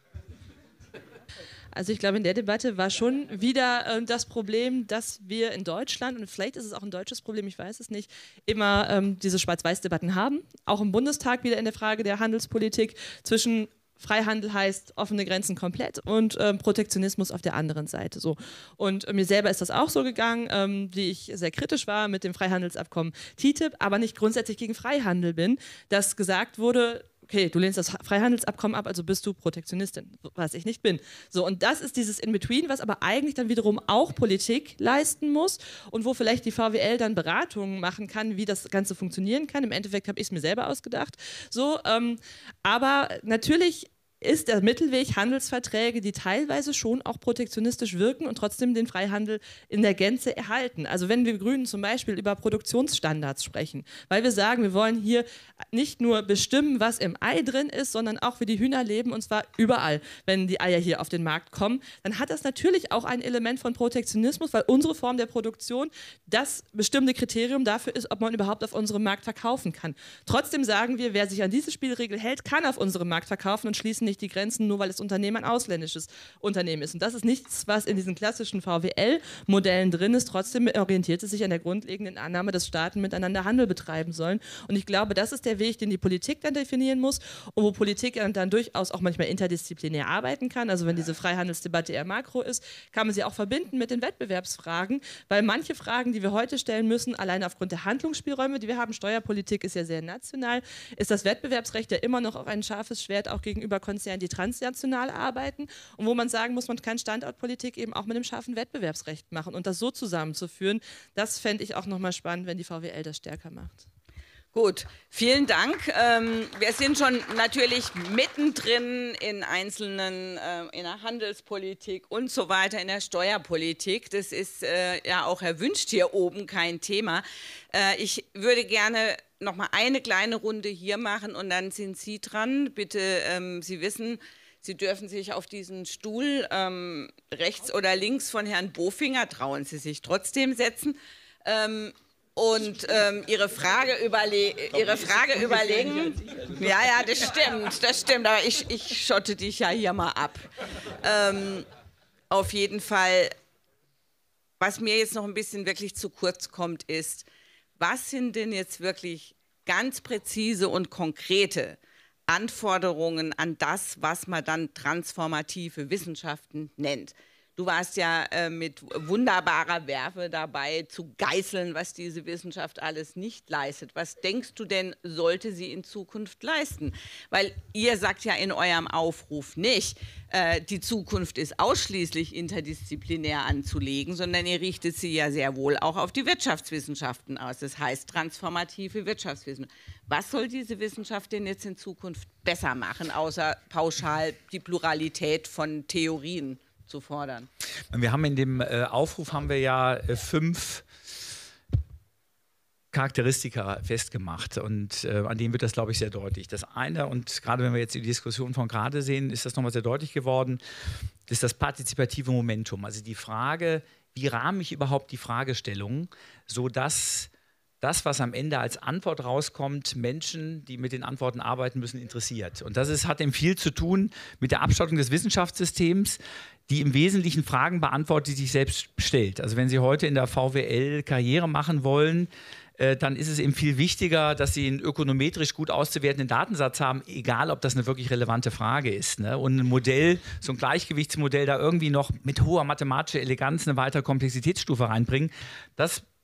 Speaker 3: Also ich glaube, in der Debatte war schon wieder äh, das Problem, dass wir in Deutschland, und vielleicht ist es auch ein deutsches Problem, ich weiß es nicht, immer ähm, diese Schwarz-Weiß-Debatten haben. Auch im Bundestag wieder in der Frage der Handelspolitik zwischen Freihandel heißt offene Grenzen komplett und ähm, Protektionismus auf der anderen Seite. So. Und äh, mir selber ist das auch so gegangen, ähm, wie ich sehr kritisch war mit dem Freihandelsabkommen T T I P, aber nicht grundsätzlich gegen Freihandel bin, dass gesagt wurde, okay, du lehnst das Freihandelsabkommen ab, also bist du Protektionistin, was ich nicht bin. So, und das ist dieses In-Between, was aber eigentlich dann wiederum auch Politik leisten muss und wo vielleicht die V W L dann Beratungen machen kann, wie das Ganze funktionieren kann. Im Endeffekt habe ich es mir selber ausgedacht. So, ähm, aber natürlich ist der Mittelweg Handelsverträge, die teilweise schon auch protektionistisch wirken und trotzdem den Freihandel in der Gänze erhalten. Also wenn wir Grünen zum Beispiel über Produktionsstandards sprechen, weil wir sagen, wir wollen hier nicht nur bestimmen, was im Ei drin ist, sondern auch wie die Hühner leben und zwar überall, wenn die Eier hier auf den Markt kommen, dann hat das natürlich auch ein Element von Protektionismus, weil unsere Form der Produktion das bestimmte Kriterium dafür ist, ob man überhaupt auf unserem Markt verkaufen kann. Trotzdem sagen wir, wer sich an diese Spielregel hält, kann auf unserem Markt verkaufen und schließen nicht die Grenzen, nur weil das Unternehmen ein ausländisches Unternehmen ist. Und das ist nichts, was in diesen klassischen V W L-Modellen drin ist. Trotzdem orientiert es sich an der grundlegenden Annahme, dass Staaten miteinander Handel betreiben sollen. Und ich glaube, das ist der Weg, den die Politik dann definieren muss und wo Politik dann, dann durchaus auch manchmal interdisziplinär arbeiten kann. Also wenn diese Freihandelsdebatte eher makro ist, kann man sie auch verbinden mit den Wettbewerbsfragen, weil manche Fragen, die wir heute stellen müssen, allein aufgrund der Handlungsspielräume, die wir haben, Steuerpolitik ist ja sehr national, ist das Wettbewerbsrecht ja immer noch auch ein scharfes Schwert auch gegenüber Konzernen, die transnational arbeiten und wo man sagen muss, man kann Standortpolitik eben auch mit einem scharfen Wettbewerbsrecht machen und das so zusammenzuführen, das fände ich auch nochmal spannend, wenn die V W L das stärker macht.
Speaker 1: Gut, vielen Dank. Ähm, wir sind schon natürlich mittendrin in einzelnen, äh, in der Handelspolitik und so weiter, in der Steuerpolitik. Das ist äh, ja auch erwünscht hier oben, kein Thema. Äh, ich würde gerne noch mal eine kleine Runde hier machen und dann sind Sie dran. Bitte, ähm, Sie wissen, Sie dürfen sich auf diesen Stuhl ähm, rechts oder links von Herrn Bofinger, trauen Sie sich trotzdem setzen. Ähm, Und ähm, Ihre Frage, überle Ihre Frage überlegen. Ja, ja, das stimmt, das stimmt. Aber ich, ich schotte dich ja hier mal ab. Ähm, auf jeden Fall, was mir jetzt noch ein bisschen wirklich zu kurz kommt, ist, was sind denn jetzt wirklich ganz präzise und konkrete Anforderungen an das, was man dann transformative Wissenschaften nennt? Du warst ja äh, mit wunderbarer Werfe dabei, zu geißeln, was diese Wissenschaft alles nicht leistet. Was denkst du denn, sollte sie in Zukunft leisten? Weil ihr sagt ja in eurem Aufruf nicht, äh, die Zukunft ist ausschließlich interdisziplinär anzulegen, sondern ihr richtet sie ja sehr wohl auch auf die Wirtschaftswissenschaften aus. Das heißt transformative Wirtschaftswissenschaften. Was soll diese Wissenschaft denn jetzt in Zukunft besser machen, außer pauschal die Pluralität von Theorien zu fordern?
Speaker 2: Wir haben in dem äh, Aufruf haben wir ja äh, fünf Charakteristika festgemacht und äh, an denen wird das, glaube ich, sehr deutlich. Das eine, und gerade wenn wir jetzt die Diskussion von gerade sehen, ist das nochmal sehr deutlich geworden, ist das partizipative Momentum. Also die Frage, wie rahme ich überhaupt die Fragestellung, sodass das, was am Ende als Antwort rauskommt, Menschen, die mit den Antworten arbeiten müssen, interessiert. Und das ist, hat eben viel zu tun mit der Abschottung des Wissenschaftssystems, die im Wesentlichen Fragen beantwortet, die sich selbst stellt. Also wenn Sie heute in der V W L Karriere machen wollen, äh, dann ist es eben viel wichtiger, dass Sie einen ökonometrisch gut auszuwertenden Datensatz haben, egal ob das eine wirklich relevante Frage ist. Ne? Und ein Modell, so ein Gleichgewichtsmodell, da irgendwie noch mit hoher mathematischer Eleganz eine weitere Komplexitätsstufe reinbringen, das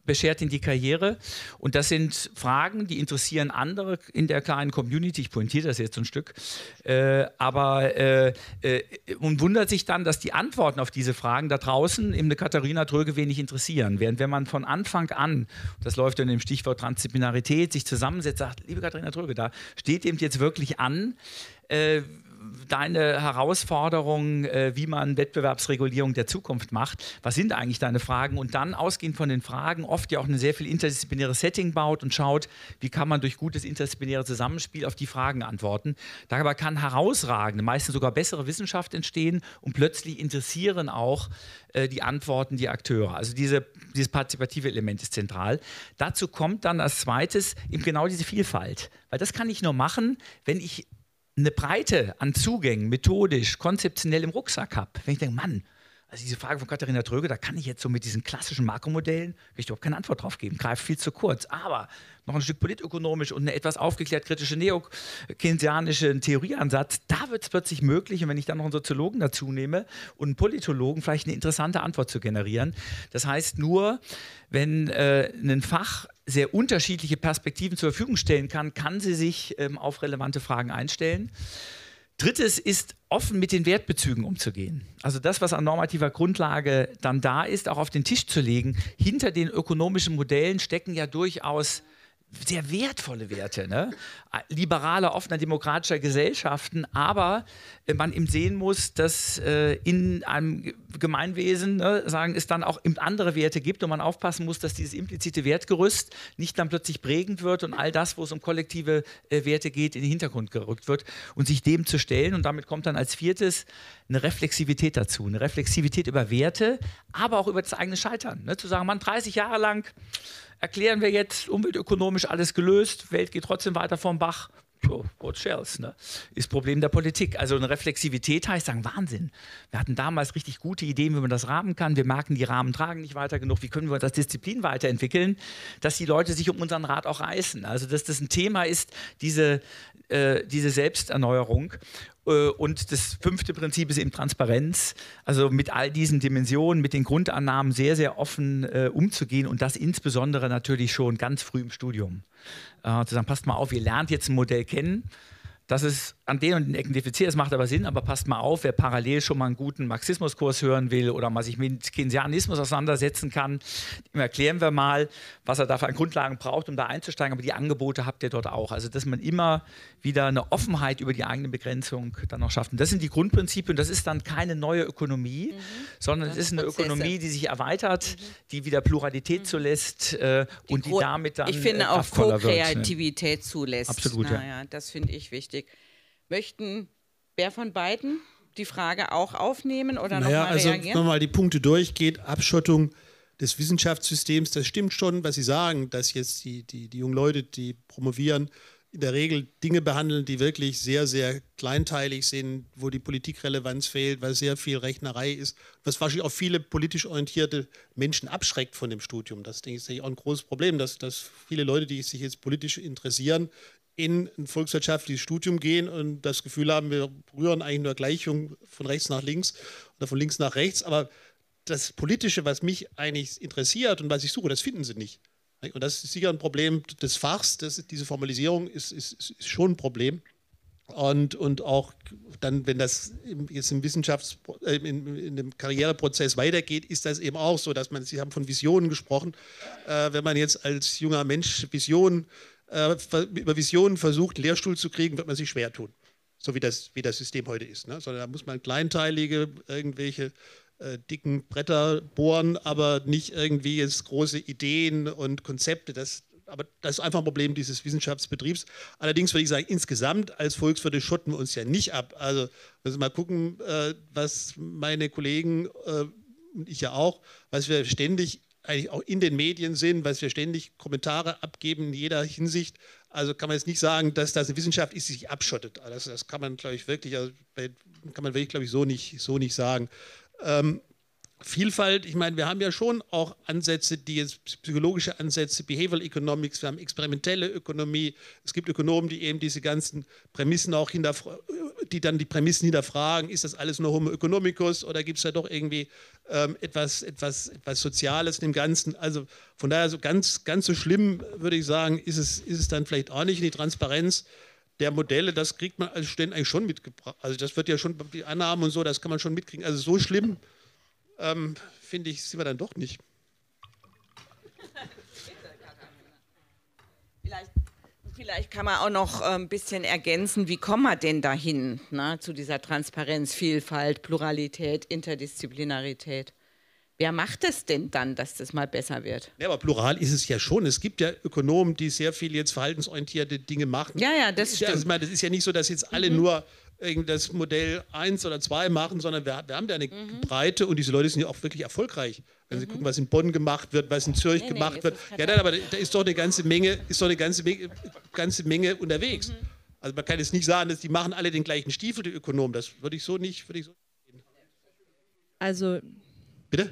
Speaker 2: beschert ihnen die Karriere. Und das sind Fragen, die interessieren andere in der kleinen Community. Ich pointiere das jetzt so ein Stück. Äh, aber äh, äh, und wundert sich dann, dass die Antworten auf diese Fragen da draußen eben eine Katharina Dröge wenig interessieren. Während wenn man von Anfang an, das läuft unter dem Stichwort Transdisziplinarität, sich zusammensetzt, sagt, liebe Katharina Dröge, da steht eben jetzt wirklich an, äh, deine Herausforderungen, äh, wie man Wettbewerbsregulierung der Zukunft macht. Was sind eigentlich deine Fragen? Und dann ausgehend von den Fragen oft ja auch ein sehr viel interdisziplinäres Setting baut und schaut, wie kann man durch gutes interdisziplinäres Zusammenspiel auf die Fragen antworten. Dabei kann herausragende, meistens sogar bessere Wissenschaft entstehen und plötzlich interessieren auch äh, die Antworten die Akteure. Also diese, dieses partizipative Element ist zentral. Dazu kommt dann als zweites eben genau diese Vielfalt. Weil das kann ich nur machen, wenn ich eine Breite an Zugängen, methodisch, konzeptionell im Rucksack habe. Wenn ich denke, Mann, also diese Frage von Katharina Dröge, da kann ich jetzt so mit diesen klassischen Makromodellen will ich überhaupt keine Antwort drauf geben, greift viel zu kurz. Aber noch ein Stück politökonomisch und eine etwas aufgeklärt kritische neo-keynesianische Theorieansatz, da wird es plötzlich möglich, und wenn ich dann noch einen Soziologen dazu nehme und einen Politologen, vielleicht eine interessante Antwort zu generieren. Das heißt nur, wenn äh, ein Fach sehr unterschiedliche Perspektiven zur Verfügung stellen kann, kann sie sich ähm, auf relevante Fragen einstellen. Drittes ist, offen mit den Wertbezügen umzugehen. Also das, was an normativer Grundlage dann da ist, auch auf den Tisch zu legen. Hinter den ökonomischen Modellen stecken ja durchaus sehr wertvolle Werte, ne? Liberaler, offener, demokratischer Gesellschaften, aber äh, man eben sehen muss, dass äh, in einem Gemeinwesen, ne, sagen, es dann auch eben andere Werte gibt und man aufpassen muss, dass dieses implizite Wertgerüst nicht dann plötzlich prägend wird und all das, wo es um kollektive äh, Werte geht, in den Hintergrund gerückt wird und sich dem zu stellen. Und damit kommt dann als viertes eine Reflexivität dazu, eine Reflexivität über Werte, aber auch über das eigene Scheitern. Ne? Zu sagen, man, dreißig Jahre lang erklären wir jetzt umweltökonomisch alles gelöst, Welt geht trotzdem weiter vom Bach. Oh, what shells, ne? Ist Problem der Politik. Also eine Reflexivität heißt sagen, Wahnsinn. Wir hatten damals richtig gute Ideen, wie man das rahmen kann. Wir merken, die Rahmen tragen nicht weiter genug. Wie können wir das Disziplin weiterentwickeln, dass die Leute sich um unseren Rat auch reißen? Also dass das ein Thema ist, diese, äh, diese Selbsterneuerung. Und das fünfte Prinzip ist eben Transparenz, also mit all diesen Dimensionen, mit den Grundannahmen sehr, sehr offen äh, umzugehen und das insbesondere natürlich schon ganz früh im Studium. Äh, zu sagen, passt mal auf, ihr lernt jetzt ein Modell kennen, das ist an den und den Ecken diffizil, das macht aber Sinn, aber passt mal auf, wer parallel schon mal einen guten Marxismuskurs hören will oder mal sich mit Keynesianismus auseinandersetzen kann, dem erklären wir mal, was er dafür an Grundlagen braucht, um da einzusteigen, aber die Angebote habt ihr dort auch. Also dass man immer wieder eine Offenheit über die eigene Begrenzung dann noch schafft. Und das sind die Grundprinzipien, das ist dann keine neue Ökonomie, mhm. sondern es ist eine Prozesse. Ökonomie, die sich erweitert, mhm. die wieder Pluralität mhm. zulässt äh, die und die damit dann
Speaker 1: Ich finde
Speaker 2: äh,
Speaker 1: auch Co-Kreativität
Speaker 2: ne?
Speaker 1: zulässt.
Speaker 2: Absolut,
Speaker 1: Na,
Speaker 2: ja.
Speaker 1: ja. Das finde ich wichtig. Möchten wer von beiden die Frage auch aufnehmen oder
Speaker 4: naja,
Speaker 1: nochmal
Speaker 4: also,
Speaker 1: reagieren?
Speaker 4: wenn man mal die Punkte durchgeht, Abschottung des Wissenschaftssystems, das stimmt schon, was Sie sagen, dass jetzt die, die, die jungen Leute, die promovieren, in der Regel Dinge behandeln, die wirklich sehr, sehr kleinteilig sind, wo die Politikrelevanz fehlt, weil sehr viel Rechnerei ist, was wahrscheinlich auch viele politisch orientierte Menschen abschreckt von dem Studium. Das denke ich, ist auch ein großes Problem, dass, dass viele Leute, die sich jetzt politisch interessieren, in ein volkswirtschaftliches Studium gehen und das Gefühl haben, wir rühren eigentlich nur Gleichung von rechts nach links oder von links nach rechts, aber das Politische, was mich eigentlich interessiert und was ich suche, das finden sie nicht. Und das ist sicher ein Problem des Fachs, das ist, diese Formalisierung ist, ist, ist schon ein Problem. Und, und auch dann, wenn das jetzt im Wissenschafts-, äh, in, in dem Karriereprozess weitergeht, ist das eben auch so, dass man, Sie haben von Visionen gesprochen, äh, wenn man jetzt als junger Mensch Visionen über Visionen versucht, einen Lehrstuhl zu kriegen, wird man sich schwer tun, so wie das, wie das System heute ist. Ne? Sondern da muss man kleinteilige, irgendwelche äh, dicken Bretter bohren, aber nicht irgendwie jetzt große Ideen und Konzepte. Das, aber das ist einfach ein Problem dieses Wissenschaftsbetriebs. Allerdings würde ich sagen, insgesamt als Volkswirte schotten wir uns ja nicht ab. Also müssen wir mal gucken, äh, was meine Kollegen äh, und ich ja auch, was wir ständig eigentlich auch in den Medien sind, weil wir ständig Kommentare abgeben in jeder Hinsicht. Also kann man jetzt nicht sagen, dass das eine Wissenschaft ist, die sich abschottet. Das, das kann man, glaube ich, wirklich, also kann man wirklich, glaube ich, so nicht, so nicht sagen. Ähm, Vielfalt, ich meine, wir haben ja schon auch Ansätze, die jetzt psychologische Ansätze, Behavioral Economics, wir haben experimentelle Ökonomie, es gibt Ökonomen, die eben diese ganzen Prämissen auch hinterfragen, die dann die Prämissen hinterfragen, ist das alles nur Homo economicus oder gibt es da doch irgendwie ähm, etwas, etwas, etwas Soziales in dem Ganzen? Also von daher so ganz, ganz so schlimm, würde ich sagen, ist es, ist es dann vielleicht auch nicht. In die Transparenz der Modelle, das kriegt man als Student eigentlich schon mitgebracht. Also das wird ja schon, die Annahmen und so, das kann man schon mitkriegen. Also so schlimm, ähm, finde ich, sind wir dann doch nicht.
Speaker 1: Vielleicht, vielleicht kann man auch noch ein bisschen ergänzen, wie kommen wir denn dahin, ne, zu dieser Transparenz, Vielfalt, Pluralität, Interdisziplinarität? Wer macht es denn dann, dass das mal besser wird?
Speaker 4: Ja, aber plural ist es ja schon. Es gibt ja Ökonomen, die sehr viel jetzt verhaltensorientierte Dinge machen.
Speaker 1: Ja, ja, das stimmt.
Speaker 4: Also, ich meine, das ist ja nicht so, dass jetzt alle mhm. nur das Modell eins oder zwei machen, sondern wir, wir haben da eine mhm. Breite und diese Leute sind ja auch wirklich erfolgreich. Wenn mhm. Sie gucken, was in Bonn gemacht wird, was in Zürich nee, gemacht nee, wird. Ja, nein, aber da ist doch eine ganze Menge, ist doch eine ganze Menge, ganze Menge unterwegs. Mhm. Also man kann jetzt nicht sagen, dass die machen alle den gleichen Stiefel, die Ökonomen. Das würde ich so nicht, würde ich so sehen.
Speaker 3: Also
Speaker 4: bitte?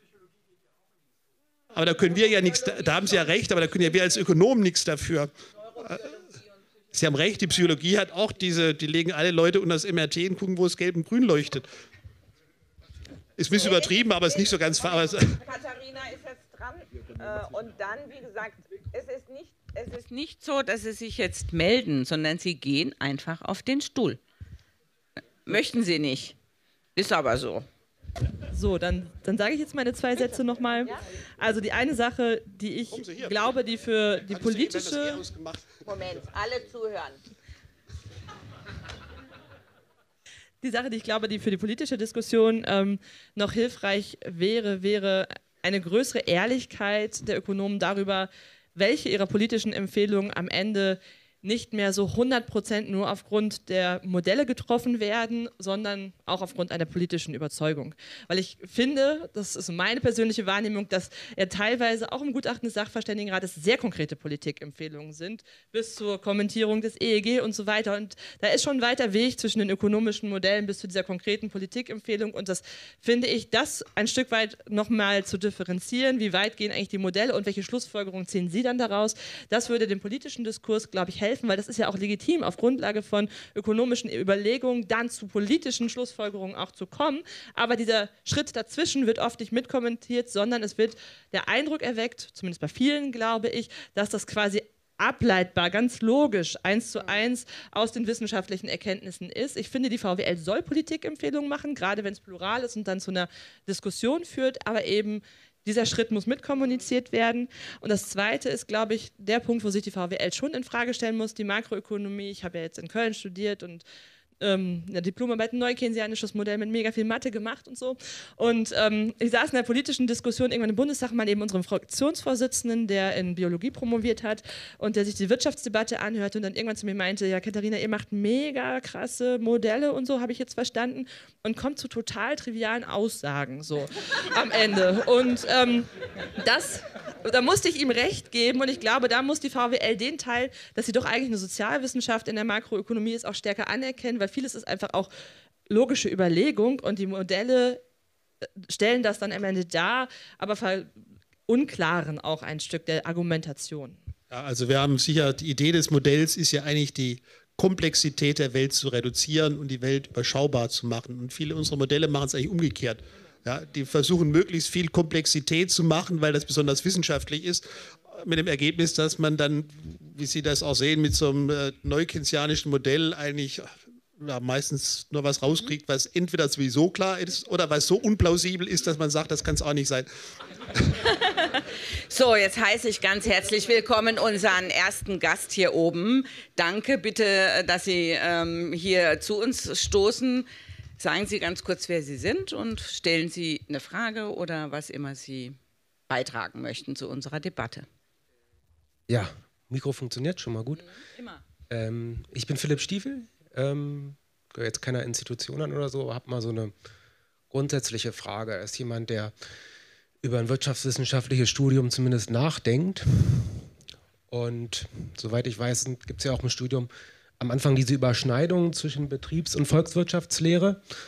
Speaker 4: Aber da können wir ja nichts, da, da haben Sie ja recht, aber da können ja wir als Ökonomen nichts dafür. Sie haben recht, die Psychologie hat auch diese, die legen alle Leute unter das M R T und gucken, wo es gelb und grün leuchtet. Ist ein bisschen übertrieben, aber es ist nicht so ganz...
Speaker 1: Katharina ist jetzt dran äh, und dann, wie gesagt, es ist, nicht, es ist nicht so, dass Sie sich jetzt melden, sondern Sie gehen einfach auf den Stuhl. Möchten Sie nicht. Ist aber so.
Speaker 3: So, dann, dann sage ich jetzt meine zwei Sätze nochmal. Also die eine Sache, die ich glaube, die für die politische...
Speaker 1: Moment, alle zuhören.
Speaker 3: Die Sache, die ich glaube, die für die politische Diskussion ähm, noch hilfreich wäre, wäre eine größere Ehrlichkeit der Ökonomen darüber, welche ihrer politischen Empfehlungen am Ende nicht mehr so hundert Prozent nur aufgrund der Modelle getroffen werden, sondern auch aufgrund einer politischen Überzeugung. Weil ich finde, das ist meine persönliche Wahrnehmung, dass er teilweise auch im Gutachten des Sachverständigenrates sehr konkrete Politikempfehlungen sind, bis zur Kommentierung des E E G und so weiter. Und da ist schon ein weiter Weg zwischen den ökonomischen Modellen bis zu dieser konkreten Politikempfehlung. Und das finde ich, das ein Stück weit nochmal zu differenzieren, wie weit gehen eigentlich die Modelle und welche Schlussfolgerungen ziehen Sie dann daraus, das würde dem politischen Diskurs, glaube ich, helfen, weil das ist ja auch legitim, auf Grundlage von ökonomischen Überlegungen dann zu politischen Schlussfolgerungen auch zu kommen. Aber dieser Schritt dazwischen wird oft nicht mitkommentiert, sondern es wird der Eindruck erweckt, zumindest bei vielen, glaube ich, dass das quasi ableitbar, ganz logisch, eins zu eins aus den wissenschaftlichen Erkenntnissen ist. Ich finde, die V W L soll Politikempfehlungen machen, gerade wenn es plural ist und dann zu einer Diskussion führt, aber eben dieser Schritt muss mitkommuniziert werden. Und das Zweite ist, glaube ich, der Punkt, wo sich die V W L schon in Frage stellen muss, die Makroökonomie. Ich habe ja jetzt in Köln studiert und ähm, eine Diplomarbeit, ein neukeynesianisches Modell mit mega viel Mathe gemacht und so. Und ähm, ich saß in der politischen Diskussion irgendwann im Bundestag mal neben unserem Fraktionsvorsitzenden, der in Biologie promoviert hat und der sich die Wirtschaftsdebatte anhörte und dann irgendwann zu mir meinte, ja Katharina, ihr macht mega krasse Modelle und so, habe ich jetzt verstanden, und kommt zu total trivialen Aussagen so am Ende. Und ähm, das, da musste ich ihm recht geben und ich glaube, da muss die V W L den Teil, dass sie doch eigentlich eine Sozialwissenschaft in der Makroökonomie ist, auch stärker anerkennen, weil vieles ist einfach auch logische Überlegung und die Modelle stellen das dann am Ende dar, aber verunklaren auch ein Stück der Argumentation.
Speaker 4: Ja, also wir haben sicher, die Idee des Modells ist ja eigentlich die Komplexität der Welt zu reduzieren und die Welt überschaubar zu machen. Und viele unserer Modelle machen es eigentlich umgekehrt. Ja, die versuchen möglichst viel Komplexität zu machen, weil das besonders wissenschaftlich ist, mit dem Ergebnis, dass man dann, wie Sie das auch sehen, mit so einem äh, neukeynesianischen Modell eigentlich ja, meistens nur was rauskriegt, was entweder sowieso klar ist oder was so unplausibel ist, dass man sagt, das kann es auch nicht sein.
Speaker 1: So, jetzt heiße ich ganz herzlich willkommen unseren ersten Gast hier oben. Danke bitte, dass Sie ähm, hier zu uns stoßen. Sagen Sie ganz kurz, wer Sie sind und stellen Sie eine Frage oder was immer Sie beitragen möchten zu unserer Debatte.
Speaker 5: Ja, Mikro funktioniert schon mal gut.
Speaker 1: Immer.
Speaker 5: Ähm, ich bin Philipp Stiefel, ähm, gehöre jetzt keiner Institution an oder so, aber habe mal so eine grundsätzliche Frage. Er ist jemand, der über ein wirtschaftswissenschaftliches Studium zumindest nachdenkt. Und soweit ich weiß, gibt es ja auch im Studium am Anfang diese Überschneidung zwischen Betriebs- und Volkswirtschaftslehre.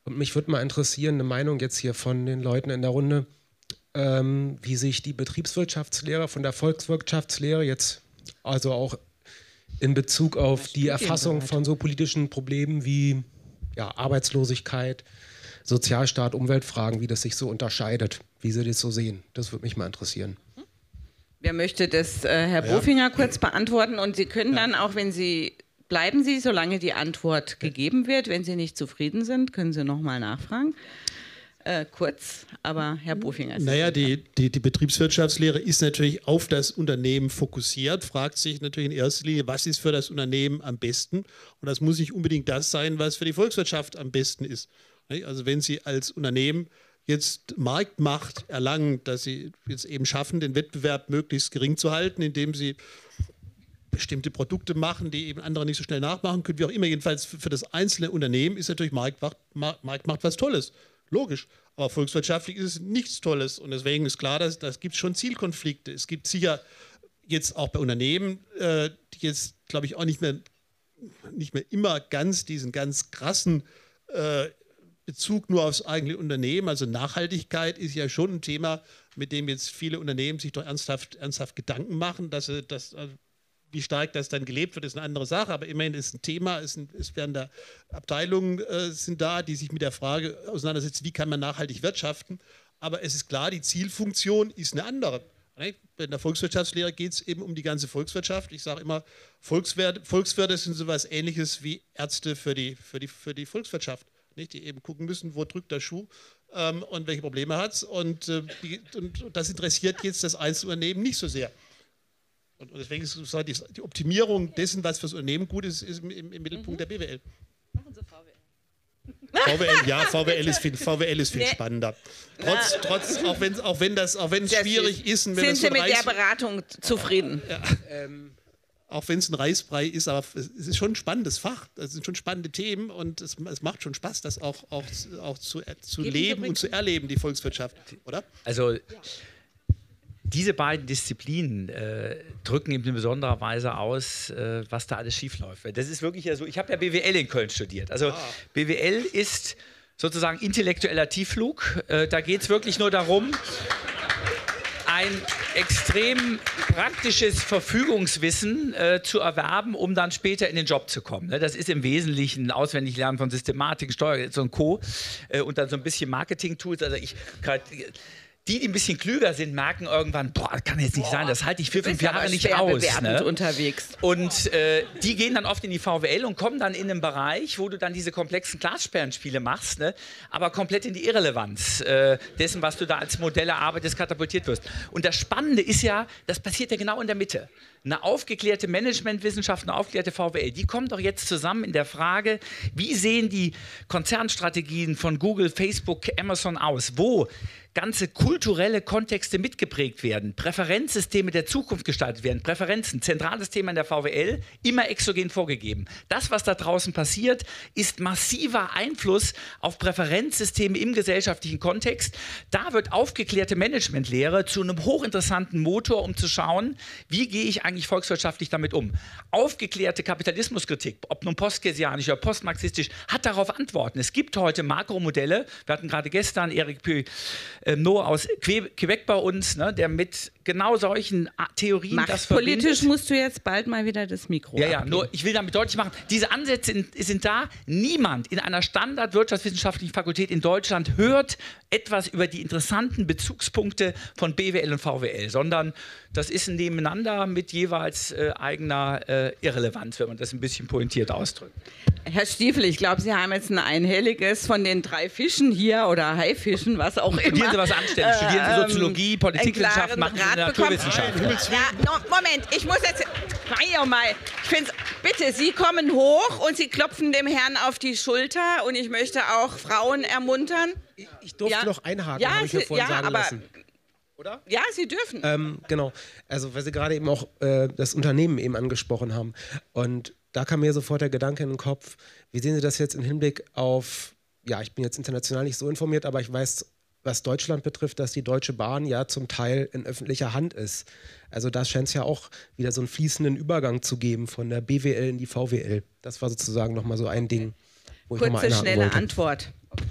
Speaker 5: Und mich würde mal interessieren, eine Meinung jetzt hier von den Leuten in der Runde, ähm, wie sich die Betriebswirtschaftslehre von der Volkswirtschaftslehre jetzt, also auch in Bezug auf die Erfassung von so politischen Problemen wie ja, Arbeitslosigkeit, Sozialstaat, Umweltfragen, wie das sich so unterscheidet, wie Sie das so sehen. Das würde mich mal interessieren.
Speaker 1: Wer möchte das, äh, Herr Bofinger, kurz beantworten? Und Sie können dann auch, wenn Sie, bleiben Sie, solange die Antwort gegeben wird. Wenn Sie nicht zufrieden sind, können Sie nochmal nachfragen. Äh, kurz, aber Herr Bofinger.
Speaker 4: Naja, die, die, die Betriebswirtschaftslehre ist natürlich auf das Unternehmen fokussiert, fragt sich natürlich in erster Linie, was ist für das Unternehmen am besten? Und das muss nicht unbedingt das sein, was für die Volkswirtschaft am besten ist. Also wenn Sie als Unternehmen jetzt Marktmacht erlangen, dass Sie jetzt eben schaffen, den Wettbewerb möglichst gering zu halten, indem Sie bestimmte Produkte machen, die eben andere nicht so schnell nachmachen können, wie auch immer. Jedenfalls für das einzelne Unternehmen ist natürlich Marktmacht, Marktmacht was Tolles. Logisch. Aber volkswirtschaftlich ist es nichts Tolles. Und deswegen ist klar, dass das gibt schon Zielkonflikte. Es gibt sicher jetzt auch bei Unternehmen, äh, die jetzt, glaube ich, auch nicht mehr, nicht mehr immer ganz diesen ganz krassen äh, Bezug nur aufs eigene Unternehmen. Also Nachhaltigkeit ist ja schon ein Thema, mit dem jetzt viele Unternehmen sich doch ernsthaft, ernsthaft Gedanken machen, dass sie das. Also wie stark das dann gelebt wird, ist eine andere Sache, aber immerhin ist ein Thema, es, sind, es werden da Abteilungen äh, sind da, die sich mit der Frage auseinandersetzen, wie kann man nachhaltig wirtschaften, aber es ist klar, die Zielfunktion ist eine andere. In der Volkswirtschaftslehre geht es eben um die ganze Volkswirtschaft. Ich sage immer, Volkswirte, Volkswirte sind so etwas Ähnliches wie Ärzte für die, für die, für die Volkswirtschaft, nicht? Die eben gucken müssen, wo drückt der Schuh ähm, und welche Probleme hat es und, äh, und, und das interessiert jetzt das Einzelunternehmen nicht so sehr. Und deswegen ist die Optimierung dessen, was für das Unternehmen gut ist, ist im, im Mittelpunkt mhm. der B W L. Machen Sie V W L. V W L, ja, V W L ist viel, V W L ist viel nee. spannender. Trotz, trotz, auch wenn, auch wenn das, auch wenn es schwierig ist. Und wenn
Speaker 1: Sind
Speaker 4: das so
Speaker 1: Sie mit
Speaker 4: Reis,
Speaker 1: der Beratung zufrieden?
Speaker 4: Ja, ähm, auch wenn es ein Reisbrei ist, aber es ist schon ein spannendes Fach. Das sind schon spannende Themen und es, es macht schon Spaß, das auch, auch, auch zu, zu leben und zu erleben, die Volkswirtschaft, oder?
Speaker 2: Also diese beiden Disziplinen äh, drücken in besonderer Weise aus, äh, was da alles schiefläuft. Das ist wirklich ja so, ich habe ja B W L in Köln studiert. Also ah. B W L ist sozusagen intellektueller Tiefflug. Äh, da geht es wirklich nur darum, ein extrem praktisches Verfügungswissen äh, zu erwerben, um dann später in den Job zu kommen. Ne? Das ist im Wesentlichen Auswendiglernen von Systematik, Steuergesetz und Co. Äh, und dann so ein bisschen Marketing-Tools. Also ich grad, Die, die ein bisschen klüger sind, merken irgendwann, boah, das kann jetzt nicht boah, sein, das halte ich vier, fünf Jahre nicht aus. Ne?
Speaker 1: Unterwegs.
Speaker 2: Und äh, die gehen dann oft in die V W L und kommen dann in einen Bereich, wo du dann diese komplexen Glassperrenspiele machst, ne? aber komplett in die Irrelevanz äh, dessen, was du da als Modell erarbeitest, katapultiert wirst. Und das Spannende ist ja, das passiert ja genau in der Mitte. Eine aufgeklärte Managementwissenschaft, eine aufgeklärte V W L, die kommt doch jetzt zusammen in der Frage, wie sehen die Konzernstrategien von Google, Facebook, Amazon aus, wo ganze kulturelle Kontexte mitgeprägt werden, Präferenzsysteme der Zukunft gestaltet werden, Präferenzen, zentrales Thema in der V W L, immer exogen vorgegeben. Das, was da draußen passiert, ist massiver Einfluss auf Präferenzsysteme im gesellschaftlichen Kontext. Da wird aufgeklärte Managementlehre zu einem hochinteressanten Motor, um zu schauen, wie gehe ich eigentlich volkswirtschaftlich damit um. Aufgeklärte Kapitalismuskritik, ob nun postkeynesianisch oder postmarxistisch, hat darauf Antworten. Es gibt heute Makromodelle, wir hatten gerade gestern Eric Puy No aus Quebec bei uns, ne, der mit genau solchen Theorien
Speaker 1: Macht
Speaker 2: das
Speaker 1: politisch
Speaker 2: verbindet.
Speaker 1: Musst du jetzt bald mal wieder das Mikro
Speaker 2: Ja, ja,
Speaker 1: abgeben.
Speaker 2: nur ich will damit deutlich machen, diese Ansätze sind, sind da. Niemand in einer standardwirtschaftswissenschaftlichen Fakultät in Deutschland hört etwas über die interessanten Bezugspunkte von B W L und V W L, sondern das ist ein Nebeneinander mit jeweils äh, eigener äh, Irrelevanz, wenn man das ein bisschen pointiert ausdrückt.
Speaker 1: Herr Stiefel, ich glaube, Sie haben jetzt ein einhelliges von den drei Fischen hier oder Haifischen, was auch immer.
Speaker 2: Studieren Sie was anständig. Studieren Sie Soziologie, Politikwissenschaft, machen Sie Naturwissenschaft.
Speaker 1: Ja, no, Moment, ich muss jetzt... Nein, mal. Ich finde, bitte, Sie kommen hoch und Sie klopfen dem Herrn auf die Schulter und ich möchte auch Frauen ermuntern.
Speaker 5: Ich, ich durfte
Speaker 1: ja.
Speaker 5: noch einhaken,
Speaker 1: ja,
Speaker 5: habe ich mir vorhin
Speaker 1: ja,
Speaker 5: sagen
Speaker 1: aber,
Speaker 5: lassen. Oder?
Speaker 1: Ja, Sie dürfen.
Speaker 5: Ähm, genau. Also, weil Sie gerade eben auch äh, das Unternehmen eben angesprochen haben. Und da kam mir sofort der Gedanke in den Kopf, wie sehen Sie das jetzt im Hinblick auf, ja, ich bin jetzt international nicht so informiert, aber ich weiß, was Deutschland betrifft, dass die Deutsche Bahn ja zum Teil in öffentlicher Hand ist. Also da scheint es ja auch wieder so einen fließenden Übergang zu geben von der B W L in die V W L. Das war sozusagen nochmal so ein Ding, wo ich nochmal einhaken wollte.
Speaker 1: Kurze, schnelle Antwort. Okay.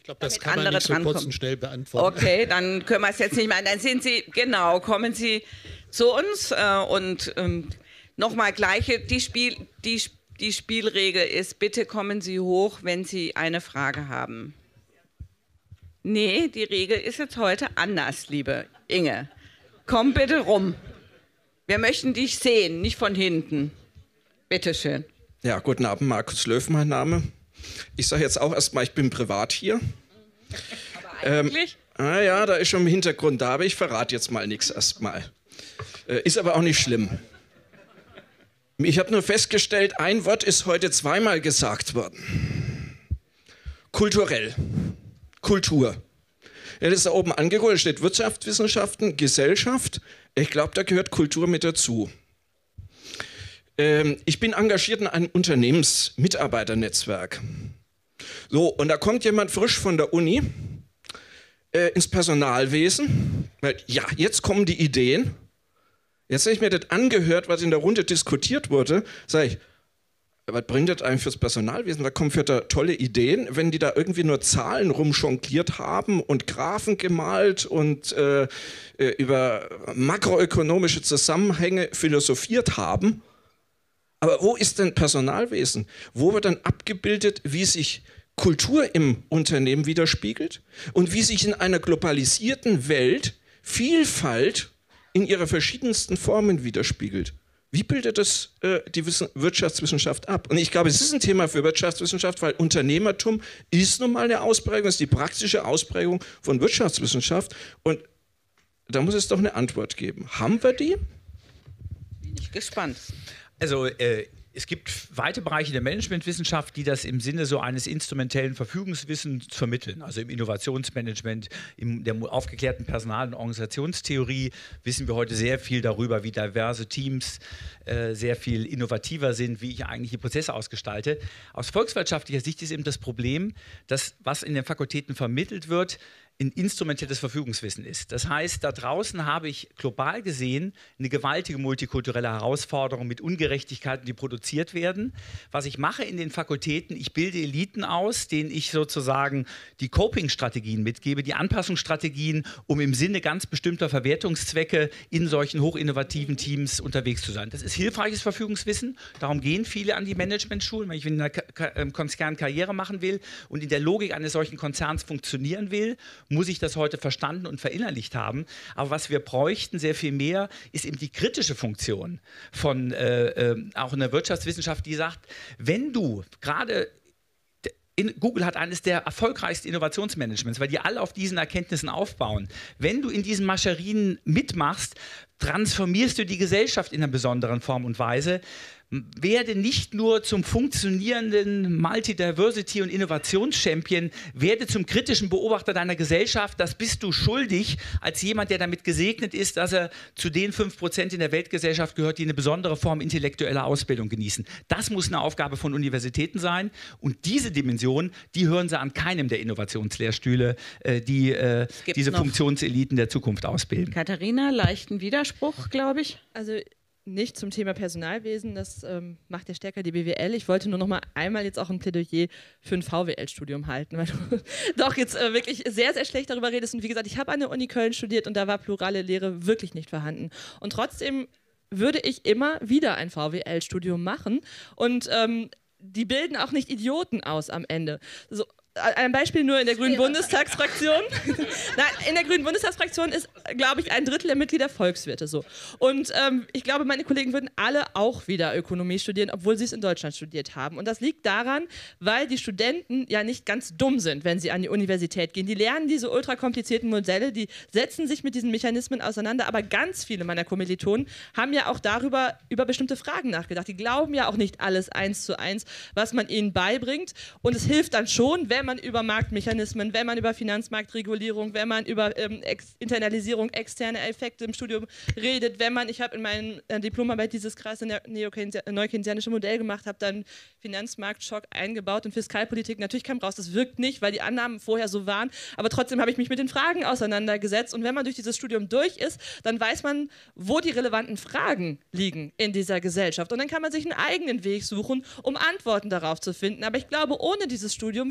Speaker 4: Ich glaube, das
Speaker 1: damit
Speaker 4: kann man
Speaker 1: andere
Speaker 4: nicht so kurz
Speaker 1: drankommen.
Speaker 4: und schnell beantworten.
Speaker 1: Okay, dann können wir es jetzt nicht mehr. Dann sind Sie, genau, kommen Sie zu uns äh, und ähm, nochmal gleiche, die, Spiel, die, die Spielregel ist, bitte kommen Sie hoch, wenn Sie eine Frage haben. Nee, die Regel ist jetzt heute anders, liebe Inge. Komm bitte rum. Wir möchten dich sehen, nicht von hinten. Bitte schön.
Speaker 6: Ja, guten Abend, Markus Löw, mein Name. Ich sage jetzt auch erstmal, ich bin privat hier.
Speaker 1: Aber eigentlich?
Speaker 6: Ähm, ah ja, da ist schon im Hintergrund da, aber ich verrate jetzt mal nichts erstmal. Äh, ist aber auch nicht schlimm. Ich habe nur festgestellt, ein Wort ist heute zweimal gesagt worden. Kulturell. Kultur. Ja, das ist da oben angeguckt, da steht Wirtschaftswissenschaften, Gesellschaft. Ich glaube, da gehört Kultur mit dazu. Ähm, ich bin engagiert in einem Unternehmensmitarbeiternetzwerk. So, und da kommt jemand frisch von der Uni äh, ins Personalwesen. Weil, ja, jetzt kommen die Ideen. Jetzt habe ich mir das angehört, was in der Runde diskutiert wurde. Sag ich, was bringt das eigentlich fürs Personalwesen? Da kommen für da tolle Ideen, wenn die da irgendwie nur Zahlen rumjongliert haben und Graphen gemalt und äh, über makroökonomische Zusammenhänge philosophiert haben. Aber wo ist denn Personalwesen? Wo wird dann abgebildet, wie sich Kultur im Unternehmen widerspiegelt und wie sich in einer globalisierten Welt Vielfalt in ihrer verschiedensten Formen widerspiegelt? Wie bildet das äh, die Wissen Wirtschaftswissenschaft ab? Und ich glaube, es ist ein Thema für Wirtschaftswissenschaft, weil Unternehmertum ist nun mal eine Ausprägung, ist die praktische Ausprägung von Wirtschaftswissenschaft. Und da muss es doch eine Antwort geben. Haben wir die?
Speaker 1: Bin ich gespannt.
Speaker 2: Also äh, es gibt weite Bereiche der Managementwissenschaft, die das im Sinne so eines instrumentellen Verfügungswissens vermitteln. Also im Innovationsmanagement, in der aufgeklärten Personal- und Organisationstheorie wissen wir heute sehr viel darüber, wie diverse Teams äh, sehr viel innovativer sind, wie ich eigentlich die Prozesse ausgestalte. Aus volkswirtschaftlicher Sicht ist eben das Problem, dass was in den Fakultäten vermittelt wird, ein instrumentelles Verfügungswissen ist. Das heißt, da draußen habe ich global gesehen eine gewaltige multikulturelle Herausforderung mit Ungerechtigkeiten, die produziert werden. Was ich mache in den Fakultäten, ich bilde Eliten aus, denen ich sozusagen die Coping-Strategien mitgebe, die Anpassungsstrategien, um im Sinne ganz bestimmter Verwertungszwecke in solchen hochinnovativen Teams unterwegs zu sein. Das ist hilfreiches Verfügungswissen. Darum gehen viele an die Managementschulen, wenn ich in einer Konzern Karriere machen will und in der Logik eines solchen Konzerns funktionieren will, muss ich das heute verstanden und verinnerlicht haben. Aber was wir bräuchten sehr viel mehr, ist eben die kritische Funktion von äh, äh, auch in der Wirtschaftswissenschaft, die sagt, wenn du gerade In, Google hat eines der erfolgreichsten Innovationsmanagements, weil die alle auf diesen Erkenntnissen aufbauen. Wenn du in diesen Mascherinen mitmachst, transformierst du die Gesellschaft in einer besonderen Form und Weise. Werde nicht nur zum funktionierenden Multidiversity- und Innovationschampion, werde zum kritischen Beobachter deiner Gesellschaft. Das bist du schuldig als jemand, der damit gesegnet ist, dass er zu den fünf Prozent in der Weltgesellschaft gehört, die eine besondere Form intellektueller Ausbildung genießen. Das muss eine Aufgabe von Universitäten sein. Und diese Dimension, die hören Sie an keinem der Innovationslehrstühle, äh, die äh, diese Funktionseliten der Zukunft ausbilden.
Speaker 1: Katharina, leichten Widerspruch, glaube ich.
Speaker 3: Also nicht zum Thema Personalwesen, das ähm, macht ja stärker die B W L. Ich wollte nur noch mal einmal jetzt auch ein Plädoyer für ein V W L-Studium halten, weil du doch jetzt äh, wirklich sehr, sehr schlecht darüber redest. Und wie gesagt, ich habe an der Uni Köln studiert und da war plurale Lehre wirklich nicht vorhanden. Und trotzdem würde ich immer wieder ein V W L-Studium machen und ähm, die bilden auch nicht Idioten aus am Ende. So, ein Beispiel nur in der Grünen Bundestagsfraktion. Nein, in der Grünen Bundestagsfraktion ist, glaube ich, ein Drittel der Mitglieder Volkswirte. So. Und ähm, ich glaube, meine Kollegen würden alle auch wieder Ökonomie studieren, obwohl sie es in Deutschland studiert haben. Und das liegt daran, weil die Studenten ja nicht ganz dumm sind, wenn sie an die Universität gehen. Die lernen diese ultrakomplizierten Modelle, die setzen sich mit diesen Mechanismen auseinander. Aber ganz viele meiner Kommilitonen haben ja auch darüber, über bestimmte Fragen nachgedacht. Die glauben ja auch nicht alles eins zu eins, was man ihnen beibringt. Und es hilft dann schon, wenn man über Marktmechanismen, wenn man über Finanzmarktregulierung, wenn man über ähm, Ex Internalisierung, externe Effekte im Studium redet, wenn man, ich habe in meiner äh, Diplomarbeit dieses krasse neukeynesianische Modell gemacht, habe dann Finanzmarktschock eingebaut und Fiskalpolitik. Natürlich kam raus, das wirkt nicht, weil die Annahmen vorher so waren, aber trotzdem habe ich mich mit den Fragen auseinandergesetzt und wenn man durch dieses Studium durch ist, dann weiß man, wo die relevanten Fragen liegen in dieser Gesellschaft und dann kann man sich einen eigenen Weg suchen, um Antworten darauf zu finden. Aber ich glaube, ohne dieses Studium wäre ich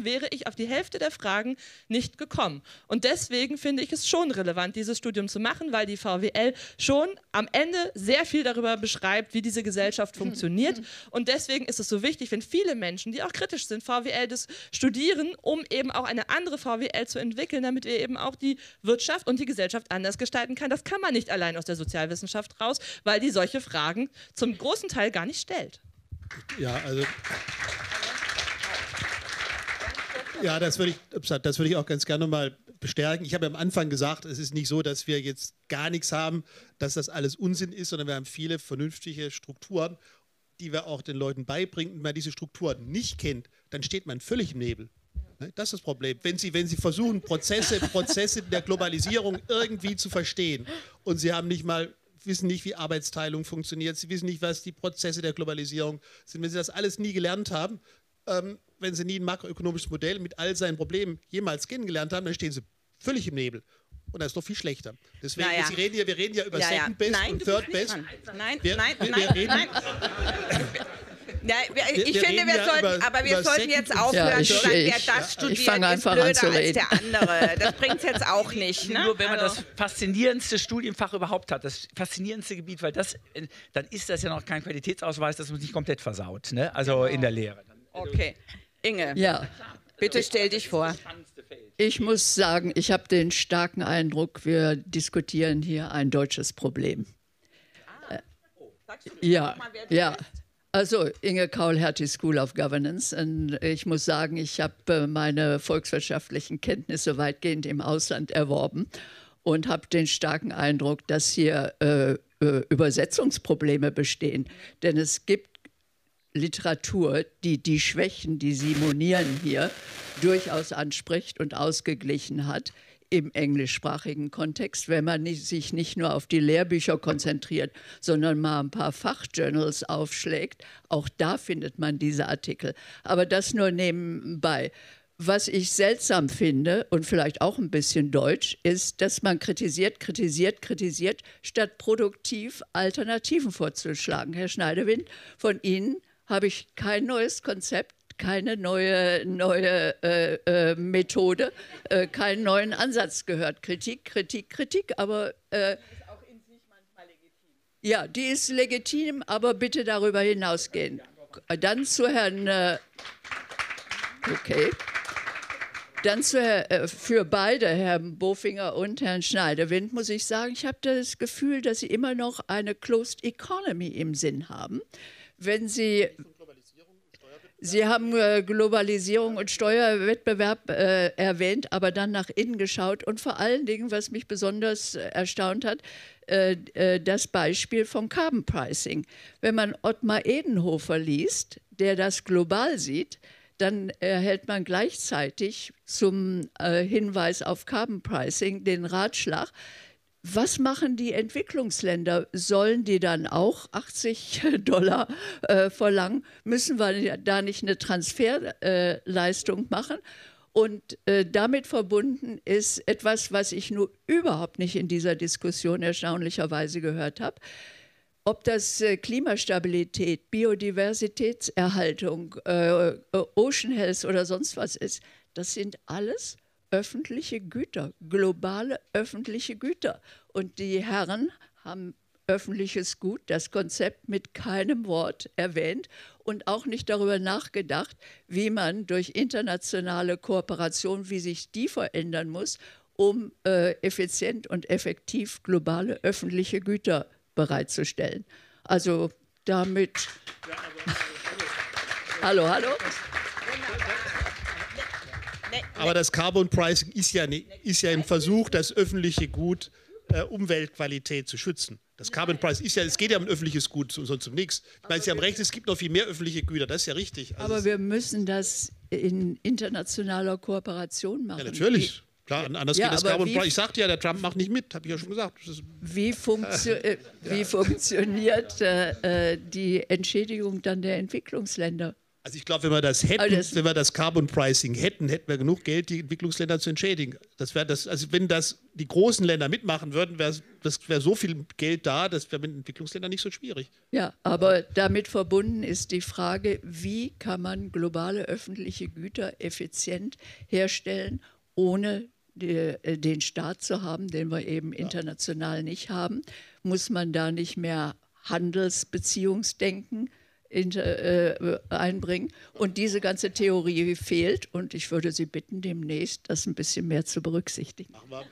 Speaker 3: wirklich auf die Hälfte der Fragen nicht gekommen. Und deswegen finde ich es schon relevant, dieses Studium zu machen, weil die V W L schon am Ende sehr viel darüber beschreibt, wie diese Gesellschaft funktioniert. Und deswegen ist es so wichtig, wenn viele Menschen, die auch kritisch sind, V W L das studieren, um eben auch eine andere V W L zu entwickeln, damit wir eben auch die Wirtschaft und die Gesellschaft anders gestalten kann. Das kann man nicht allein aus der Sozialwissenschaft raus, weil die solche Fragen zum großen Teil gar nicht stellt.
Speaker 4: Ja, also... Ja, das würde ich, das würde ich auch ganz gerne mal bestärken. Ich habe ja am Anfang gesagt, es ist nicht so, dass wir jetzt gar nichts haben, dass das alles Unsinn ist, sondern wir haben viele vernünftige Strukturen, die wir auch den Leuten beibringen. Und wenn man diese Strukturen nicht kennt, dann steht man völlig im Nebel. Das ist das Problem. Wenn Sie, wenn Sie versuchen, Prozesse, Prozesse der Globalisierung irgendwie zu verstehen und Sie haben nicht mal, wissen nicht, wie Arbeitsteilung funktioniert, Sie wissen nicht, was die Prozesse der Globalisierung sind, wenn Sie das alles nie gelernt haben, ähm, wenn Sie nie ein makroökonomisches Modell mit all seinen Problemen jemals kennengelernt haben, dann stehen Sie völlig im Nebel. Und das ist doch viel schlechter. Deswegen,
Speaker 1: naja.
Speaker 4: Sie reden hier, wir reden ja über
Speaker 1: ja, ja.
Speaker 4: Second Best
Speaker 1: nein,
Speaker 4: und Third Best.
Speaker 1: Dran. Nein,
Speaker 4: wir,
Speaker 1: nein,
Speaker 4: wir,
Speaker 1: nein,
Speaker 4: wir reden,
Speaker 1: nein. Ja, wir, ich
Speaker 4: wir
Speaker 1: finde, wir
Speaker 4: ja
Speaker 1: sollten,
Speaker 4: über,
Speaker 1: aber wir sollten jetzt aufhören
Speaker 7: ja, ich,
Speaker 1: zu sagen, wer
Speaker 7: ich,
Speaker 1: das studiert,
Speaker 7: ich fange einfach
Speaker 1: ist blöder
Speaker 7: an zu
Speaker 1: als
Speaker 7: reden.
Speaker 1: der andere. Das bringt es jetzt auch nicht. Ne?
Speaker 2: Nur wenn man
Speaker 1: also.
Speaker 2: das faszinierendste Studienfach überhaupt hat, das faszinierendste Gebiet, weil das, dann ist das ja noch kein Qualitätsausweis, dass man sich komplett versaut, ne? Also genau. In der Lehre.
Speaker 1: Okay, Inge,
Speaker 7: Ja,
Speaker 1: bitte stell dich vor.
Speaker 7: ich muss sagen, ich habe den starken Eindruck, wir diskutieren hier ein deutsches Problem.
Speaker 1: Ah. Oh. Sagst du
Speaker 7: Ja,
Speaker 1: mal, wer du
Speaker 7: ja.
Speaker 1: bist?
Speaker 7: Also Inge Kaul-Hertie School of Governance. Und ich muss sagen, ich habe meine volkswirtschaftlichen Kenntnisse weitgehend im Ausland erworben und habe den starken Eindruck, dass hier äh, Übersetzungsprobleme bestehen. Denn es gibt Literatur, die die Schwächen, die Sie monieren hier, durchaus anspricht und ausgeglichen hat im englischsprachigen Kontext, wenn man nicht, sich nicht nur auf die Lehrbücher konzentriert, sondern mal ein paar Fachjournals aufschlägt. Auch da findet man diese Artikel. Aber das nur nebenbei. Was ich seltsam finde und vielleicht auch ein bisschen deutsch, ist, dass man kritisiert, kritisiert, kritisiert, statt produktiv Alternativen vorzuschlagen. Herr Schneidewind, von Ihnen habe ich kein neues Konzept, keine neue, neue äh, äh, Methode, äh, keinen neuen Ansatz gehört. Kritik, Kritik, Kritik, aber... Äh,
Speaker 1: Die ist auch in sich manchmal legitim.
Speaker 7: Ja, die ist legitim, aber bitte darüber hinausgehen. Dann zu Herrn... Äh, okay. Dann zu, äh, für beide, Herrn Bofinger und Herrn Schneidewind, muss ich sagen, ich habe das Gefühl, dass Sie immer noch eine Closed Economy im Sinn haben. Wenn Sie... Sie haben äh, Globalisierung und Steuerwettbewerb äh, erwähnt, aber dann nach innen geschaut und vor allen Dingen, was mich besonders äh, erstaunt hat, äh, äh, das Beispiel vom Carbon Pricing. Wenn man Ottmar Edenhofer liest, der das global sieht, dann erhält man gleichzeitig zum äh, Hinweis auf Carbon Pricing den Ratschlag, was machen die Entwicklungsländer? Sollen die dann auch achtzig Dollar äh, verlangen? Müssen wir da nicht eine Transferleistung äh, machen? Und äh, damit verbunden ist etwas, was ich nur überhaupt nicht in dieser Diskussion erstaunlicherweise gehört habe. Ob das äh, Klimastabilität, Biodiversitätserhaltung, äh, Ocean Health oder sonst was ist, das sind alles öffentliche Güter, globale öffentliche Güter. Und die Herren haben öffentliches Gut, das Konzept mit keinem Wort erwähnt und auch nicht darüber nachgedacht, wie man durch internationale Kooperation, wie sich die verändern muss, um äh, effizient und effektiv globale öffentliche Güter bereitzustellen. Also damit... hallo, hallo?
Speaker 4: Aber das Carbon Pricing ist ja, ne, ist ja ein Versuch, das öffentliche Gut äh, Umweltqualität zu schützen. Das Carbon Price ist ja, es geht ja um ein öffentliches Gut, sonst zum nichts. Ich meine, Sie haben recht, es gibt noch viel mehr öffentliche Güter, das ist ja richtig. Also
Speaker 7: aber wir müssen das in internationaler Kooperation machen.
Speaker 4: Ja, natürlich. Klar, anders
Speaker 7: ja,
Speaker 4: geht das Carbon Price.
Speaker 7: Wie,
Speaker 4: ich sagte ja, der Trump macht nicht mit, habe ich ja schon gesagt. Das ist
Speaker 7: wie, funktio äh, wie funktioniert äh, die Entschädigung dann der Entwicklungsländer?
Speaker 4: Also ich glaube, wenn wir das hätten, das wenn wir das Carbon Pricing hätten, hätten wir genug Geld, die Entwicklungsländer zu entschädigen. Das wäre das, also wenn das die großen Länder mitmachen würden, wäre das wäre so viel Geld da, das wäre mit Entwicklungsländern nicht so schwierig.
Speaker 7: Ja, aber damit verbunden ist die Frage, wie kann man globale öffentliche Güter effizient herstellen, ohne die, den Staat zu haben, den wir eben international nicht haben. Muss man da nicht mehr Handelsbeziehungsdenken Inter, äh, einbringen. Und diese ganze Theorie fehlt und ich würde Sie bitten, demnächst das ein bisschen mehr zu berücksichtigen.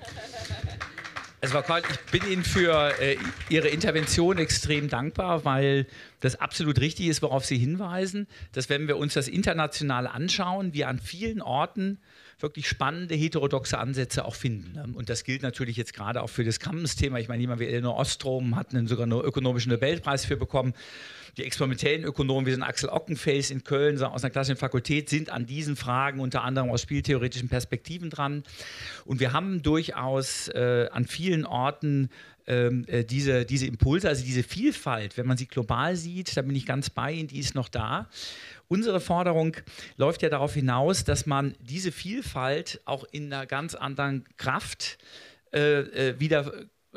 Speaker 2: Also Frau Koll, ich bin Ihnen für äh, Ihre Intervention extrem dankbar, weil das absolut richtig ist, worauf Sie hinweisen, dass wenn wir uns das international anschauen, wir an vielen Orten wirklich spannende heterodoxe Ansätze auch finden. Und das gilt natürlich jetzt gerade auch für das Commons-Thema. Ich meine, jemand wie Elinor Ostrom hat einen, sogar einen ökonomischen Nobelpreis für bekommen. Die experimentellen Ökonomen, wie so ein Axel Ockenfels in Köln aus einer klassischen Fakultät, sind an diesen Fragen unter anderem aus spieltheoretischen Perspektiven dran. Und wir haben durchaus äh, an vielen Orten ähm, äh, diese, diese Impulse, also diese Vielfalt, wenn man sie global sieht, da bin ich ganz bei Ihnen, die ist noch da. Unsere Forderung läuft ja darauf hinaus, dass man diese Vielfalt auch in einer ganz anderen Kraft äh, äh, wieder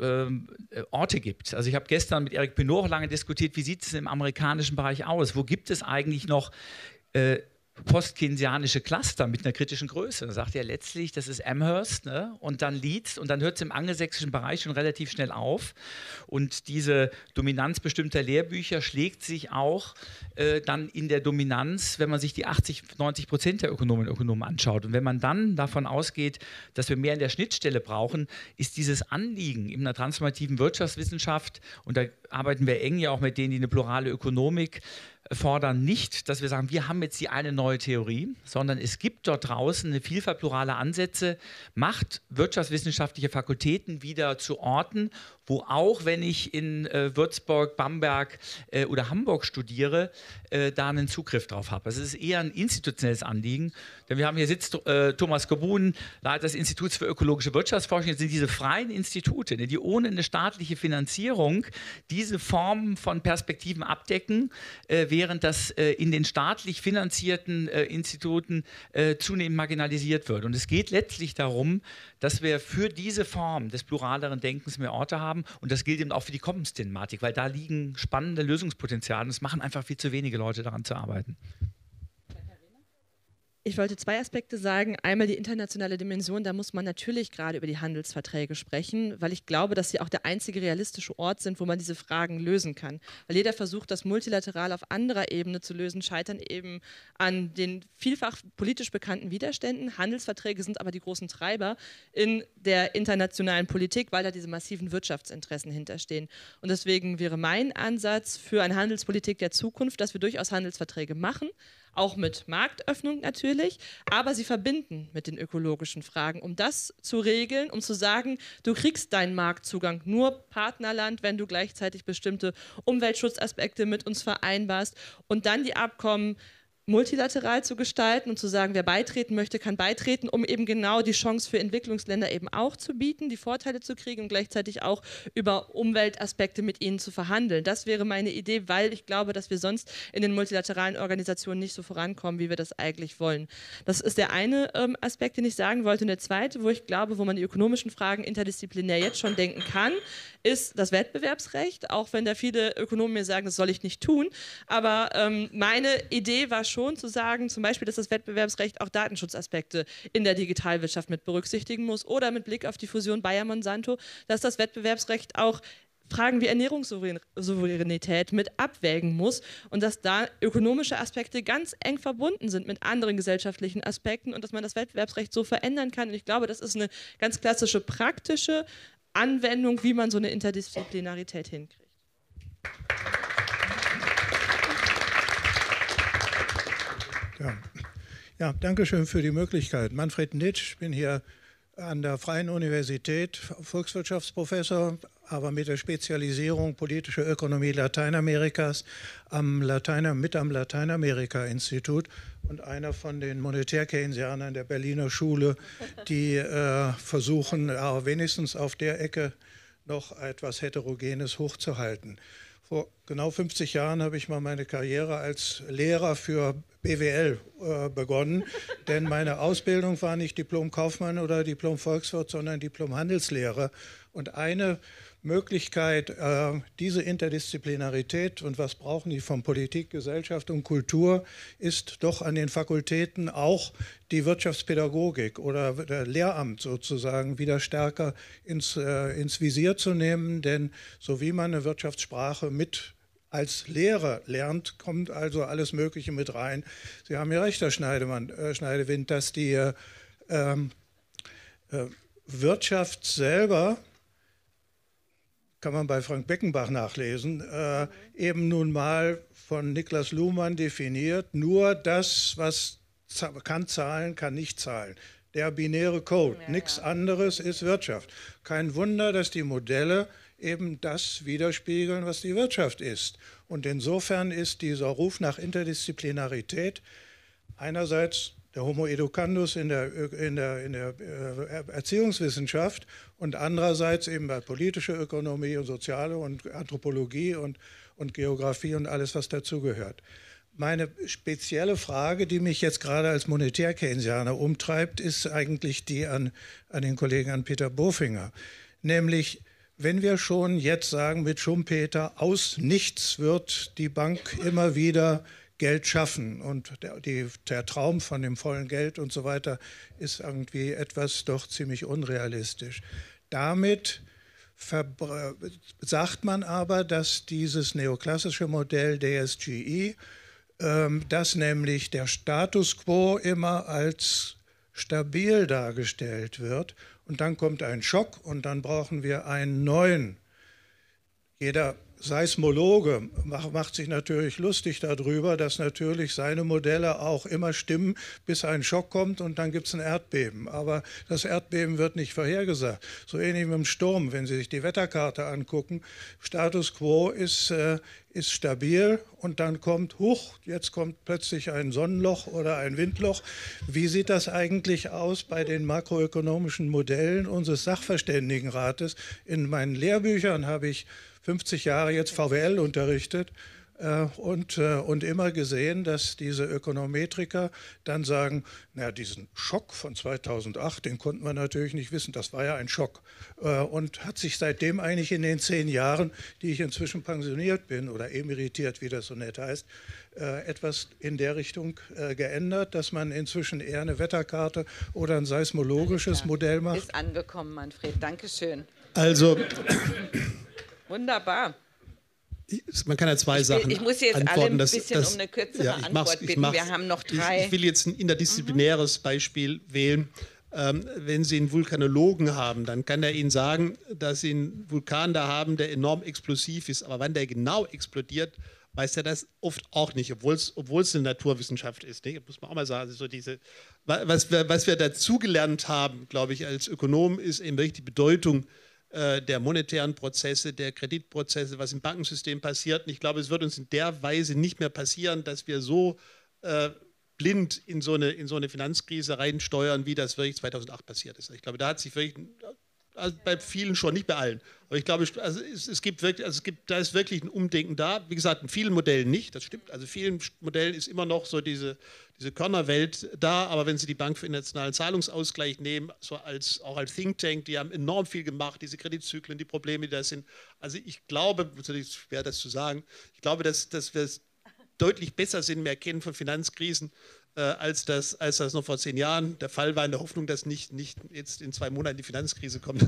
Speaker 2: Orte gibt. Also ich habe gestern mit Eric Pinot lange diskutiert, wie sieht es im amerikanischen Bereich aus? Wo gibt es eigentlich noch äh, post-keynesianische Cluster mit einer kritischen Größe? Da sagt er letztlich, das ist Amherst, ne? Und dann Leeds und dann hört es im angelsächsischen Bereich schon relativ schnell auf. Und diese Dominanz bestimmter Lehrbücher schlägt sich auch äh, dann in der Dominanz, wenn man sich die achtzig, neunzig Prozent der Ökonominnen und Ökonomen anschaut. Und wenn man dann davon ausgeht, dass wir mehr in der Schnittstelle brauchen, ist dieses Anliegen in einer transformativen Wirtschaftswissenschaft, und da arbeiten wir eng ja auch mit denen, die eine plurale Ökonomik fordern, nicht, dass wir sagen, wir haben jetzt die eine neue Theorie, sondern es gibt dort draußen eine Vielfalt pluraler Ansätze, macht wirtschaftswissenschaftliche Fakultäten wieder zu Orten, wo auch, wenn ich in äh, Würzburg, Bamberg äh, oder Hamburg studiere, äh, da einen Zugriff drauf habe. Also es ist eher ein institutionelles Anliegen, denn wir haben hier sitzt äh, Thomas Kobun, Leiter des Instituts für ökologische Wirtschaftsforschung. Das sind diese freien Institute, ne, die ohne eine staatliche Finanzierung diese Formen von Perspektiven abdecken, äh, während das äh, in den staatlich finanzierten äh, Instituten äh, zunehmend marginalisiert wird. Und es geht letztlich darum, dass wir für diese Form des pluraleren Denkens mehr Orte haben. Und das gilt eben auch für die Commons-Thematik, weil da liegen spannende Lösungspotenziale und es machen einfach viel zu wenige Leute daran zu arbeiten.
Speaker 3: Ich wollte zwei Aspekte sagen. Einmal die internationale Dimension, da muss man natürlich gerade über die Handelsverträge sprechen, weil ich glaube, dass sie auch der einzige realistische Ort sind, wo man diese Fragen lösen kann. Weil jeder Versuch, das multilateral auf anderer Ebene zu lösen, scheitern eben an den vielfach politisch bekannten Widerständen. Handelsverträge sind aber die großen Treiber in der internationalen Politik, weil da diese massiven Wirtschaftsinteressen hinterstehen. Und deswegen wäre mein Ansatz für eine Handelspolitik der Zukunft, dass wir durchaus Handelsverträge machen, auch mit Marktöffnung natürlich, aber sie verbinden mit den ökologischen Fragen, um das zu regeln, um zu sagen, du kriegst deinen Marktzugang nur Partnerland, wenn du gleichzeitig bestimmte Umweltschutzaspekte mit uns vereinbarst und dann die Abkommen multilateral zu gestalten und zu sagen, wer beitreten möchte, kann beitreten, um eben genau die Chance für Entwicklungsländer eben auch zu bieten, die Vorteile zu kriegen und gleichzeitig auch über Umweltaspekte mit ihnen zu verhandeln. Das wäre meine Idee, weil ich glaube, dass wir sonst in den multilateralen Organisationen nicht so vorankommen, wie wir das eigentlich wollen. Das ist der eine ähm, Aspekt, den ich sagen wollte. Und der zweite, wo ich glaube, wo man die ökonomischen Fragen interdisziplinär jetzt schon denken kann, ist das Wettbewerbsrecht, auch wenn da viele Ökonomen mir sagen, das soll ich nicht tun. Aber ähm, meine Idee war schon zu sagen, zum Beispiel, dass das Wettbewerbsrecht auch Datenschutzaspekte in der Digitalwirtschaft mit berücksichtigen muss oder mit Blick auf die Fusion Bayer-Monsanto, dass das Wettbewerbsrecht auch Fragen wie Ernährungssouveränität mit abwägen muss und dass da ökonomische Aspekte ganz eng verbunden sind mit anderen gesellschaftlichen Aspekten und dass man das Wettbewerbsrecht so verändern kann. Und ich glaube, das ist eine ganz klassische praktische Anwendung, wie man so eine Interdisziplinarität hinkriegt.
Speaker 8: Ja. Ja, danke schön für die Möglichkeit. Manfred Nitsch, ich bin hier an der Freien Universität, Volkswirtschaftsprofessor, aber mit der Spezialisierung politische Ökonomie Lateinamerikas am Lateiner, mit am Lateinamerika-Institut und einer von den Monetär-Keynesianern der Berliner Schule, die äh, versuchen, äh, wenigstens auf der Ecke noch etwas Heterogenes hochzuhalten. Vor genau fünfzig Jahren habe ich mal meine Karriere als Lehrer für B W L äh, begonnen, denn meine Ausbildung war nicht Diplom-Kaufmann oder Diplom-Volkswirt, sondern Diplom-Handelslehrer. Und eine Möglichkeit, äh, diese Interdisziplinarität und was brauchen die von Politik, Gesellschaft und Kultur, ist doch an den Fakultäten auch die Wirtschaftspädagogik oder der Lehramt sozusagen wieder stärker ins, äh, ins Visier zu nehmen, denn so wie man eine Wirtschaftssprache mit als Lehrer lernt, kommt also alles Mögliche mit rein. Sie haben ja recht, Herr Schneidemann, äh, Schneidewind, dass die äh, äh, Wirtschaft selber, kann man bei Frank Beckenbach nachlesen, äh, eben nun mal von Niklas Luhmann definiert, nur das, was kann zahlen, kann nicht zahlen. Der binäre Code, ja, nichts ja. anderes ist Wirtschaft. Kein Wunder, dass die Modelle eben das widerspiegeln, was die Wirtschaft ist. Und insofern ist dieser Ruf nach Interdisziplinarität einerseits der Homo educandus in der, in der, in der Erziehungswissenschaft und andererseits eben bei politischer Ökonomie und Soziale und Anthropologie und, und Geografie und alles, was dazugehört. Meine spezielle Frage, die mich jetzt gerade als Monetär-Keynesianer umtreibt, ist eigentlich die an, an den Kollegen, an Peter Bofinger. Nämlich, wenn wir schon jetzt sagen mit Schumpeter, aus nichts wird die Bank immer wieder Geld schaffen und der, die, der Traum von dem vollen Geld und so weiter ist irgendwie etwas doch ziemlich unrealistisch. Damit sagt man aber, dass dieses neoklassische Modell D S G I, ähm, dass nämlich der Status quo immer als stabil dargestellt wird und dann kommt ein Schock und dann brauchen wir einen neuen. Jeder Seismologe macht sich natürlich lustig darüber, dass natürlich seine Modelle auch immer stimmen, bis ein Schock kommt und dann gibt es ein Erdbeben. Aber das Erdbeben wird nicht vorhergesagt. So ähnlich wie im Sturm, wenn Sie sich die Wetterkarte angucken. Status quo ist, äh, ist stabil und dann kommt, huch, jetzt kommt plötzlich ein Sonnenloch oder ein Windloch. Wie sieht das eigentlich aus bei den makroökonomischen Modellen unseres Sachverständigenrates? In meinen Lehrbüchern habe ich fünfzig Jahre jetzt V W L unterrichtet äh, und, äh, und immer gesehen, dass diese Ökonometriker dann sagen, naja, diesen Schock von zweitausendacht, den konnten wir natürlich nicht wissen, das war ja ein Schock. Äh, und hat sich seitdem eigentlich in den zehn Jahren, die ich inzwischen pensioniert bin oder emeritiert, wie das so nett heißt, äh, etwas in der Richtung äh, geändert, dass man inzwischen eher eine Wetterkarte oder ein seismologisches Modell macht.
Speaker 1: Ist angekommen, Manfred, Dankeschön.
Speaker 4: Also...
Speaker 1: Wunderbar.
Speaker 4: Man kann ja zwei
Speaker 1: ich will,
Speaker 4: Sachen
Speaker 1: Ich muss jetzt
Speaker 4: antworten.
Speaker 1: alle ein
Speaker 4: das,
Speaker 1: bisschen
Speaker 4: das,
Speaker 1: um eine kürzere
Speaker 4: ja,
Speaker 1: Antwort bitten. Wir haben noch drei.
Speaker 4: Ich, ich will jetzt ein interdisziplinäres mhm. Beispiel wählen. Ähm, wenn Sie einen Vulkanologen haben, dann kann er Ihnen sagen, dass Sie einen Vulkan da haben, der enorm explosiv ist. Aber wann der genau explodiert, weiß er das oft auch nicht, obwohl es eine Naturwissenschaft ist. Ne? Muss man auch mal sagen. So diese, was, wir, was wir dazugelernt haben, glaube ich, als Ökonom, ist eben wirklich die Bedeutung der monetären Prozesse, der Kreditprozesse, was im Bankensystem passiert. Und ich glaube, es wird uns in der Weise nicht mehr passieren, dass wir so äh, blind in so, eine, in so eine Finanzkrise reinsteuern, wie das wirklich zweitausendacht passiert ist. Ich glaube, da hat sich wirklich, also bei vielen schon, nicht bei allen, aber ich glaube, also es, es gibt wirklich, also es gibt, da ist wirklich ein Umdenken da. Wie gesagt, in vielen Modellen nicht, das stimmt. Also in vielen Modellen ist immer noch so diese, diese Körnerwelt da, aber wenn Sie die Bank für internationalen Zahlungsausgleich nehmen, so als, auch als Think Tank, die haben enorm viel gemacht, diese Kreditzyklen, die Probleme, die da sind. Also ich glaube, natürlich schwer das zu sagen, ich glaube, dass, dass wir es deutlich besser sind, mehr kennen von Finanzkrisen, äh, als, das, als das noch vor zehn Jahren der Fall war, in der Hoffnung, dass nicht, nicht jetzt in zwei Monaten die Finanzkrise kommt.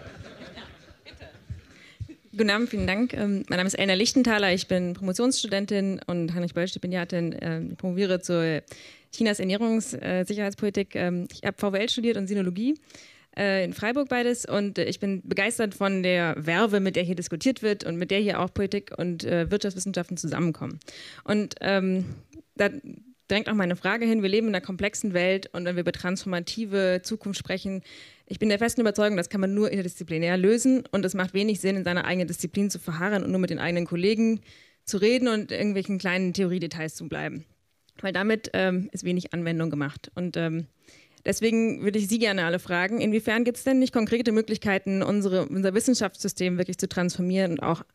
Speaker 9: Guten Abend, vielen Dank. Ähm, mein Name ist Elna Lichtenthaler, ich bin Promotionsstudentin und Heinrich-Böll-Stipendiatin. Ähm, ich promoviere zu Chinas Ernährungssicherheitspolitik. Ähm, ich habe V W L studiert und Sinologie äh, in Freiburg beides und äh, ich bin begeistert von der Verve, mit der hier diskutiert wird und mit der hier auch Politik und äh, Wirtschaftswissenschaften zusammenkommen. Und ähm, da drängt auch meine Frage hin, wir leben in einer komplexen Welt und wenn wir über transformative Zukunft sprechen, ich bin der festen Überzeugung, das kann man nur interdisziplinär lösen und es macht wenig Sinn, in seiner eigenen Disziplin zu verharren und nur mit den eigenen Kollegen zu reden und irgendwelchen kleinen Theoriedetails zu bleiben. Weil damit ähm, ist wenig Anwendung gemacht. Und ähm, deswegen würde ich Sie gerne alle fragen, inwiefern gibt es denn nicht konkrete Möglichkeiten, unsere, unser Wissenschaftssystem wirklich zu transformieren und auch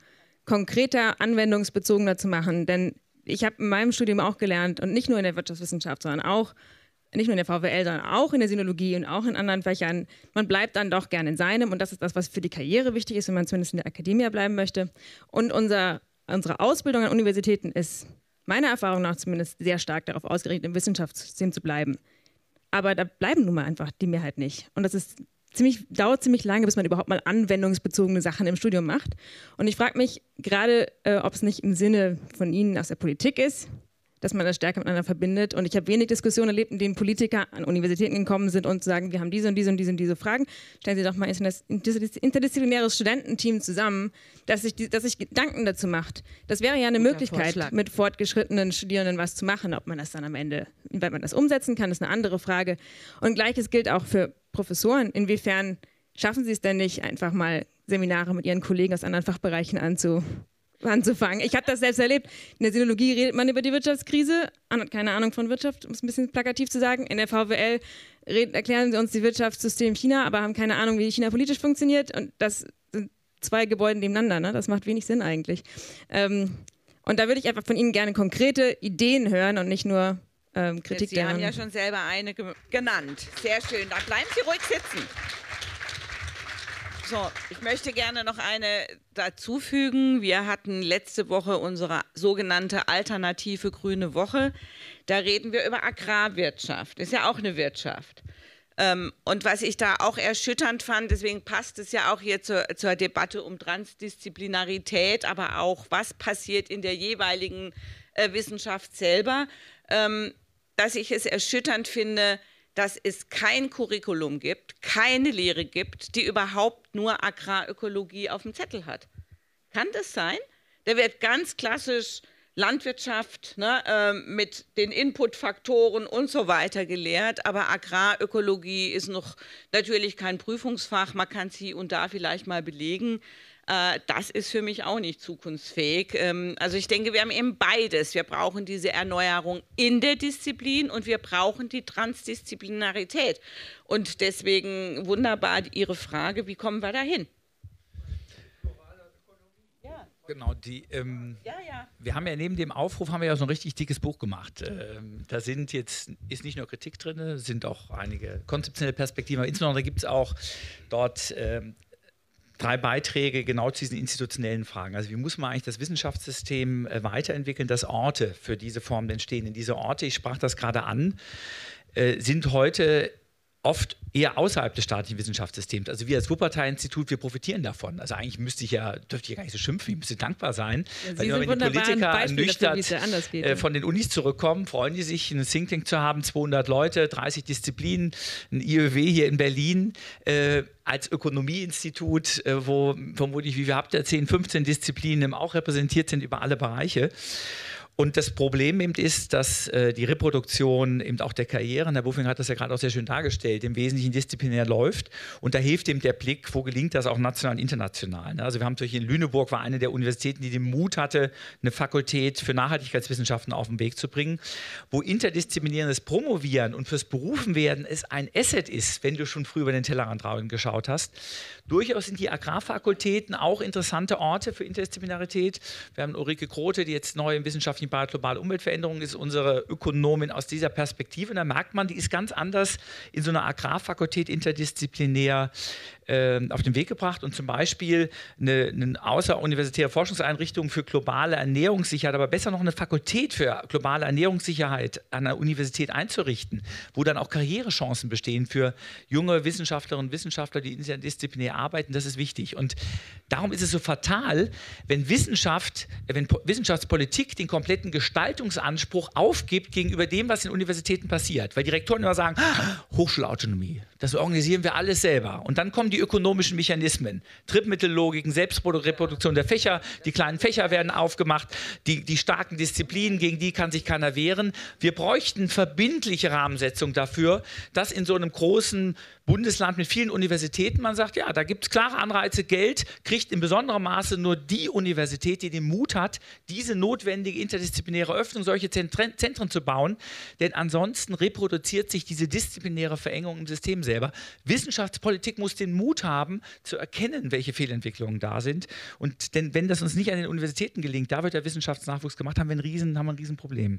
Speaker 9: konkreter, anwendungsbezogener zu machen. Denn ich habe in meinem Studium auch gelernt, und nicht nur in der Wirtschaftswissenschaft, sondern auch, nicht nur in der V W L, sondern auch in der Sinologie und auch in anderen Fächern, man bleibt dann doch gern in seinem, und das ist das, was für die Karriere wichtig ist, wenn man zumindest in der Akademie bleiben möchte. Und unser, unsere Ausbildung an Universitäten ist meiner Erfahrung nach zumindest sehr stark darauf ausgerichtet, im Wissenschaftssystem zu bleiben. Aber da bleiben nun mal einfach die Mehrheit nicht. Und das ist ziemlich, dauert ziemlich lange, bis man überhaupt mal anwendungsbezogene Sachen im Studium macht. Und ich frage mich gerade, äh, ob es nicht im Sinne von Ihnen aus der Politik ist, dass man das stärker miteinander verbindet. Und ich habe wenig Diskussionen erlebt, in denen Politiker an Universitäten gekommen sind und sagen, wir haben diese und diese und diese und diese Fragen. Stellen Sie doch mal ein interdisziplinäres Studententeam zusammen, das sich, das sich Gedanken dazu macht. Das wäre ja eine Guter Möglichkeit, Vorschlag. Mit fortgeschrittenen Studierenden was zu machen. Ob man das dann am Ende, inwieweit man das umsetzen kann, ist eine andere Frage. Und Gleiches gilt auch für Professoren. Inwiefern schaffen Sie es denn nicht, einfach mal Seminare mit Ihren Kollegen aus anderen Fachbereichen anzu anzufangen. Ich habe das selbst erlebt. In der Sinologie redet man über die Wirtschaftskrise, man hat keine Ahnung von Wirtschaft, um es ein bisschen plakativ zu sagen. In der V W L reden, erklären sie uns die Wirtschaftssystem China, aber haben keine Ahnung, wie China politisch funktioniert. Und das sind zwei Gebäude nebeneinander. Ne? Das macht wenig Sinn eigentlich. Ähm, und da würde ich einfach von Ihnen gerne konkrete Ideen hören und nicht nur ähm, Kritik.
Speaker 1: Sie haben ja schon selber eine ge genannt. Sehr schön. Dann bleiben Sie ruhig sitzen. So, ich möchte gerne noch eine dazu fügen. Wir hatten letzte Woche unsere sogenannte alternative grüne Woche. Da reden wir über Agrarwirtschaft. Ist ja auch eine Wirtschaft. Ähm, und was ich da auch erschütternd fand, deswegen passt es ja auch hier zur, zur Debatte um Transdisziplinarität, aber auch, was passiert in der jeweiligen äh, Wissenschaft selber, ähm, dass ich es erschütternd finde, dass es kein Curriculum gibt, keine Lehre gibt, die überhaupt nur Agrarökologie auf dem Zettel hat. Kann das sein? Da wird ganz klassisch Landwirtschaft, ne, äh, mit den Inputfaktoren und so weiter gelehrt, aber Agrarökologie ist noch natürlich kein Prüfungsfach, man kann es hier und da vielleicht mal belegen. Das ist für mich auch nicht zukunftsfähig. Also ich denke, wir haben eben beides. Wir brauchen diese Erneuerung in der Disziplin und wir brauchen die Transdisziplinarität. Und deswegen wunderbar Ihre Frage, wie kommen wir dahin?
Speaker 2: Genau, die, ähm,
Speaker 1: ja, ja.
Speaker 2: wir haben ja neben dem Aufruf haben wir ja so ein richtig dickes Buch gemacht. Ähm, da sind jetzt, ist nicht nur Kritik drin, sind auch einige konzeptionelle Perspektiven, aber insbesondere gibt es auch dort ähm, drei Beiträge genau zu diesen institutionellen Fragen. Also wie muss man eigentlich das Wissenschaftssystem äh, weiterentwickeln, dass Orte für diese Formen entstehen. Und diese Orte, ich sprach das gerade an, äh, sind heute oft eher außerhalb des staatlichen Wissenschaftssystems. Also wir als Wuppertal-Institut, wir profitieren davon. Also eigentlich müsste ich ja, dürfte ich ja gar nicht so schimpfen, ich müsste dankbar sein.
Speaker 9: Ja,
Speaker 2: weil wenn die Politiker ernüchtert äh, von den Unis zurückkommen, freuen die sich, einen Think Tank zu haben, zweihundert Leute, dreißig Disziplinen, ein I Ö W hier in Berlin, äh, als Ökonomieinstitut, äh, wo vermutlich, wie wir habt ihr, zehn, fünfzehn Disziplinen auch repräsentiert sind über alle Bereiche. Und das Problem eben ist, dass äh, die Reproduktion eben auch der Karrieren, Herr Buffing hat das ja gerade auch sehr schön dargestellt, im Wesentlichen disziplinär läuft. Und da hilft eben der Blick, wo gelingt das auch national und international. Also wir haben zum Beispiel in Lüneburg war eine der Universitäten, die den Mut hatte, eine Fakultät für Nachhaltigkeitswissenschaften auf den Weg zu bringen, wo interdisziplinäres Promovieren und fürs Berufenwerden es ein Asset ist, wenn du schon früh über den Tellerrand geschaut hast. Durchaus sind die Agrarfakultäten auch interessante Orte für Interdisziplinarität. Wir haben Ulrike Grote, die jetzt neu im wissenschaftlichen Bereich globale Umweltveränderung ist, unsere Ökonomin aus dieser Perspektive. Und da merkt man, die ist ganz anders in so einer Agrarfakultät interdisziplinär äh, auf den Weg gebracht und zum Beispiel eine, eine außeruniversitäre Forschungseinrichtung für globale Ernährungssicherheit, aber besser noch eine Fakultät für globale Ernährungssicherheit an der Universität einzurichten, wo dann auch Karrierechancen bestehen für junge Wissenschaftlerinnen und Wissenschaftler, die interdisziplinär arbeiten. Das ist wichtig. Und darum ist es so fatal, wenn Wissenschaft, wenn Wissenschaftspolitik den kompletten Gestaltungsanspruch aufgibt gegenüber dem, was in Universitäten passiert. Weil die Rektoren immer sagen, Hochschulautonomie, das organisieren wir alles selber. Und dann kommen die ökonomischen Mechanismen, Triebmittellogiken, Selbstreproduktion der Fächer, die kleinen Fächer werden aufgemacht, die, die starken Disziplinen, gegen die kann sich keiner wehren. Wir bräuchten verbindliche Rahmensetzung dafür, dass in so einem großen Bundesland mit vielen Universitäten man sagt, ja, da gibt es klare Anreize, Geld kriegt in besonderem Maße nur die Universität, die den Mut hat, diese notwendige Interdisziplinarität interdisziplinäre Öffnung, solche Zentren, Zentren zu bauen, denn ansonsten reproduziert sich diese disziplinäre Verengung im System selber. Wissenschaftspolitik muss den Mut haben, zu erkennen, welche Fehlentwicklungen da sind. Und denn wenn das uns nicht an den Universitäten gelingt, da wird der Wissenschaftsnachwuchs gemacht, haben wir ein Riesen, haben wir ein Riesenproblem.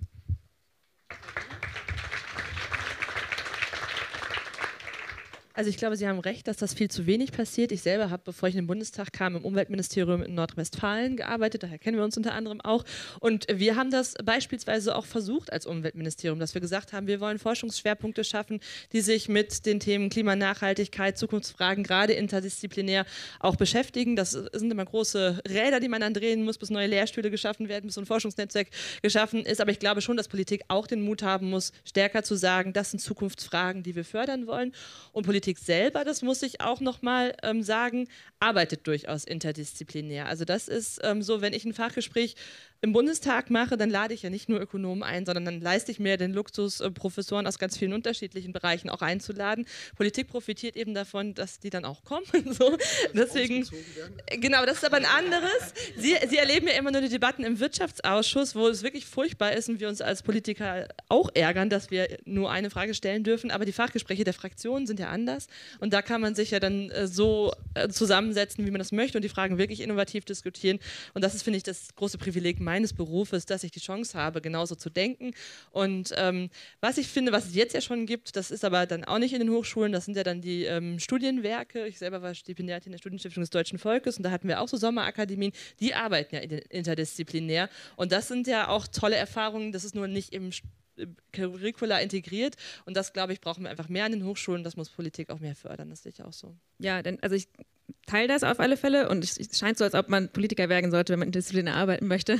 Speaker 3: Also ich glaube, Sie haben recht, dass das viel zu wenig passiert. Ich selber habe, bevor ich in den Bundestag kam, im Umweltministerium in Nordrhein-Westfalen gearbeitet. Daher kennen wir uns unter anderem auch. Und wir haben das beispielsweise auch versucht als Umweltministerium, dass wir gesagt haben, wir wollen Forschungsschwerpunkte schaffen, die sich mit den Themen Klimanachhaltigkeit, Zukunftsfragen, gerade interdisziplinär auch beschäftigen. Das sind immer große Räder, die man dann drehen muss, bis neue Lehrstühle geschaffen werden, bis so ein Forschungsnetzwerk geschaffen ist. Aber ich glaube schon, dass Politik auch den Mut haben muss, stärker zu sagen, das sind Zukunftsfragen, die wir fördern wollen. Und Politik selber, das muss ich auch nochmal ähm, sagen, arbeitet durchaus interdisziplinär. Also das ist ähm, so, wenn ich ein Fachgespräch im Bundestag mache, dann lade ich ja nicht nur Ökonomen ein, sondern dann leiste ich mir den Luxus, äh, Professoren aus ganz vielen unterschiedlichen Bereichen auch einzuladen. Politik profitiert eben davon, dass die dann auch kommen. so. Deswegen, genau, das ist aber ein anderes. Sie, Sie erleben ja immer nur die Debatten im Wirtschaftsausschuss, wo es wirklich furchtbar ist und wir uns als Politiker auch ärgern, dass wir nur eine Frage stellen dürfen. Aber die Fachgespräche der Fraktionen sind ja anders und da kann man sich ja dann äh, so äh, zusammensetzen, wie man das möchte und die Fragen wirklich innovativ diskutieren. Und das ist, finde ich, das große Privileg meines Berufes, dass ich die Chance habe, genauso zu denken. Und ähm, was ich finde, was es jetzt ja schon gibt, das ist aber dann auch nicht in den Hochschulen, das sind ja dann die ähm, Studienwerke. Ich selber war Stipendiatin der Studienstiftung des Deutschen Volkes und da hatten wir auch so Sommerakademien, die arbeiten ja interdisziplinär. Und das sind ja auch tolle Erfahrungen, das ist nur nicht im Curricula integriert und das, glaube ich, brauchen wir einfach mehr an den Hochschulen, das muss Politik auch mehr fördern, das sehe ich auch so.
Speaker 9: Ja, denn also ich teile das auf alle Fälle und es scheint so, als ob man Politiker werden sollte, wenn man interdisziplinär arbeiten möchte.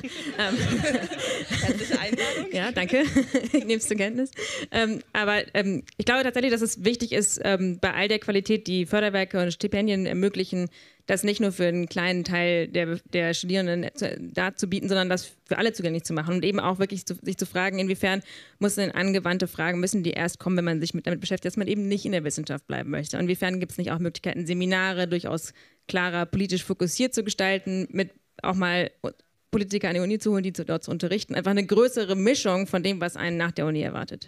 Speaker 3: Herzliche Einladung.
Speaker 9: Ja, danke. Ich nehme es zur Kenntnis. Ähm, aber ähm, ich glaube tatsächlich, dass es wichtig ist, ähm, bei all der Qualität, die Förderwerke und Stipendien ermöglichen, das nicht nur für einen kleinen Teil der, der Studierenden darzubieten, sondern das für alle zugänglich zu machen und eben auch wirklich zu, sich zu fragen, inwiefern müssen denn angewandte Fragen, müssen die erst kommen, wenn man sich mit, damit beschäftigt, dass man eben nicht in der Wissenschaft bleiben möchte. Und inwiefern gibt es nicht auch Möglichkeiten, Seminare durchaus klarer politisch fokussiert zu gestalten, mit auch mal Politiker an die Uni zu holen, die zu, dort zu unterrichten. Einfach eine größere Mischung von dem, was einen nach der Uni erwartet.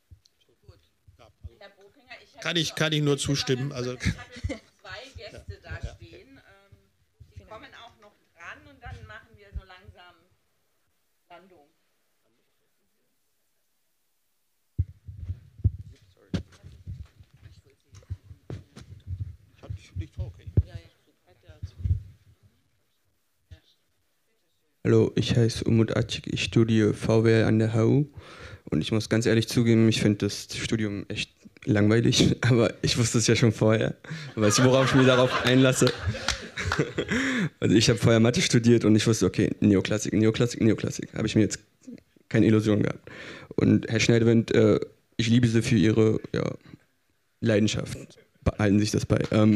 Speaker 4: Kann ich, kann ich nur zustimmen. Also
Speaker 1: Gäste da stehen. Ähm, die kommen auch noch dran und dann machen wir so langsam Landung.
Speaker 10: Hallo, ich heiße Umut Acik, ich studiere V W L an der H U und ich muss ganz ehrlich zugeben, ich finde das Studium echt langweilig, aber ich wusste es ja schon vorher, weiß ich, worauf ich mich darauf einlasse. Also ich habe vorher Mathe studiert und ich wusste, okay, Neoklassik, Neoklassik, Neoklassik, habe ich mir jetzt keine Illusion gehabt. Und Herr Schneidewind, äh, ich liebe Sie für Ihre ja, Leidenschaft, behalten Sie sich das bei. Ähm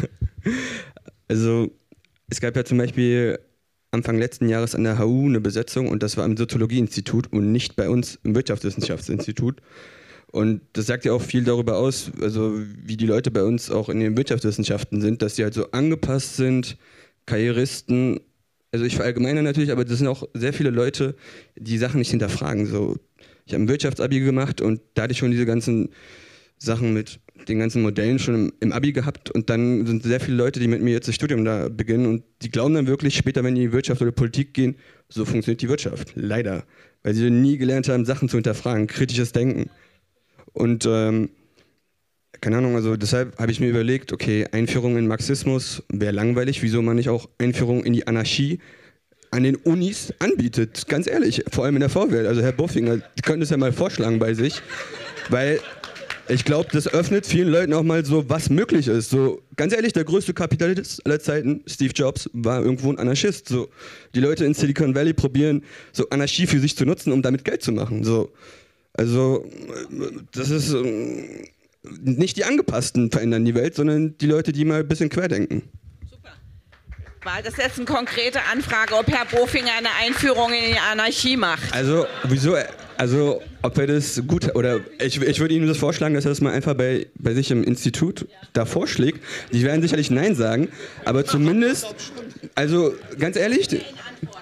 Speaker 10: also es gab ja zum Beispiel Anfang letzten Jahres an der H U eine Besetzung und das war im Soziologieinstitut und nicht bei uns im Wirtschaftswissenschaftsinstitut. Und das sagt ja auch viel darüber aus, also wie die Leute bei uns auch in den Wirtschaftswissenschaften sind, dass sie halt so angepasst sind, Karrieristen, also ich verallgemeine natürlich, aber das sind auch sehr viele Leute, die Sachen nicht hinterfragen. So, ich habe ein Wirtschaftsabi gemacht und da hatte ich schon diese ganzen Sachen mit den ganzen Modellen schon im, im Abi gehabt und dann sind sehr viele Leute, die mit mir jetzt das Studium da beginnen und die glauben dann wirklich später, wenn die in die Wirtschaft oder Politik gehen, so funktioniert die Wirtschaft. Leider. Weil sie nie gelernt haben, Sachen zu hinterfragen, kritisches Denken. Und ähm, keine Ahnung, also deshalb habe ich mir überlegt, okay, Einführung in Marxismus wäre langweilig, wieso man nicht auch Einführung in die Anarchie an den Unis anbietet, ganz ehrlich, vor allem in der V W L. Also Herr Boffinger, Sie könnten es ja mal vorschlagen bei sich, weil ich glaube, das öffnet vielen Leuten auch mal so, was möglich ist. So, ganz ehrlich, der größte Kapitalist aller Zeiten, Steve Jobs, war irgendwo ein Anarchist. So, die Leute in Silicon Valley probieren, so Anarchie für sich zu nutzen, um damit Geld zu machen. So, also, das ist äh, nicht die Angepassten verändern die Welt, sondern die Leute, die mal ein bisschen querdenken.
Speaker 1: Super. War das jetzt eine konkrete Anfrage, ob Herr Bofinger eine Einführung in die Anarchie macht?
Speaker 10: Also, wieso? Also, ob er das gut, oder ich, ich würde Ihnen das vorschlagen, dass er das mal einfach bei, bei sich im Institut da vorschlägt. Die werden sicherlich Nein sagen, aber zumindest, also ganz ehrlich,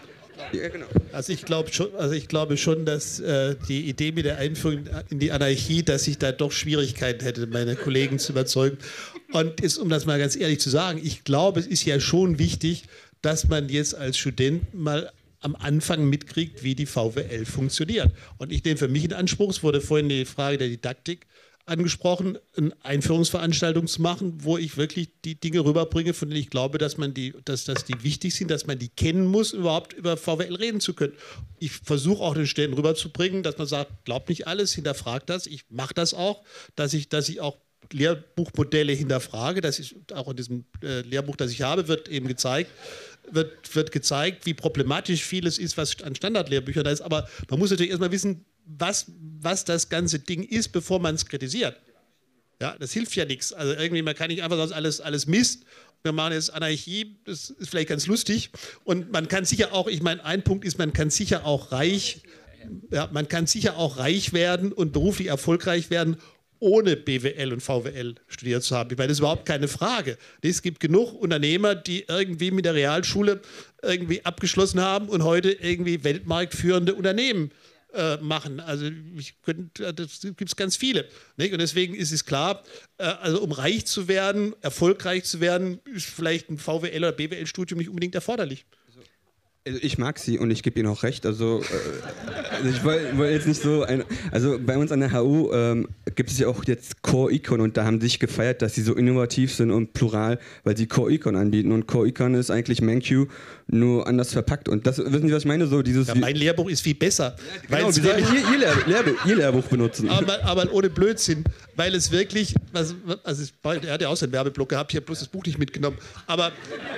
Speaker 4: Ja, genau. Also ich glaube schon, also ich glaube schon, dass äh, die Idee mit der Einführung in die Anarchie, dass ich da doch Schwierigkeiten hätte, meine Kollegen zu überzeugen. Und ist, um das mal ganz ehrlich zu sagen, ich glaube, es ist ja schon wichtig, dass man jetzt als Student mal am Anfang mitkriegt, wie die V W L funktioniert. Und ich nehme für mich in Anspruch, es wurde vorhin die Frage der Didaktik angesprochen, eine Einführungsveranstaltung zu machen, wo ich wirklich die Dinge rüberbringe, von denen ich glaube, dass, man die, dass, dass die wichtig sind, dass man die kennen muss, überhaupt über V W L reden zu können. Ich versuche auch den Studenten rüberzubringen, dass man sagt, glaubt nicht alles, hinterfragt das, ich mache das auch, dass ich, dass ich auch Lehrbuchmodelle hinterfrage, das ist auch in diesem äh, Lehrbuch, das ich habe, wird eben gezeigt, wird, wird gezeigt, wie problematisch vieles ist, was an Standardlehrbüchern da ist, aber man muss natürlich erstmal wissen, was, was das ganze Ding ist, bevor man es kritisiert. Ja, das hilft ja nichts. Also irgendwie, man kann nicht einfach sagen, alles, alles Mist. Wir machen jetzt Anarchie, das ist vielleicht ganz lustig. Und man kann sicher auch, ich meine, ein Punkt ist, man kann sicher auch reich, ja, man kann sicher auch reich werden und beruflich erfolgreich werden, ohne B W L und V W L studiert zu haben. Ich meine, das ist überhaupt keine Frage. Es gibt genug Unternehmer, die irgendwie mit der Realschule irgendwie abgeschlossen haben und heute irgendwie weltmarktführende Unternehmen Äh, machen. Also ich könnt, das gibt es ganz viele. Nicht? Und deswegen ist es klar, äh, also um reich zu werden, erfolgreich zu werden, ist vielleicht ein V W L oder B W L-Studium nicht unbedingt erforderlich.
Speaker 10: Also ich mag sie und ich gebe ihnen auch recht. Also, äh, also ich wollte woll jetzt nicht so ein, also bei uns an der H U ähm, gibt es ja auch jetzt Core-Econ und da haben sie sich gefeiert, dass sie so innovativ sind und plural, weil sie Core-Econ anbieten und Core-Econ ist eigentlich MenQ nur anders verpackt und das, wissen Sie, was ich meine? So dieses
Speaker 4: ja, mein Lehrbuch ist viel besser.
Speaker 10: Ja, genau, Sie sollen ihr, ihr, Lehr Lehrbuch, ihr Lehrbuch benutzen.
Speaker 4: Aber, aber ohne Blödsinn, weil es wirklich, was, also er hat ja auch seinen Werbeblock gehabt, ich habe bloß das Buch nicht mitgenommen, aber,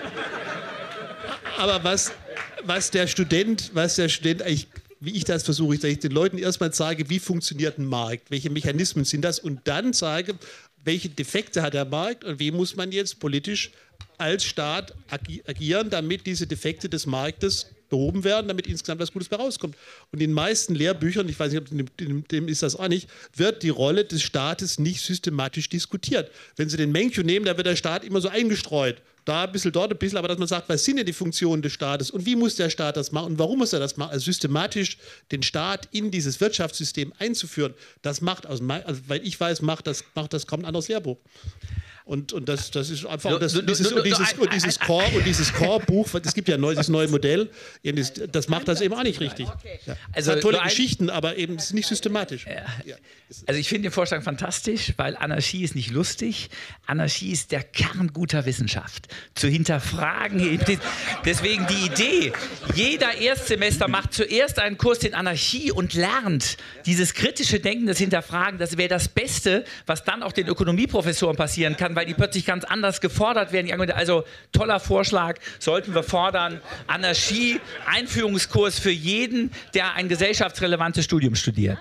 Speaker 4: aber was Was der Student, was der Student eigentlich, wie ich das versuche, dass ich den Leuten erstmal zeige, wie funktioniert ein Markt, welche Mechanismen sind das und dann zeige, welche Defekte hat der Markt und wie muss man jetzt politisch als Staat agi agieren, damit diese Defekte des Marktes behoben werden, damit insgesamt was Gutes bei rauskommt. Und in den meisten Lehrbüchern, ich weiß nicht, ob dem, dem ist das auch nicht, wird die Rolle des Staates nicht systematisch diskutiert. Wenn Sie den MenQ nehmen, da wird der Staat immer so eingestreut. Da ein bisschen, dort ein bisschen, aber dass man sagt, was sind denn die Funktionen des Staates und wie muss der Staat das machen und warum muss er das machen? Also systematisch den Staat in dieses Wirtschaftssystem einzuführen, das macht, aus, also, weil ich weiß, macht das, macht das kaum ein anderes Lehrbuch. Und, und das, das ist einfach, das, dieses, und dieses, und dieses Core, und dieses Core-Buch, es gibt ja ein neues, neue Modell, das macht das eben auch nicht richtig. Ja. Also, es hat tolle Geschichten, aber eben es ist nicht systematisch.
Speaker 2: Ja. Also ich finde den Vorschlag fantastisch, weil Anarchie ist nicht lustig. Anarchie ist der Kern guter Wissenschaft. Zu hinterfragen. Deswegen die Idee, jeder Erstsemester macht zuerst einen Kurs in Anarchie und lernt dieses kritische Denken, das Hinterfragen, das wäre das Beste, was dann auch den Ökonomieprofessoren passieren kann, weil die plötzlich ganz anders gefordert werden. Also toller Vorschlag, sollten wir fordern. Anarchie, Einführungskurs für jeden, der ein gesellschaftsrelevantes Studium studiert.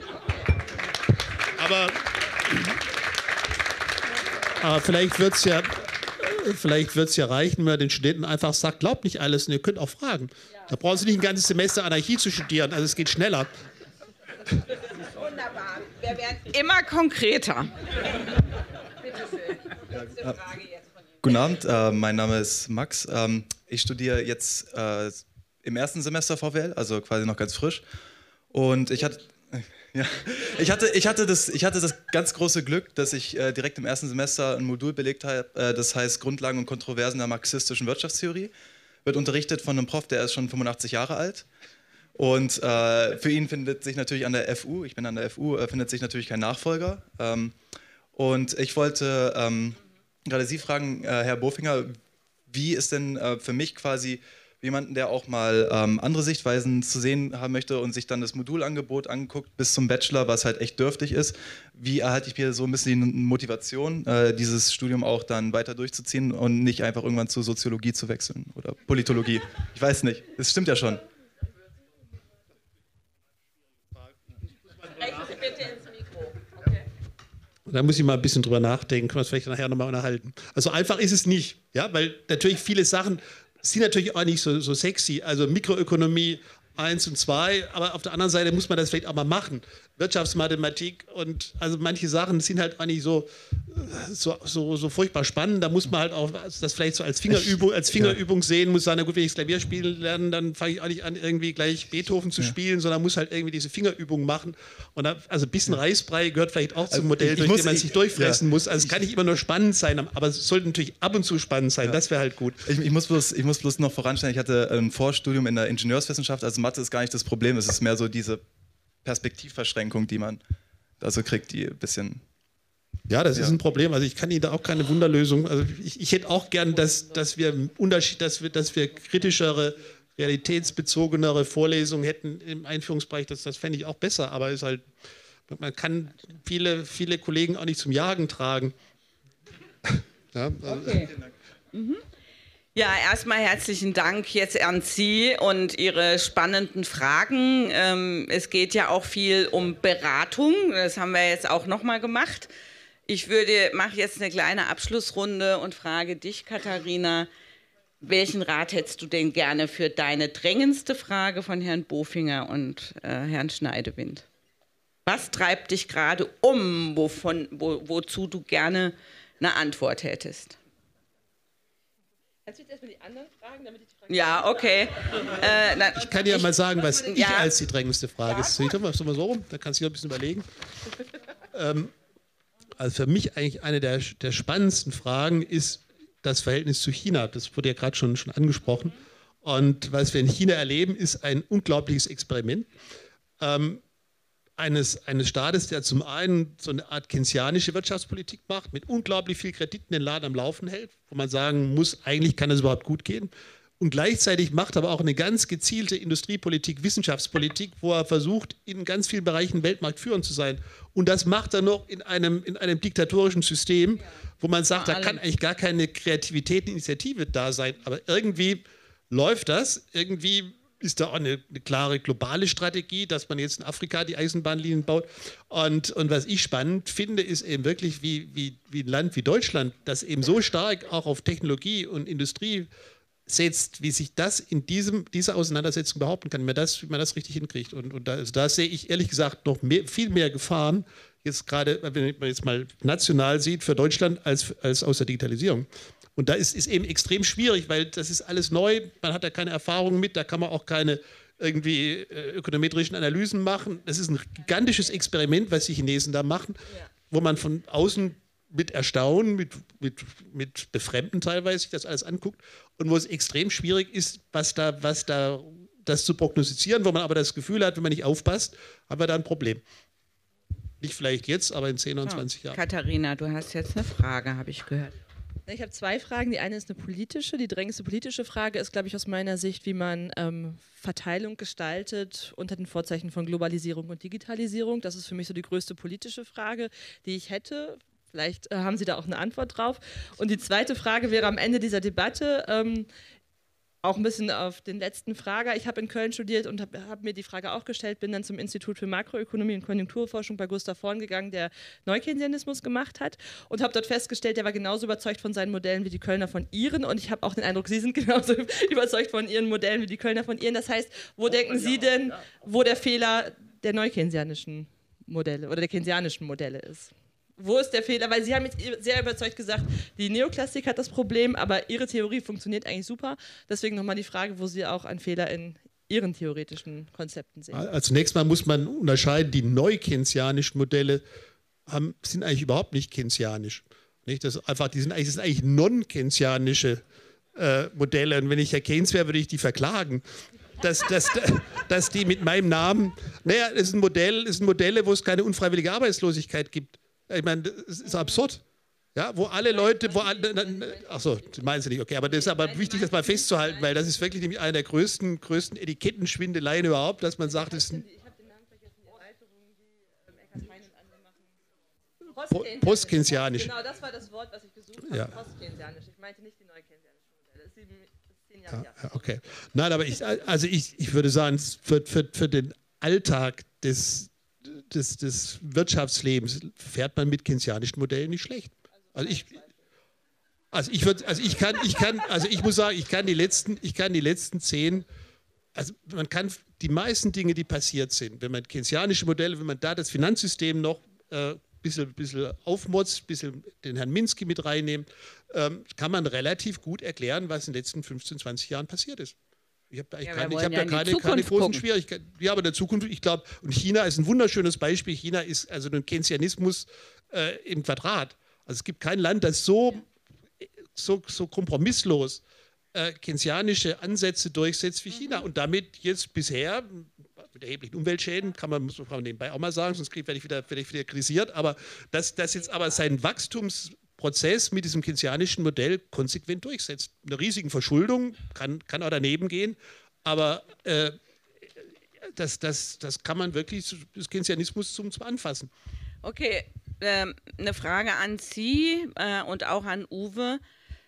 Speaker 4: Aber, aber vielleicht wird es ja, vielleicht wird's ja reichen, wenn man den Studenten einfach sagt, glaubt nicht alles und ihr könnt auch fragen. Da brauchen Sie nicht ein ganzes Semester Anarchie zu studieren, also es geht schneller.
Speaker 1: Wunderbar. Wir werden immer konkreter. Bitte schön. Nächste Frage jetzt von Ihnen.
Speaker 11: Guten Abend, äh, mein Name ist Max. Ähm, ich studiere jetzt äh, im ersten Semester V W L, also quasi noch ganz frisch. Und ich hatte... Ja. Ich, hatte, ich, hatte das, ich hatte das ganz große Glück, dass ich äh, direkt im ersten Semester ein Modul belegt habe, äh, das heißt Grundlagen und Kontroversen der marxistischen Wirtschaftstheorie. Wird unterrichtet von einem Prof, der ist schon fünfundachtzig Jahre alt. Und äh, für ihn findet sich natürlich an der F U, ich bin an der F U, äh, findet sich natürlich kein Nachfolger. Ähm, und ich wollte ähm, gerade Sie fragen, äh, Herr Bofinger, wie ist denn äh, für mich quasi jemanden, der auch mal ähm, andere Sichtweisen zu sehen haben möchte und sich dann das Modulangebot anguckt bis zum Bachelor, was halt echt dürftig ist. Wie erhalte ich mir so ein bisschen die Motivation, äh, dieses Studium auch dann weiter durchzuziehen und nicht einfach irgendwann zur Soziologie zu wechseln oder Politologie? Ich weiß nicht, das stimmt ja schon.
Speaker 4: Da muss ich mal ein bisschen drüber nachdenken, können wir uns vielleicht nachher nochmal unterhalten. Also einfach ist es nicht, ja, weil natürlich viele Sachen sind natürlich auch nicht so, so sexy, also Mikroökonomie eins und zwei, aber auf der anderen Seite muss man das vielleicht auch mal machen. Wirtschaftsmathematik und also manche Sachen sind halt auch nicht so, so, so, so furchtbar spannend. Da muss man halt auch das vielleicht so als Fingerübung, als Fingerübung sehen, muss sagen, na gut, wenn ich das Klavier spielen lerne, dann fange ich auch nicht an, irgendwie gleich Beethoven zu ja. spielen, sondern muss halt irgendwie diese Fingerübung machen. Und da, also ein bisschen Reisbrei gehört vielleicht auch zum also Modell, ich, ich durch muss, den man ich, sich durchfressen ja. muss. Also es kann nicht immer nur spannend sein, aber es sollte natürlich ab und zu spannend sein. Ja. Das wäre halt gut.
Speaker 11: Ich, ich, muss bloß, ich muss bloß noch voranstellen, ich hatte ein Vorstudium in der Ingenieurswissenschaft, also Mathe ist gar nicht das Problem, es ist mehr so diese Perspektivverschränkung, die man da so kriegt, die ein bisschen...
Speaker 4: Ja, das ja. ist ein Problem. Also ich kann Ihnen da auch keine Wunderlösung. Also ich, ich hätte auch gern, dass, dass wir Unterschied, dass wir, dass wir kritischere, realitätsbezogenere Vorlesungen hätten im Einführungsbereich. Das, das fände ich auch besser. Aber ist halt, man kann viele, viele Kollegen auch nicht zum Jagen tragen. Ja, also
Speaker 1: okay. Mhm. Ja, erstmal herzlichen Dank jetzt an Sie und Ihre spannenden Fragen. Ähm, es geht ja auch viel um Beratung. Das haben wir jetzt auch nochmal gemacht. Ich würde, mache jetzt eine kleine Abschlussrunde und frage dich, Katharina, welchen Rat hättest du denn gerne für deine drängendste Frage von Herrn Bofinger und äh, Herrn Schneidewind? Was treibt dich gerade um, wovon, wo, wozu du gerne eine Antwort hättest?
Speaker 3: Kannst du jetzt erstmal die anderen fragen, damit ich die Frage...
Speaker 1: Ja, okay. Äh, dann,
Speaker 4: ich kann ja
Speaker 1: ich,
Speaker 4: mal sagen, was ich
Speaker 1: ja.
Speaker 4: als die drängendste Frage ja, ist. Sieht mal so rum, da kannst du dir ein bisschen überlegen. ähm, Also für mich eigentlich eine der, der spannendsten Fragen ist das Verhältnis zu China. Das wurde ja gerade schon, schon angesprochen. Und was wir in China erleben, ist ein unglaubliches Experiment ähm, eines, eines Staates, der zum einen so eine Art keynesianische Wirtschaftspolitik macht, mit unglaublich viel Krediten den Laden am Laufen hält, wo man sagen muss, eigentlich kann das überhaupt gut gehen. Und gleichzeitig macht aber auch eine ganz gezielte Industriepolitik, Wissenschaftspolitik, wo er versucht, in ganz vielen Bereichen weltmarktführend zu sein. Und das macht er noch in einem, in einem diktatorischen System, wo man sagt, da kann eigentlich gar keine Kreativität, Initiative da sein. Aber irgendwie läuft das, irgendwie ist da auch eine, eine klare globale Strategie, dass man jetzt in Afrika die Eisenbahnlinien baut. Und, und was ich spannend finde, ist eben wirklich, wie, wie, wie ein Land wie Deutschland, das eben so stark auch auf Technologie und Industrie setzt, wie sich das in diesem, dieser Auseinandersetzung behaupten kann, wie man das, wie man das richtig hinkriegt. Und, und da, also da sehe ich ehrlich gesagt noch mehr, viel mehr Gefahren, jetzt gerade, wenn man jetzt mal national sieht, für Deutschland als, als aus der Digitalisierung. Und da ist, ist eben extrem schwierig, weil das ist alles neu, man hat da keine Erfahrung mit, da kann man auch keine irgendwie äh, ökonometrischen Analysen machen. Das ist ein gigantisches Experiment, was die Chinesen da machen, wo man von außen mit Erstaunen, mit, mit, mit Befremden teilweise sich das alles anguckt und wo es extrem schwierig ist, was da, was da, das zu prognostizieren, wo man aber das Gefühl hat, wenn man nicht aufpasst, haben wir da ein Problem. Nicht vielleicht jetzt, aber in zehn oder zwanzig Jahren.
Speaker 1: Katharina, du hast jetzt eine Frage, habe ich gehört.
Speaker 3: Ich habe zwei Fragen. Die eine ist eine politische. Die drängendste politische Frage ist, glaube ich, aus meiner Sicht, wie man ähm, Verteilung gestaltet unter den Vorzeichen von Globalisierung und Digitalisierung. Das ist für mich so die größte politische Frage, die ich hätte. Vielleicht äh, haben Sie da auch eine Antwort drauf. Und die zweite Frage wäre am Ende dieser Debatte, ähm, auch ein bisschen auf den letzten Frager. Ich habe in Köln studiert und habe hab mir die Frage auch gestellt, bin dann zum Institut für Makroökonomie und Konjunkturforschung bei Gustav Horn gegangen, der Neukeynesianismus gemacht hat und habe dort festgestellt, der war genauso überzeugt von seinen Modellen wie die Kölner von ihren und ich habe auch den Eindruck, Sie sind genauso überzeugt von Ihren Modellen wie die Kölner von ihren. Das heißt, wo denken Sie denn, wo der Fehler der neukeynesianischen Modelle oder der keynesianischen Modelle ist? Wo ist der Fehler? Weil Sie haben jetzt sehr überzeugt gesagt, die Neoklassik hat das Problem, aber Ihre Theorie funktioniert eigentlich super. Deswegen nochmal die Frage, wo Sie auch einen Fehler in Ihren theoretischen Konzepten sehen.
Speaker 4: Also zunächst mal muss man unterscheiden, die neukeynesianischen Modelle haben, sind eigentlich überhaupt nicht keynesianisch. Nicht? Das ist einfach, die sind eigentlich, das sind eigentlich non-keynesianische äh, Modelle. Und wenn ich Herr Keynes wäre, würde ich die verklagen. Dass, dass, dass die mit meinem Namen, naja, es sind, Modell, es sind Modelle, wo es keine unfreiwillige Arbeitslosigkeit gibt. Ich meine, das ist absurd. Ja, wo alle Leute, wo alle, achso, meinen Sie nicht, okay, aber das ist aber wichtig, das mal festzuhalten, weil das ist wirklich nämlich eine der größten, größten Etikettenschwindeleien überhaupt, dass man sagt, es ist ein.
Speaker 3: Ich habe den Namen vergessen, die Erweiterung, die ähm, Eckart Hein und andere machen.
Speaker 4: Postkeynesianisch.
Speaker 3: Genau, das war das Wort, was ich gesucht habe.
Speaker 4: Ja.
Speaker 3: Postkeynesianisch. Ich meinte nicht die neukeynesianischen Modelle. Das ist sieben, das ist zehn Jahre.
Speaker 4: Ja, ja, okay. Nein, aber ich, also ich, ich würde sagen, für, für, für den Alltag des Des, des Wirtschaftslebens fährt man mit keynesianischen Modellen nicht schlecht. Also ich, also ich würde, also ich kann, ich kann, also ich muss sagen, ich kann die letzten, ich kann die letzten zehn, also man kann die meisten Dinge, die passiert sind, wenn man keynesianische Modelle, wenn man da das Finanzsystem noch äh, bisschen, bisschen aufmotzt, ein bisschen den Herrn Minsky mit reinnehmen, ähm, kann man relativ gut erklären, was in den letzten fünfzehn, zwanzig Jahren passiert ist. Ich habe da,
Speaker 1: Ja,
Speaker 4: keine,
Speaker 1: wir
Speaker 4: ich hab
Speaker 1: wollen ja
Speaker 4: da
Speaker 1: in die
Speaker 4: keine, keine
Speaker 1: Zukunft
Speaker 4: großen
Speaker 1: gucken.
Speaker 4: Schwierigkeiten. Ja, aber in der Zukunft, ich glaube, und China ist ein wunderschönes Beispiel. China ist also ein Keynesianismus äh, im Quadrat. Also es gibt kein Land, das so, so, so kompromisslos äh, keynesianische Ansätze durchsetzt wie China. Und damit jetzt bisher mit erheblichen Umweltschäden, kann man, muss man nebenbei auch mal sagen, sonst werde ich wieder, werde ich wieder kritisiert, aber dass das jetzt aber sein Wachstumsprozess mit diesem keynesianischen Modell konsequent durchsetzt. Eine riesigen Verschuldung kann, kann auch daneben gehen, aber äh, das, das, das kann man wirklich des Keynesianismus zum, zum Anfassen.
Speaker 1: Okay, ähm, eine Frage an Sie äh, und auch an Uwe.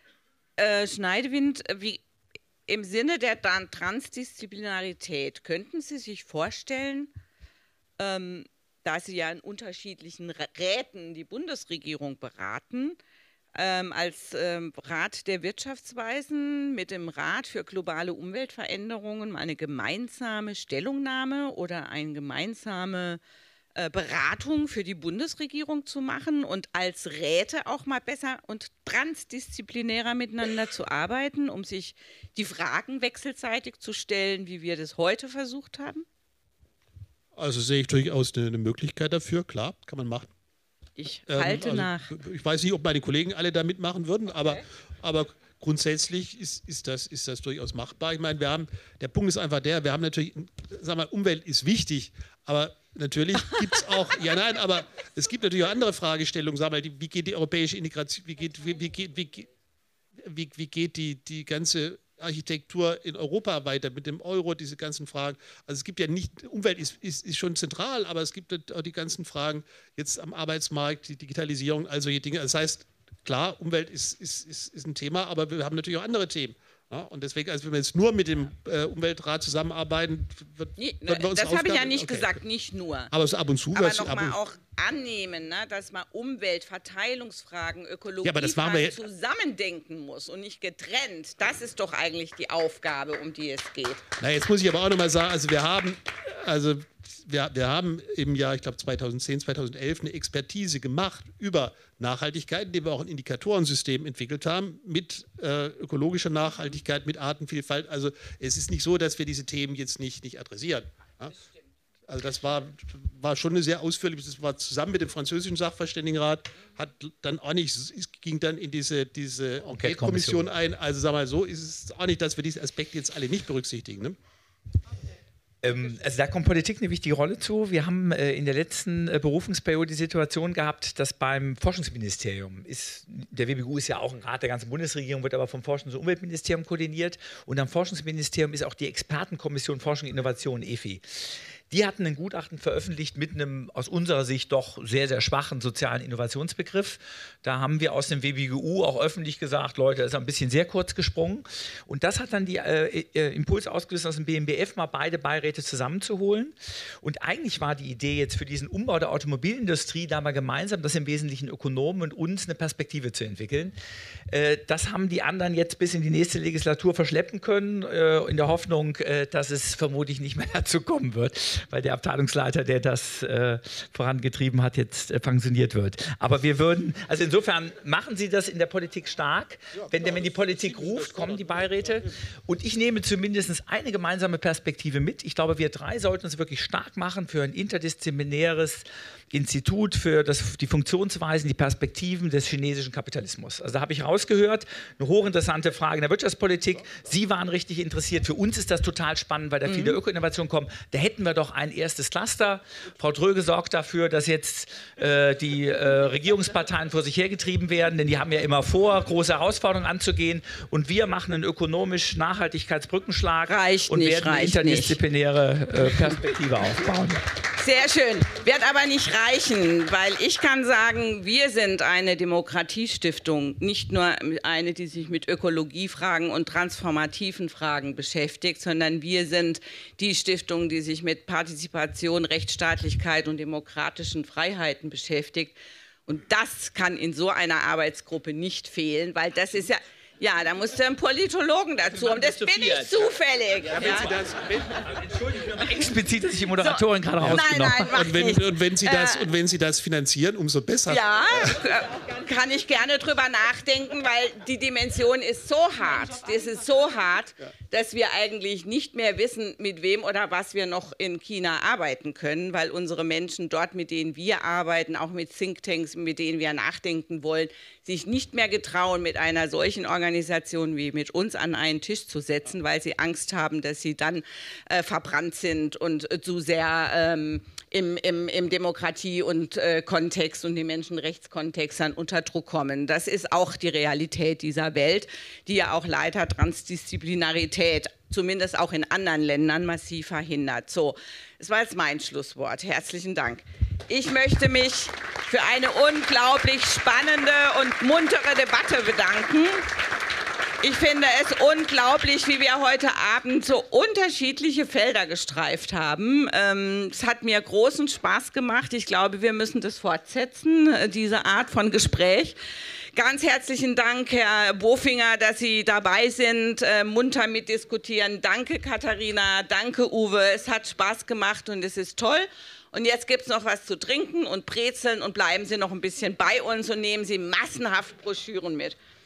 Speaker 1: Äh, Schneidewind, wie, im Sinne der Dan- Transdisziplinarität, könnten Sie sich vorstellen, ähm, da Sie ja in unterschiedlichen Räten die Bundesregierung beraten, ähm, als ähm, Rat der Wirtschaftsweisen mit dem Rat für globale Umweltveränderungen eine gemeinsame Stellungnahme oder eine gemeinsame äh, Beratung für die Bundesregierung zu machen und als Räte auch mal besser und transdisziplinärer miteinander zu arbeiten, um sich die Fragen wechselseitig zu stellen, wie wir das heute versucht haben?
Speaker 4: Also sehe ich durchaus eine, eine Möglichkeit dafür, klar, kann man machen.
Speaker 1: Ich
Speaker 4: Ähm,
Speaker 1: halte
Speaker 4: also,
Speaker 1: nach.
Speaker 4: Ich weiß nicht, ob meine Kollegen alle da mitmachen würden, aber,
Speaker 1: Okay.
Speaker 4: aber grundsätzlich ist, ist, das, ist das durchaus machbar. Ich meine, wir haben, der Punkt ist einfach der, wir haben natürlich, sag mal, Umwelt ist wichtig, aber natürlich gibt es auch, ja nein, aber es gibt natürlich auch andere Fragestellungen, sag mal, die, wie geht die europäische Integration, wie geht, wie, wie geht, wie, wie, wie geht die, die ganze Architektur in Europa weiter mit dem Euro, diese ganzen Fragen. Also es gibt ja nicht, Umwelt ist, ist, ist schon zentral, aber es gibt auch die ganzen Fragen jetzt am Arbeitsmarkt, die Digitalisierung, all solche Dinge. Das heißt, klar, Umwelt ist, ist, ist, ist ein Thema, aber wir haben natürlich auch andere Themen. Ja, und deswegen, also wenn wir jetzt nur mit dem äh, Umweltrat zusammenarbeiten, wird,
Speaker 1: Nee,
Speaker 4: wird wir uns
Speaker 1: das habe ich ja
Speaker 4: Aufgaben-
Speaker 1: nicht
Speaker 4: okay.
Speaker 1: gesagt, nicht nur.
Speaker 4: Aber so ab und zu
Speaker 1: Aber
Speaker 4: was- ab
Speaker 1: nochmal
Speaker 4: und-
Speaker 1: auch annehmen, ne, dass man Umwelt, Verteilungsfragen,
Speaker 4: Ja, aber das machen wir
Speaker 1: Ökologiefragen zusammendenken muss und nicht getrennt. Das ist doch eigentlich die Aufgabe, um die es geht.
Speaker 4: Na, jetzt muss ich aber auch nochmal sagen, also wir haben, also wir, wir haben im Jahr, ich glaube zweitausendzehn, zweitausendelf eine Expertise gemacht über Nachhaltigkeit, indem wir auch ein Indikatorensystem entwickelt haben mit äh, ökologischer Nachhaltigkeit, mit Artenvielfalt. Also es ist nicht so, dass wir diese Themen jetzt nicht, nicht adressieren. Ja? Also das war, war schon eine sehr ausführliche, das war zusammen mit dem französischen Sachverständigenrat, hat dann auch nicht, es ging dann in diese, diese Enquete-Kommission ein. Also sagen wir mal so, ist es auch nicht, dass wir diesen Aspekt jetzt alle nicht berücksichtigen. Ne?
Speaker 2: Ähm, also da kommt Politik eine wichtige Rolle zu. Wir haben äh, in der letzten äh, Berufungsperiode die Situation gehabt, dass beim Forschungsministerium ist, der W B G U ist ja auch ein Rat der ganzen Bundesregierung, wird aber vom Forschungs- und Umweltministerium koordiniert und am Forschungsministerium ist auch die Expertenkommission Forschung und Innovation, E F I. Die hatten ein Gutachten veröffentlicht mit einem aus unserer Sicht doch sehr, sehr schwachen sozialen Innovationsbegriff. Da haben wir aus dem W B G U auch öffentlich gesagt, Leute, das ist ein bisschen sehr kurz gesprungen. Und das hat dann die äh, äh, Impuls ausgelöst, aus dem B M B F mal beide Beiräte zusammenzuholen. Und eigentlich war die Idee jetzt für diesen Umbau der Automobilindustrie, da mal gemeinsam, das im Wesentlichen Ökonomen und uns eine Perspektive zu entwickeln. Äh, das haben die anderen jetzt bis in die nächste Legislatur verschleppen können, äh, in der Hoffnung, äh, dass es vermutlich nicht mehr dazu kommen wird, weil der Abteilungsleiter, der das äh, vorangetrieben hat, jetzt äh, pensioniert wird. Aber wir würden, also insofern machen Sie das in der Politik stark. Wenn, denn wenn die Politik ruft, kommen die Beiräte. Und ich nehme zumindest eine gemeinsame Perspektive mit. Ich glaube, wir drei sollten uns wirklich stark machen für ein interdisziplinäres Institut für das, die Funktionsweisen, die Perspektiven des chinesischen Kapitalismus. Also da habe ich rausgehört, eine hochinteressante Frage in der Wirtschaftspolitik. Sie waren richtig interessiert. Für uns ist das total spannend, weil da viele
Speaker 1: Mhm.
Speaker 2: Öko-Innovationen kommen. Da hätten wir doch ein erstes Cluster. Frau Dröge sorgt dafür, dass jetzt äh, die äh, Regierungsparteien vor sich hergetrieben werden, denn die haben ja immer vor, große Herausforderungen anzugehen. Und wir machen einen ökonomisch Nachhaltigkeitsbrückenschlag
Speaker 1: Reicht
Speaker 2: und
Speaker 1: nicht,
Speaker 2: werden eine
Speaker 1: reicht
Speaker 2: interdisziplinäre äh, Perspektive aufbauen.
Speaker 1: Sehr schön. Wird aber nicht reichen, weil ich kann sagen, wir sind eine Demokratiestiftung, nicht nur eine, die sich mit Ökologiefragen und transformativen Fragen beschäftigt, sondern wir sind die Stiftung, die sich mit Partizipation, Rechtsstaatlichkeit und demokratischen Freiheiten beschäftigt. Und das kann in so einer Arbeitsgruppe nicht fehlen, weil das ist ja, Ja, da musste ein Politologen dazu. Und das bin ich zufällig.
Speaker 4: Ja, wenn Sie das, wenn,
Speaker 2: Explizit, dass ich die Moderatorin so, gerade rausgenommen
Speaker 1: Nein, nein, mach
Speaker 4: und, wenn,
Speaker 1: nicht.
Speaker 4: und, wenn Sie das,
Speaker 1: Äh,
Speaker 4: und wenn Sie das finanzieren, umso besser.
Speaker 1: Ja, kann ich gerne drüber nachdenken, weil die Dimension ist so hart. Das ist so hart, dass wir eigentlich nicht mehr wissen, mit wem oder was wir noch in China arbeiten können, weil unsere Menschen dort, mit denen wir arbeiten, auch mit Thinktanks, mit denen wir nachdenken wollen, sich nicht mehr getrauen, mit einer solchen Organisation wie mit uns an einen Tisch zu setzen, weil sie Angst haben, dass sie dann äh, verbrannt sind und äh, zu sehr ähm, im, im, im Demokratie- und äh, Kontext und im Menschenrechtskontext dann unter Druck kommen. Das ist auch die Realität dieser Welt, die ja auch leider Transdisziplinarität, zumindest auch in anderen Ländern, massiv verhindert. So, das war jetzt mein Schlusswort. Herzlichen Dank. Ich möchte mich für eine unglaublich spannende und muntere Debatte bedanken. Ich finde es unglaublich, wie wir heute Abend so unterschiedliche Felder gestreift haben. Ähm, es hat mir großen Spaß gemacht. Ich glaube, wir müssen das fortsetzen, diese Art von Gespräch. Ganz herzlichen Dank, Herr Bofinger, dass Sie dabei sind, äh, munter mitdiskutieren. Danke, Katharina. Danke, Uwe. Es hat Spaß gemacht und es ist toll. Und jetzt gibt es noch was zu trinken und Brezeln und bleiben Sie noch ein bisschen bei uns und nehmen Sie massenhaft Broschüren mit.